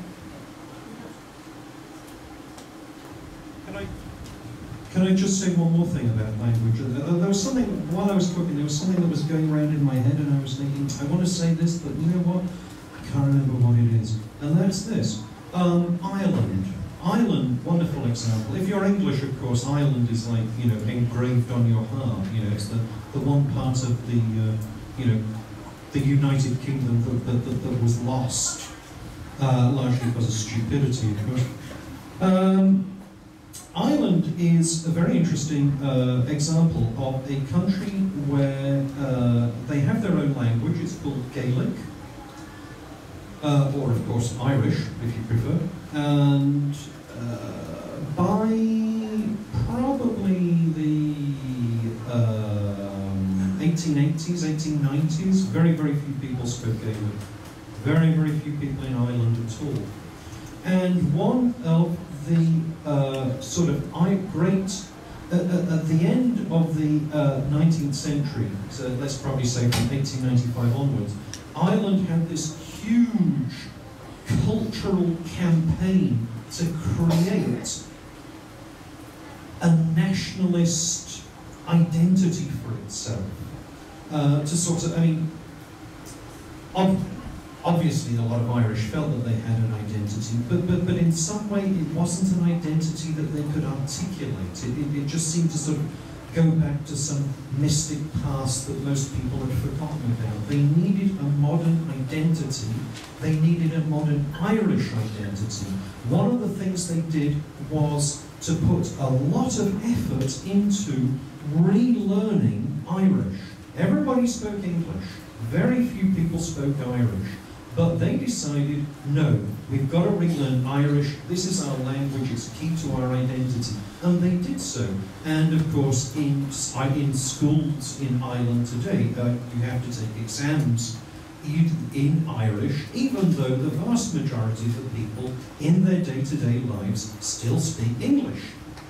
Can I just say one more thing about language? There was something, while I was talking, there was something that was going around in my head and I was thinking, I want to say this, but you know what? I can't remember what it is. And that's this. Um, Ireland. Ireland, wonderful example. If you're English, of course, Ireland is like, you know, engraved on your heart. You know, it's the, the one part of the, uh, you know, the United Kingdom that, that, that, that was lost, uh, largely because of stupidity, of course. Um, Ireland is a very interesting uh, example of a country where uh, they have their own language. It's called Gaelic, uh, or of course Irish, if you prefer. And uh, by probably the uh, eighties, eighteen nineties, very, very few people spoke Gaelic. Very, very few people in Ireland at all. And one of the uh, sort of I great, uh, uh, at the end of the uh, nineteenth century, so let's probably say from eighteen ninety-five onwards, Ireland had this huge cultural campaign to create a nationalist identity for itself. Uh, to sort of, I mean, ob obviously a lot of Irish felt that they had an identity, but, but, but in some way it wasn't an identity that they could articulate. It, it, it just seemed to sort of go back to some mystic past that most people had forgotten about. They needed a modern identity. They needed a modern Irish identity. One of the things they did was to put a lot of effort into relearning Irish. Everybody spoke English. Very few people spoke Irish. But they decided, no, we've got to relearn Irish. This is our language. It's key to our identity. And they did so. And of course, in, in schools in Ireland today, uh, you have to take exams in, in Irish, even though the vast majority of the people in their day-to-day lives still speak English.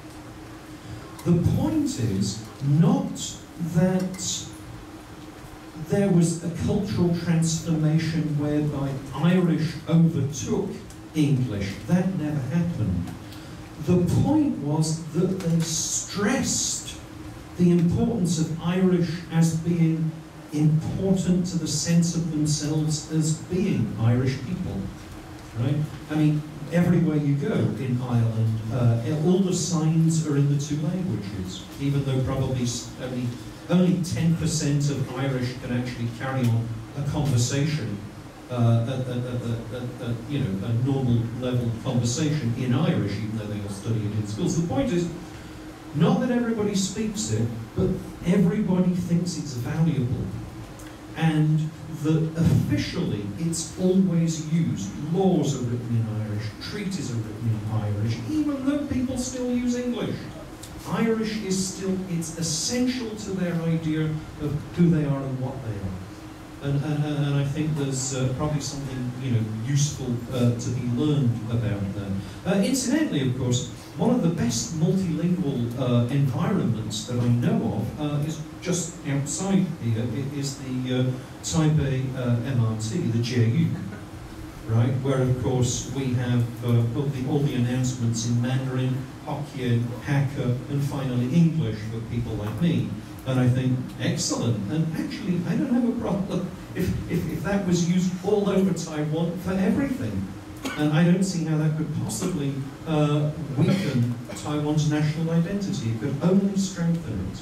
The point is not that there was a cultural transformation whereby Irish overtook English. That never happened. The point was that they stressed the importance of Irish as being important to the sense of themselves as being Irish people, right? I mean, everywhere you go in Ireland, uh, all the signs are in the two languages, even though probably only Only ten percent of Irish can actually carry on a conversation, uh, a, a, a, a, a, you know, a normal level conversation in Irish, even though they all study it in schools. The point is, not that everybody speaks it, but everybody thinks it's valuable. And that officially it's always used. Laws are written in Irish, treaties are written in Irish, even though people still use English. Irish is still, it's essential to their idea of who they are and what they are. And, and, and I think there's uh, probably something, you know, useful uh, to be learned about that. Uh, incidentally, of course, one of the best multilingual uh, environments that I know of uh, is just outside here. It is the uh, Taipei uh, M R T, the J U, right? Where, of course, we have uh, all, the, all the announcements in Mandarin, Hokkien, Hakka, and finally English for people like me. And I think, excellent. And actually, I don't have a problem if, if, if that was used all over Taiwan for everything. And I don't see how that could possibly uh, weaken Taiwan's national identity. It could only strengthen it.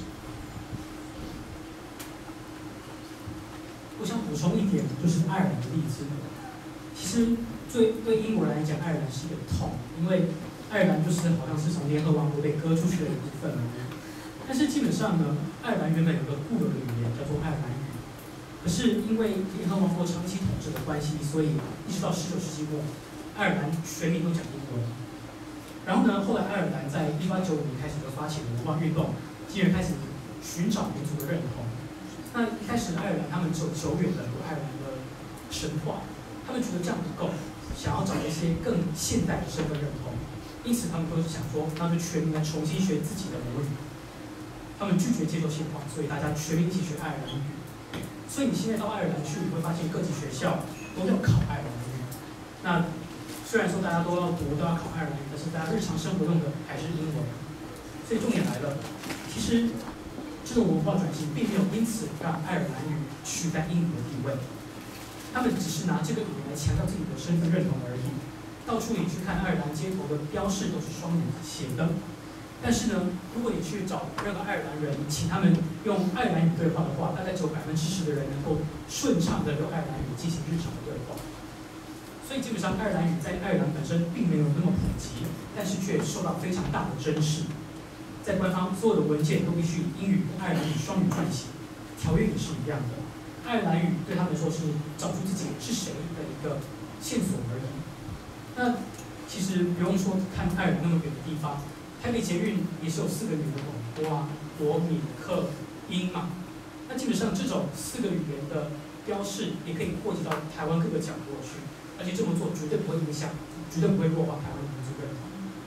我想补充一点，就是爱尔兰的例子。其实对对英国人来讲，爱尔兰是一个痛，因为爱尔兰就是好像是从联合王国被割出去的一部分而已。但是基本上呢，爱尔兰原本有个固有的语言叫做爱尔兰语，可是因为联合王国长期统治的关系，所以一直到十九世纪末，爱尔兰全民都讲英文。然后呢，后来爱尔兰在一八九五年开始就发起了文化运动，进而开始寻找民族的认同。那一开始爱尔兰他们只有久远的有爱尔兰的神话，他们觉得这样不够，想要找一些更现代的身份认同。因此，他们都是想说，那就全民来重新学自己的母语。他们拒绝接受现况，所以大家全民一起学爱尔兰语。所以你现在到爱尔兰去，你会发现各级学校都要考爱尔兰语。那虽然说大家都要读，都要考爱尔兰语，但是大家日常生活用的还是英文。所以重点来了，其实这种文化转型并没有因此让爱尔兰语取代英语的地位，他们只是拿这个语言来强调自己的身份认同而已。到处你去看爱尔兰街头的标示都是双语写的，但是呢，如果你去找任何爱尔兰人，请他们用爱尔兰语对话的话，大概只有百分之十的人能够顺畅的用爱尔兰语进行日常的对话。所以基本上爱尔兰语在爱尔兰本身并没有那么普及，但是却受到非常大的珍视。在官方所有的文件都必须英语跟爱尔兰语双语撰写，条约也是一样的。爱尔兰语对他们说是找出自己是谁的一个线索而已。那其实不用说看爱尔兰那么远的地方，台北捷运也是有四个语的广播啊，国、闽、客、英嘛。 那基本上这种四个语言的标示也可以扩及到台湾各个角落去，而且这么做绝对不会影响，绝对不会弱化台湾的民族认同。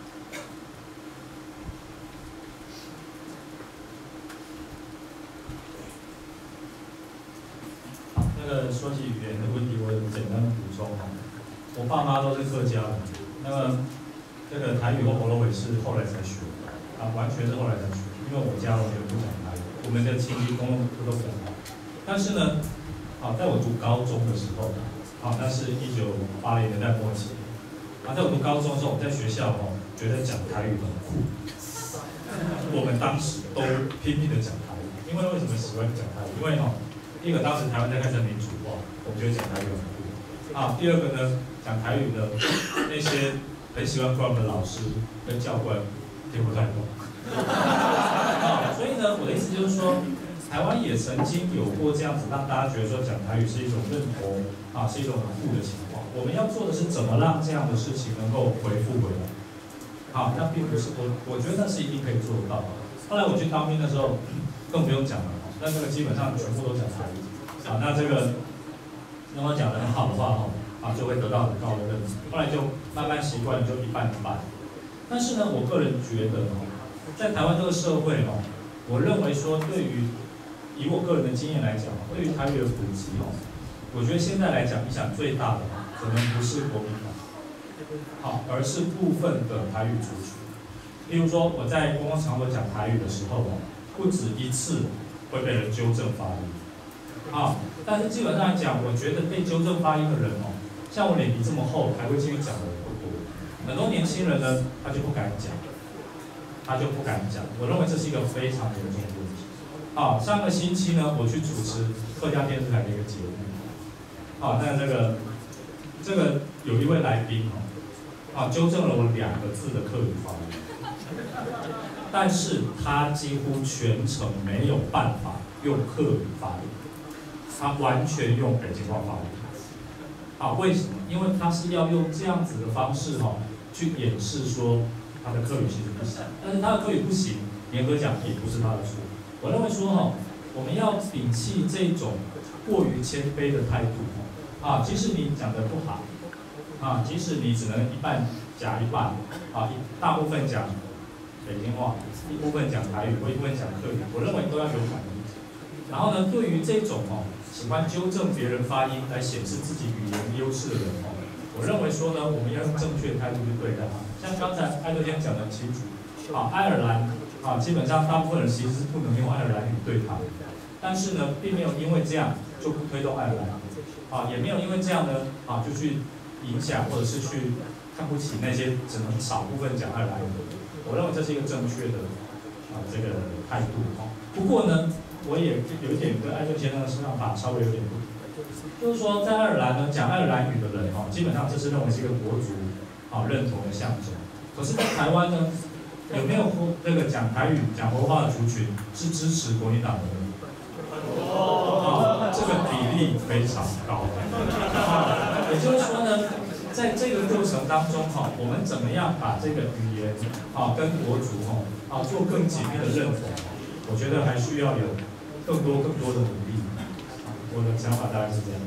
好，那个说起语言的问题，我简单补充哈。我爸妈都是客家人，那么这个台语或婆罗尾是后来才学的，啊，完全是后来才学，因为我家完全不讲台语，我们的亲戚公公都不讲台语。但是呢，啊，在我读高中的时候，啊，那是一九八零年代末期，啊，在我读高中的时候，我在学校哦，觉得讲台语很酷，我们当时都拼命的讲台语，因为为什么喜欢讲台语？因为哦，第一个当时台湾在开始民主化，我们觉得讲台语很酷，啊，第二个呢，讲台语的那些很喜欢 prom 的老师跟教官听不太懂，啊，所以呢，我的意思就是说。台湾也曾经有过这样子，让大家觉得说讲台语是一种认同啊，是一种很酷的情况。我们要做的是怎么让这样的事情能够回复回来。好，那并不是我，我觉得那是一定可以做得到的。后来我去当兵的时候，更不用讲了，那这个基本上全部都讲台语。啊，那这个如果讲得很好的话，哈，啊就会得到很高的认同。后来就慢慢习惯，就一半一半。但是呢，我个人觉得哦，在台湾这个社会哦，我认为说对于以我个人的经验来讲，对于台语的普及哦，我觉得现在来讲影响最大的可能不是国民党，好，而是部分的台语族群。例如说我在公共场合讲台语的时候哦，不止一次会被人纠正发音，啊，但是基本上来讲，我觉得被纠正发音的人哦，像我脸皮这么厚还会继续讲的人不多，很多年轻人呢他就不敢讲，他就不敢讲。我认为这是一个非常严重的问题。好，上个星期呢，我去主持客家电视台的一个节目。好，那这个这个有一位来宾哦，啊，纠正了我两个字的客语发音，但是他几乎全程没有办法用客语发音，他完全用北京话发音。好，为什么？因为他是要用这样子的方式哈、哦，去掩饰说他的客语其实不行，但是他的客语不行，严格讲也不是他的错。我认为说哈，我们要摒弃这种过于谦卑的态度啊，即使你讲的不好啊，即使你只能一半讲一半啊，大部分讲北京话，一部分讲台语，或一部分讲客语，我认为都要有反应。然后呢，对于这种哦喜欢纠正别人发音来显示自己语言优势的人哦，我认为说呢，我们要用正确的态度去对待他。像刚才艾德先讲得很清楚，啊，爱尔兰。啊，基本上大部分人其实是不能用爱尔兰语对他，但是呢，并没有因为这样就不推动爱尔兰语，啊，也没有因为这样呢，啊，就去影响或者是去看不起那些只能少部分讲爱尔兰语的人。我认为这是一个正确的啊这个态度。不过呢，我也有一点跟艾顿先生的想法稍微有点不同，就是说在爱尔兰呢讲爱尔兰语的人哦，基本上这是认为是一个国族啊认同的象征。可是，在台湾呢？有没有那个讲台语、讲活化的族群是支持国民党的呢？啊，这个比例非常高。啊，也就是说呢，在这个过程当中哈，我们怎么样把这个语言啊跟国族哈啊做更紧密的认同？我觉得还需要有更多更多的努力。我的想法大概是这样。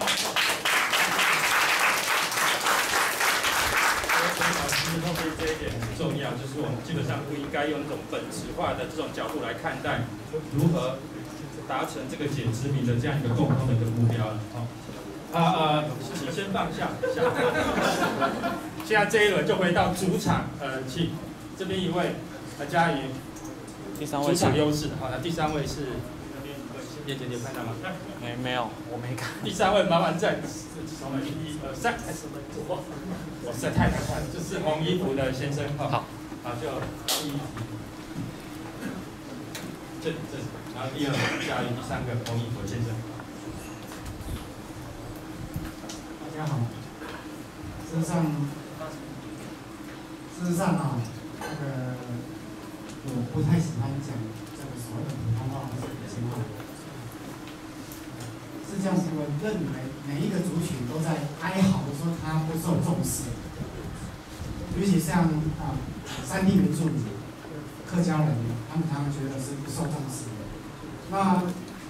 后面这一点很重要，就是我们基本上不应该用这种本质化的这种角度来看待如何达成这个解殖民的这样一个共同的一个目标。哦，啊啊，请先放下，下。现在这一轮就回到主场，呃，请这边一位来嘉怡， 第三位主场优势。好，那第三位是叶姐姐看到吗？ 没没有，我没看。 第三位麻烦在，一二三，开始。哇，我实在太难看了，就是红衣服的先生。好，好，就第一题，这这，然后第二加一，第三个红衣服的先生。 大家好，事实上，事实上啊，那个我不太喜欢讲这个所谓的普通话或者北京话。是这样子，我认为每一个族群都在哀嚎说他不受重视，尤其像啊山地原住民、客家人，他们常常觉得是不受重视的。那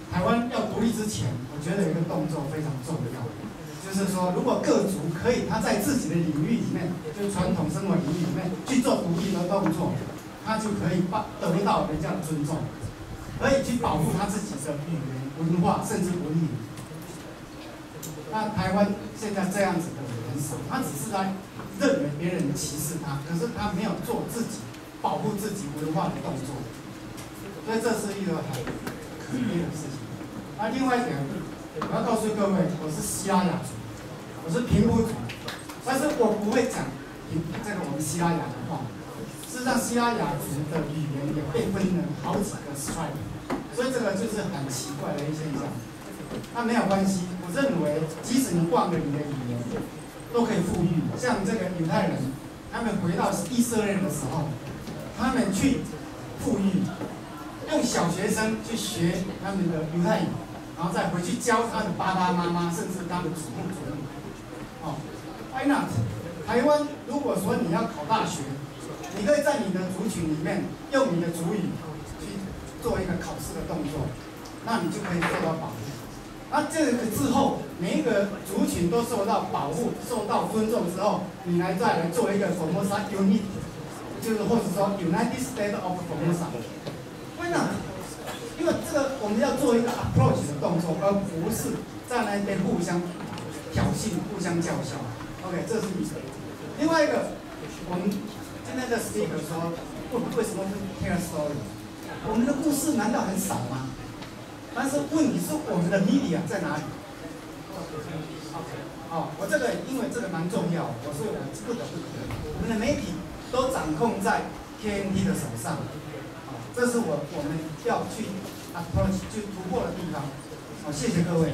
台湾要独立之前，我觉得有一个动作非常重要，就是说，如果各族可以他在自己的领域里面，就是传统生活领域里面去做独立的动作，他就可以得到人家的尊重，可以去保护他自己的语言、文化甚至文明。那台湾现在这样子的人很少，他只是在认为别人歧视他，可是他没有做自己保护自己文化的动作，所以这是一个很可悲的事情。那另外一点，我要告诉各位，我是西拉雅族，我是平埔族，但是我不会讲这个我们西拉雅的话。事实上，西拉雅族的语言也被分了好几个 tribe， 所以这个就是很奇怪的一现象。那没有关系，我认为即使你忘了你的语言，都可以复育。像这个犹太人，他们回到以色列的时候，他们去复育，用小学生去学他们的犹太语，然后再回去教他的爸爸妈妈，甚至他们祖父祖母。哦 ，Why not？ 台湾如果说你要考大学，你可以在你的族群里面用你的族语去做一个考试的动作，那你就可以受到保护。那这个之后，每一个族群都受到保护、受到尊重之后，你来再来做一个 Formosa Unit， 就是或者说 United States of Formosa。Why not？ 因为这个我们要做一个 approach 的动作，而不是在那边互相挑衅、互相叫嚣。OK， 这是一个。另外一个，我们今天的 speaker 说，为为什么是 tell story？ 我们的故事难道很少吗？但是问题是我们的 media 在哪里？哦，我这个因为这个蛮重要，我所以我不得不提，我们的媒体都掌控在 K N T 的手上，哦，这是我我们要去 approach 去突破的地方。好，谢谢各位。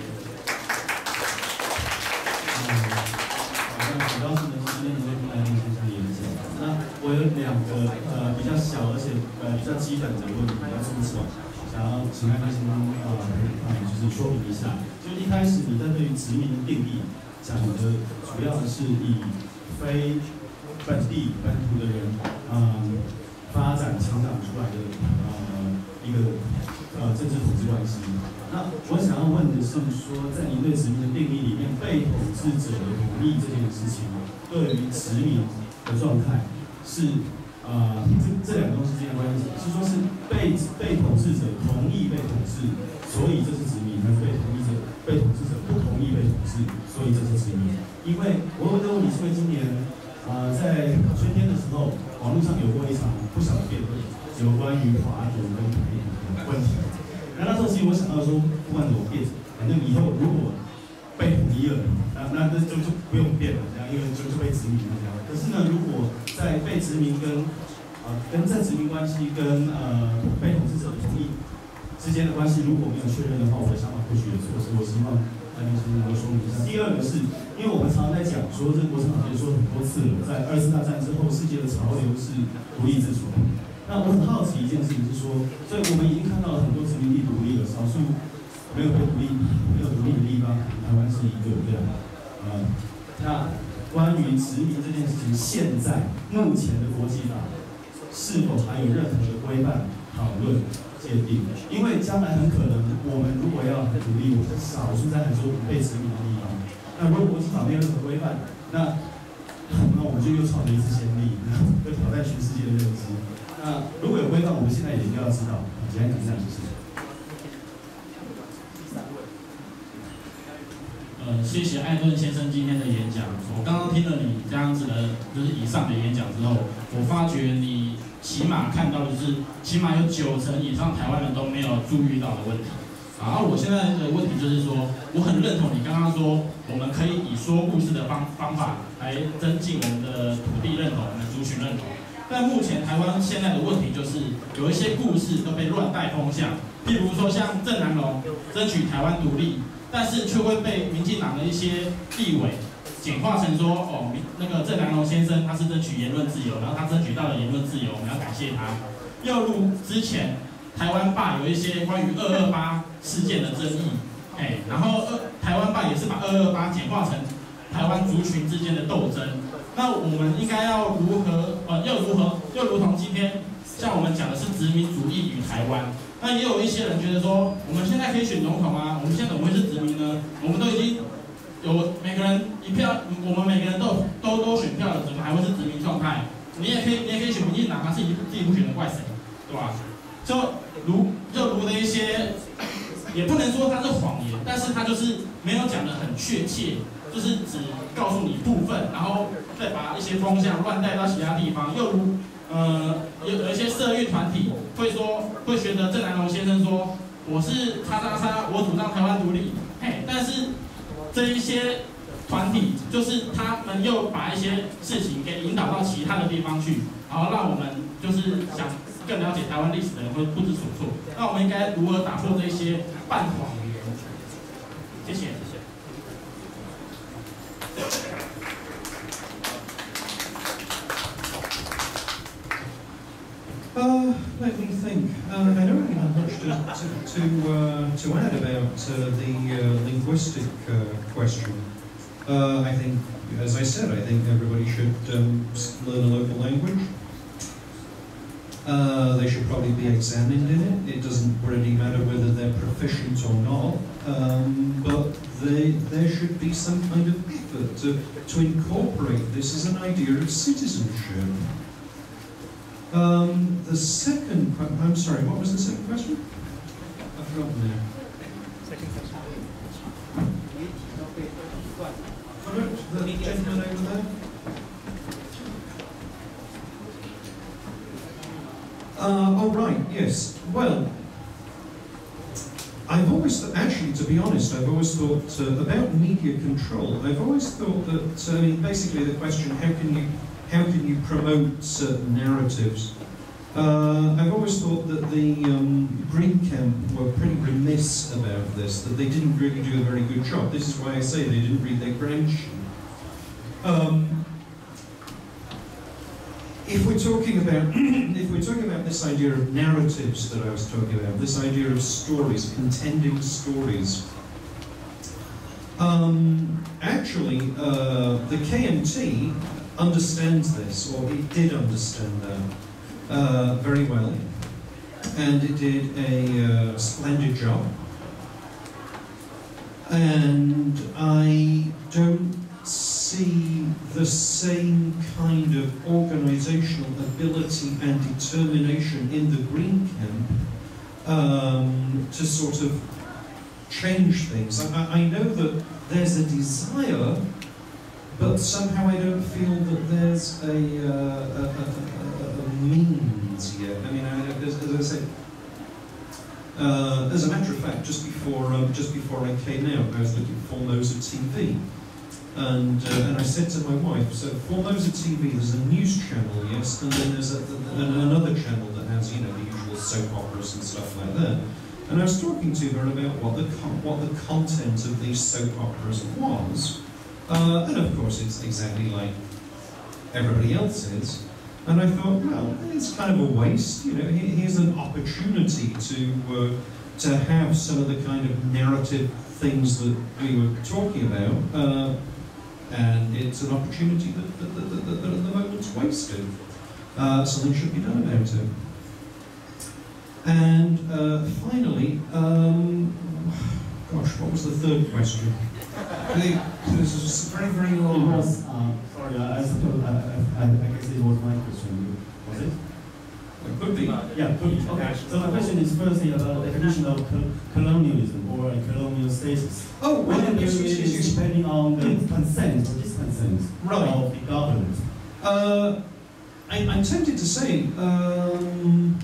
很高兴的是今天能够听到林先生的演讲。那我有两个呃比较小而且呃比较基本的问题要出手，想要请艾先生呃呃就是说明一下。就是一开始你在对于殖民的定义讲的主要的是以非本地本土的人嗯发展成长出来的呃一个呃政治统治关系。那我想要问的是说，在您对殖民的定义里面，被统治者的同意这件事情，对于殖民的状态是呃这这两个东西之间的关系，是说是被被统治者同意被统治，所以这是殖民，还是被同意者被统治者不同意被统治，所以这是殖民？因为我问这个问题是因为今年呃在春天的时候，网络上有过一场不小的辩论，有关于华族跟台独的问题。那那时候其实我想到说，不管怎么变，反正以后如果被统一了，那那那就就不用变了，这样，因为就就被殖民了这样。可是呢，如果在被殖民跟啊、呃、跟在殖民关系跟呃被统治者的同意之间的关系如果没有确认的话，我的想法或许有错，所以我希望艾先生能够说明一下。第二个是，因为我们常常在讲说，这个国成老师说很多次了，在二次大战之后，世界的潮流是独立自主。那我很好奇一件事情是说，所以我们已经看到了很多殖民地独立了，少数没有被独立、没有独立的地方，台湾是一个这样。呃，那关于殖民这件事情，现在目前的国际法是否还有任何的规范、讨论、界定？因为将来很可能我们如果要很独立，我们少数在很多被殖民的地方，那如果国际法没有任何规范，那那我们就又创了一次先例，会挑战全世界的认知。那如果有规范，我们现在也应该要知道。简单讲一下就是。 呃，谢谢艾顿先生今天的演讲。我刚刚听了你这样子的，就是以上的演讲之后，我发觉你起码看到的是，起码有九成以上台湾人都没有注意到的问题。然后我现在的问题就是说，我很认同你刚刚说，我们可以以说故事的方方法来增进我们的土地认同、我们的族群认同。但目前台湾现在的问题就是，有一些故事都被乱带风向，譬如说像郑南榕争取台湾独立，但是却会被民进党的一些立委简化成说，哦，那个郑南榕先生他是争取言论自由，然后他争取到了言论自由，我们要感谢他。又如之前台湾霸有一些关于二二八事件的争议，哎，然后二台湾霸也是把二二八简化成台湾族群之间的斗争。那我们应该要如何呃，又如何又如同今天像我们讲的是殖民主义与台湾，那也有一些人觉得说，我们现在可以选总统啊，我们现在怎么会是殖民呢？我们都已经有每个人一票，我们每个人都都都选票了，怎么还会是殖民状态？你也可以，你也可以选民进党啊，自己自己不选的怪谁，对吧？就如就如的一些，也不能说它是谎言，但是它就是没有讲得很确切，就是只告诉你部分，然后再把一些风向乱带到其他地方。又如呃有有一些社运团体会说，会学得郑南榕先生说，我是叉叉叉，我主张台湾独立，嘿，但是这一些团体就是他们又把一些事情给引导到其他的地方去，然后让我们就是想更了解台湾历史的人会不知所措。那我们应该如何打破这些半谎言？谢谢。谢谢。 Uh, let me think. Uh, I don't really have much to to to, uh, to add about uh, the uh, linguistic uh, question. Uh, I think, as I said, I think everybody should um, learn a local language. Uh, they should probably be examined in it. It doesn't really matter whether they're proficient or not, um, but they, there should be some kind of effort to, to incorporate this as an idea of citizenship. Um, the second, I'm sorry, what was the second question? I've forgotten now. Second question. The gentleman over there. Uh, oh right, yes. Well, I've always, th actually, to be honest, I've always thought uh, about media control. I've always thought that, I mean, basically the question, how can you, how can you promote certain narratives? Uh, I've always thought that the um, Green Camp were pretty remiss about this, that they didn't really do a very good job. This is why I say they didn't read their Gramsci. Um, if we're talking about, if we're talking about this idea of narratives that I was talking about, this idea of stories, contending stories, um, actually, uh, the K M T understands this, or it did understand that. Uh, very well, and it did a uh, splendid job, and I don't see the same kind of organizational ability and determination in the Green Camp um, to sort of change things. I, I know that there's a desire, but somehow I don't feel that there's a, uh, a, a, a, a means yet. I mean, I, as, as I said, uh, as a matter of fact, just before um, just before I came out, I was looking at Formosa T V, and uh, and I said to my wife, so Formosa T V, there's a news channel, yes, and then there's a, a, another channel that has, you know, the usual soap operas and stuff like that. And I was talking to her about what the what the content of these soap operas was. Uh, and of course it's exactly like everybody else's. And I thought, well, it's kind of a waste, you know, here's an opportunity to, uh, to have some of the kind of narrative things that we were talking about, uh, and it's an opportunity that, that, that, that, that at the moment's wasted. Uh, something should be done about it. And uh, finally, um, gosh, what was the third question? This is very, very long. It was, uh, sorry, I, suppose, I, I, I guess it was my question. Was it? It could be. Yeah, could be. Okay. So my question is firstly about the definition of colonialism or colonial status. Oh, well, well yes, yes, yes, yes. Depending on the consent or disconsent right. of the government. Uh, I, I'm tempted to say, um,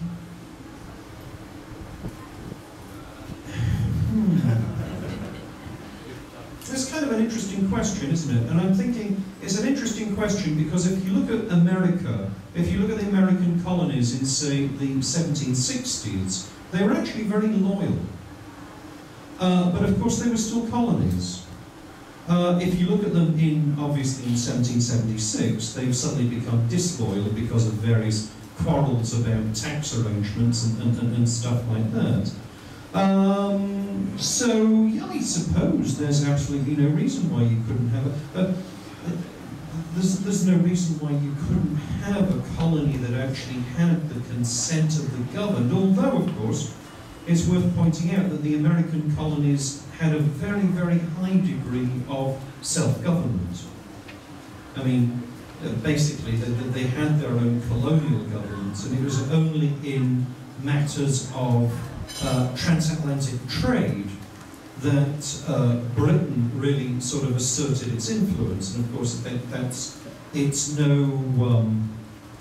it's kind of an interesting question, isn't it? And I'm thinking it's an interesting question because if you look at America, if you look at the American colonies in, say, the seventeen sixties, they were actually very loyal. Uh, but of course they were still colonies. Uh, if you look at them in, obviously in seventeen seventy-six, they've suddenly become disloyal because of various quarrels about tax arrangements and, and, and, and stuff like that. Um, so, yeah, I suppose there's absolutely no reason why you couldn't have it. But there's, there's no reason why you couldn't have a colony that actually had the consent of the governed, although, of course, it's worth pointing out that the American colonies had a very, very high degree of self-government. I mean, uh, basically, they, they had their own colonial governments, and it was only in matters of uh, transatlantic trade that uh, Britain really sort of asserted its influence. And of course, that, that's it's no um,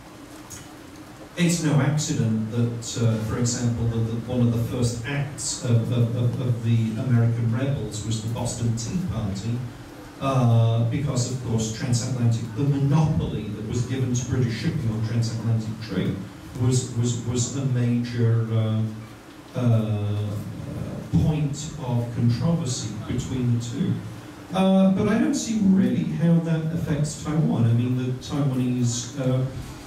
it's no accident that, uh, for example, the, the, one of the first acts of, of, of the American rebels was the Boston Tea Party, uh, because of course transatlantic the monopoly that was given to British shipping on transatlantic trade was was was a major uh, uh, point of controversy between the two. Uh, but I don't see really how that affects Taiwan. I mean, the Taiwanese, uh,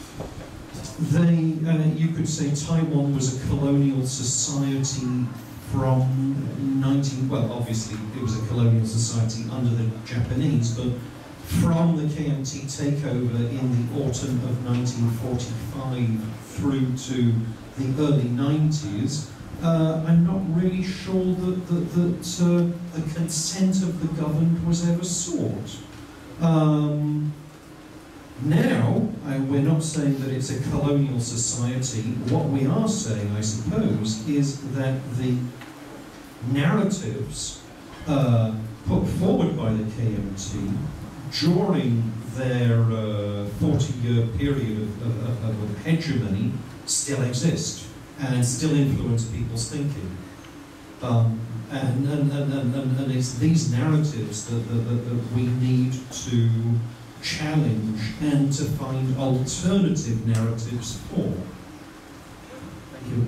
they, uh, you could say Taiwan was a colonial society from nineteen, well, obviously it was a colonial society under the Japanese, but from the K M T takeover in the autumn of nineteen forty-five through to the early nineties, Uh, I'm not really sure that, that, that uh, the consent of the governed was ever sought. Um, now, I, we're not saying that it's a colonial society. What we are saying, I suppose, is that the narratives uh, put forward by the K M T during their forty-year uh, period of, of, of, of hegemony still exist and still influence people's thinking. Um, and, and, and, and, and it's these narratives that, that, that, that we need to challenge and to find alternative narratives for. Thank you.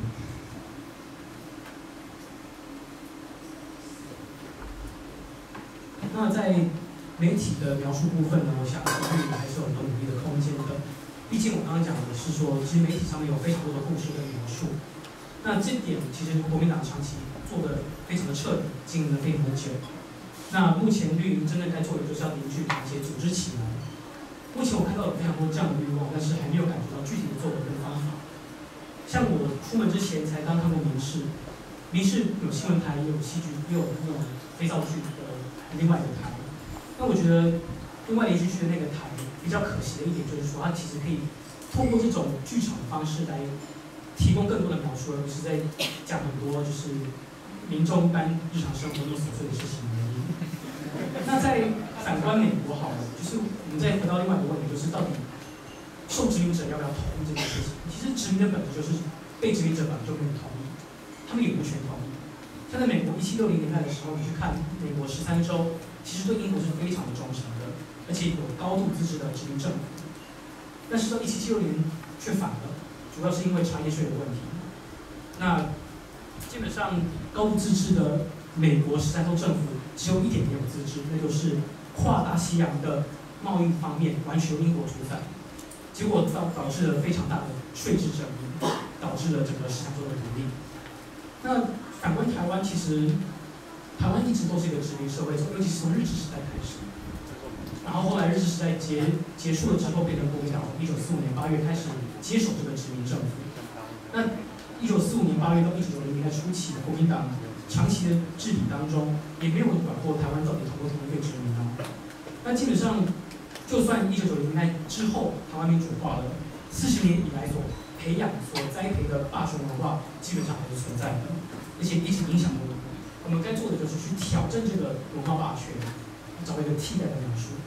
那在媒体的描述部分呢，我想其实还是有很多努力的空间的。毕竟我刚刚讲的是说，其实媒体上面有非常多的故事跟描述。那这点其实国民党长期做的非常的彻底，经营的非常的久。那目前绿营真正该做的就是要凝聚团结，组织起来。目前我看到有非常多这样的欲望，但是还没有感觉到具体的作为跟方法。像我出门之前才刚看过民视，民视有新闻台，也有戏剧，也有那种肥皂剧的另外一个台。那我觉得另外一个剧的那个台。比较可惜的一点就是说，它其实可以通过这种剧场的方式来提供更多的描述，而不是在讲很多就是民众一般日常生活中琐碎的事情而已。那在反观美国好了，就是我们再回到另外一个问题，就是到底受殖民者要不要同意这件事情？其实殖民的本质就是被殖民者本来就没有同意，他们也无权同意。像在美国一七六零年代的时候，你去看美国十三州，其实对英国是非常的忠诚的。而且有高度自治的殖民政府，但是到一七七六年却反了，主要是因为茶叶税的问题。那基本上高度自治的美国十三州政府只有一点没有自治，那就是跨大西洋的贸易方面完全由英国主宰，结果导导致了非常大的税制争议，导致了整个十三州的独立。那反观台湾，其实台湾一直都是一个殖民社会，尤其是从日治时代开始。然后后来日治时代结结束了之后，变成国民党一九四五年八月开始接手这个殖民政府。那一九四五年八月到一九九零年代初期，国民党长期的治理当中，也没有人管过台湾到底同不同意被殖民啊。那基本上，就算一九九零年代之后台湾民主化了，四十年以来所培养、所栽培的霸权文化，基本上还是存在的，而且一直影响着我们。我们该做的就是去挑战这个文化霸权，找一个替代的描述。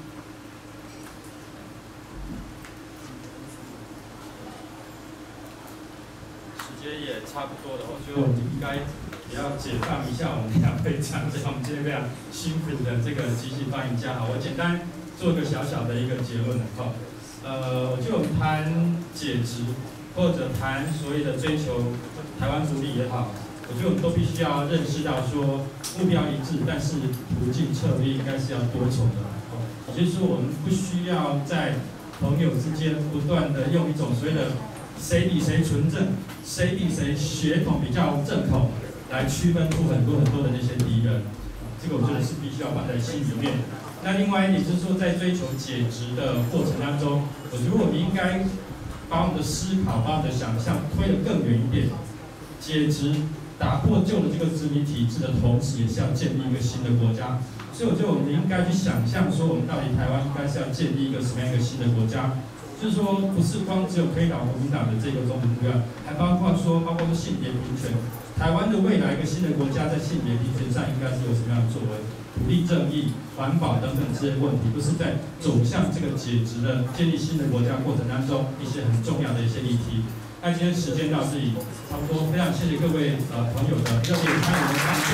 时间也差不多了，我觉得我们应该也要解放一下我们两位讲者，我们今天非常辛苦的这个即兴发言家。好，我简单做个小小的一个结论哈。呃，我觉得我们谈解职或者谈所谓的追求台湾独立也好，我觉得我们都必须要认识到说目标一致，但是途径策略应该是要多重的。哦，也就是说我们不需要在朋友之间不断的用一种所谓的谁比谁纯正，谁比谁血统比较正统，来区分出很多很多的那些敌人，这个我觉得是必须要放在心里面。那那另外一点就是说，在追求解质的过程当中，我觉得我们应该把我们的思考、把我们的想象推得更远一点。解质打破旧的这个殖民体制的同时，也是要建立一个新的国家。所以我觉得我们应该去想象说，我们到底台湾应该是要建立一个什么样一个新的国家？就是说，不是光只有推倒国民党的这个中目标，还包括说，包括说性别平权。台湾的未来一个新的国家在性别平权上应该是有什么样的作为？土地正义、环保等等这些问题，都是在走向这个解质的建立新的国家过程当中一些很重要的一些议题。那今天时间到这里差不多，非常谢谢各位呃朋友的热烈参与和掌声。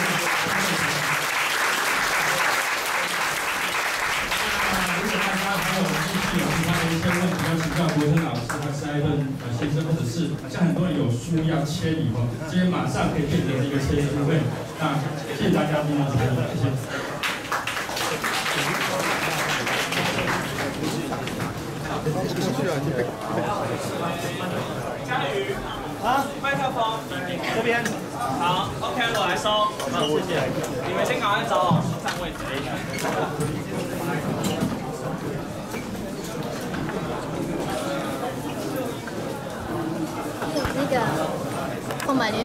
如果大家还有继续有其他的一些问题要请教国珍老师和施艾顿呃先生，或者是像很多人有书要签以后，今天马上可以变成一个签书会。那谢谢大家今天的参与，谢谢。 嘉宇，啊，麦克风这边，好 ，OK， 我来收，好，谢谢。你们先赶快找占位置。 那个购买联。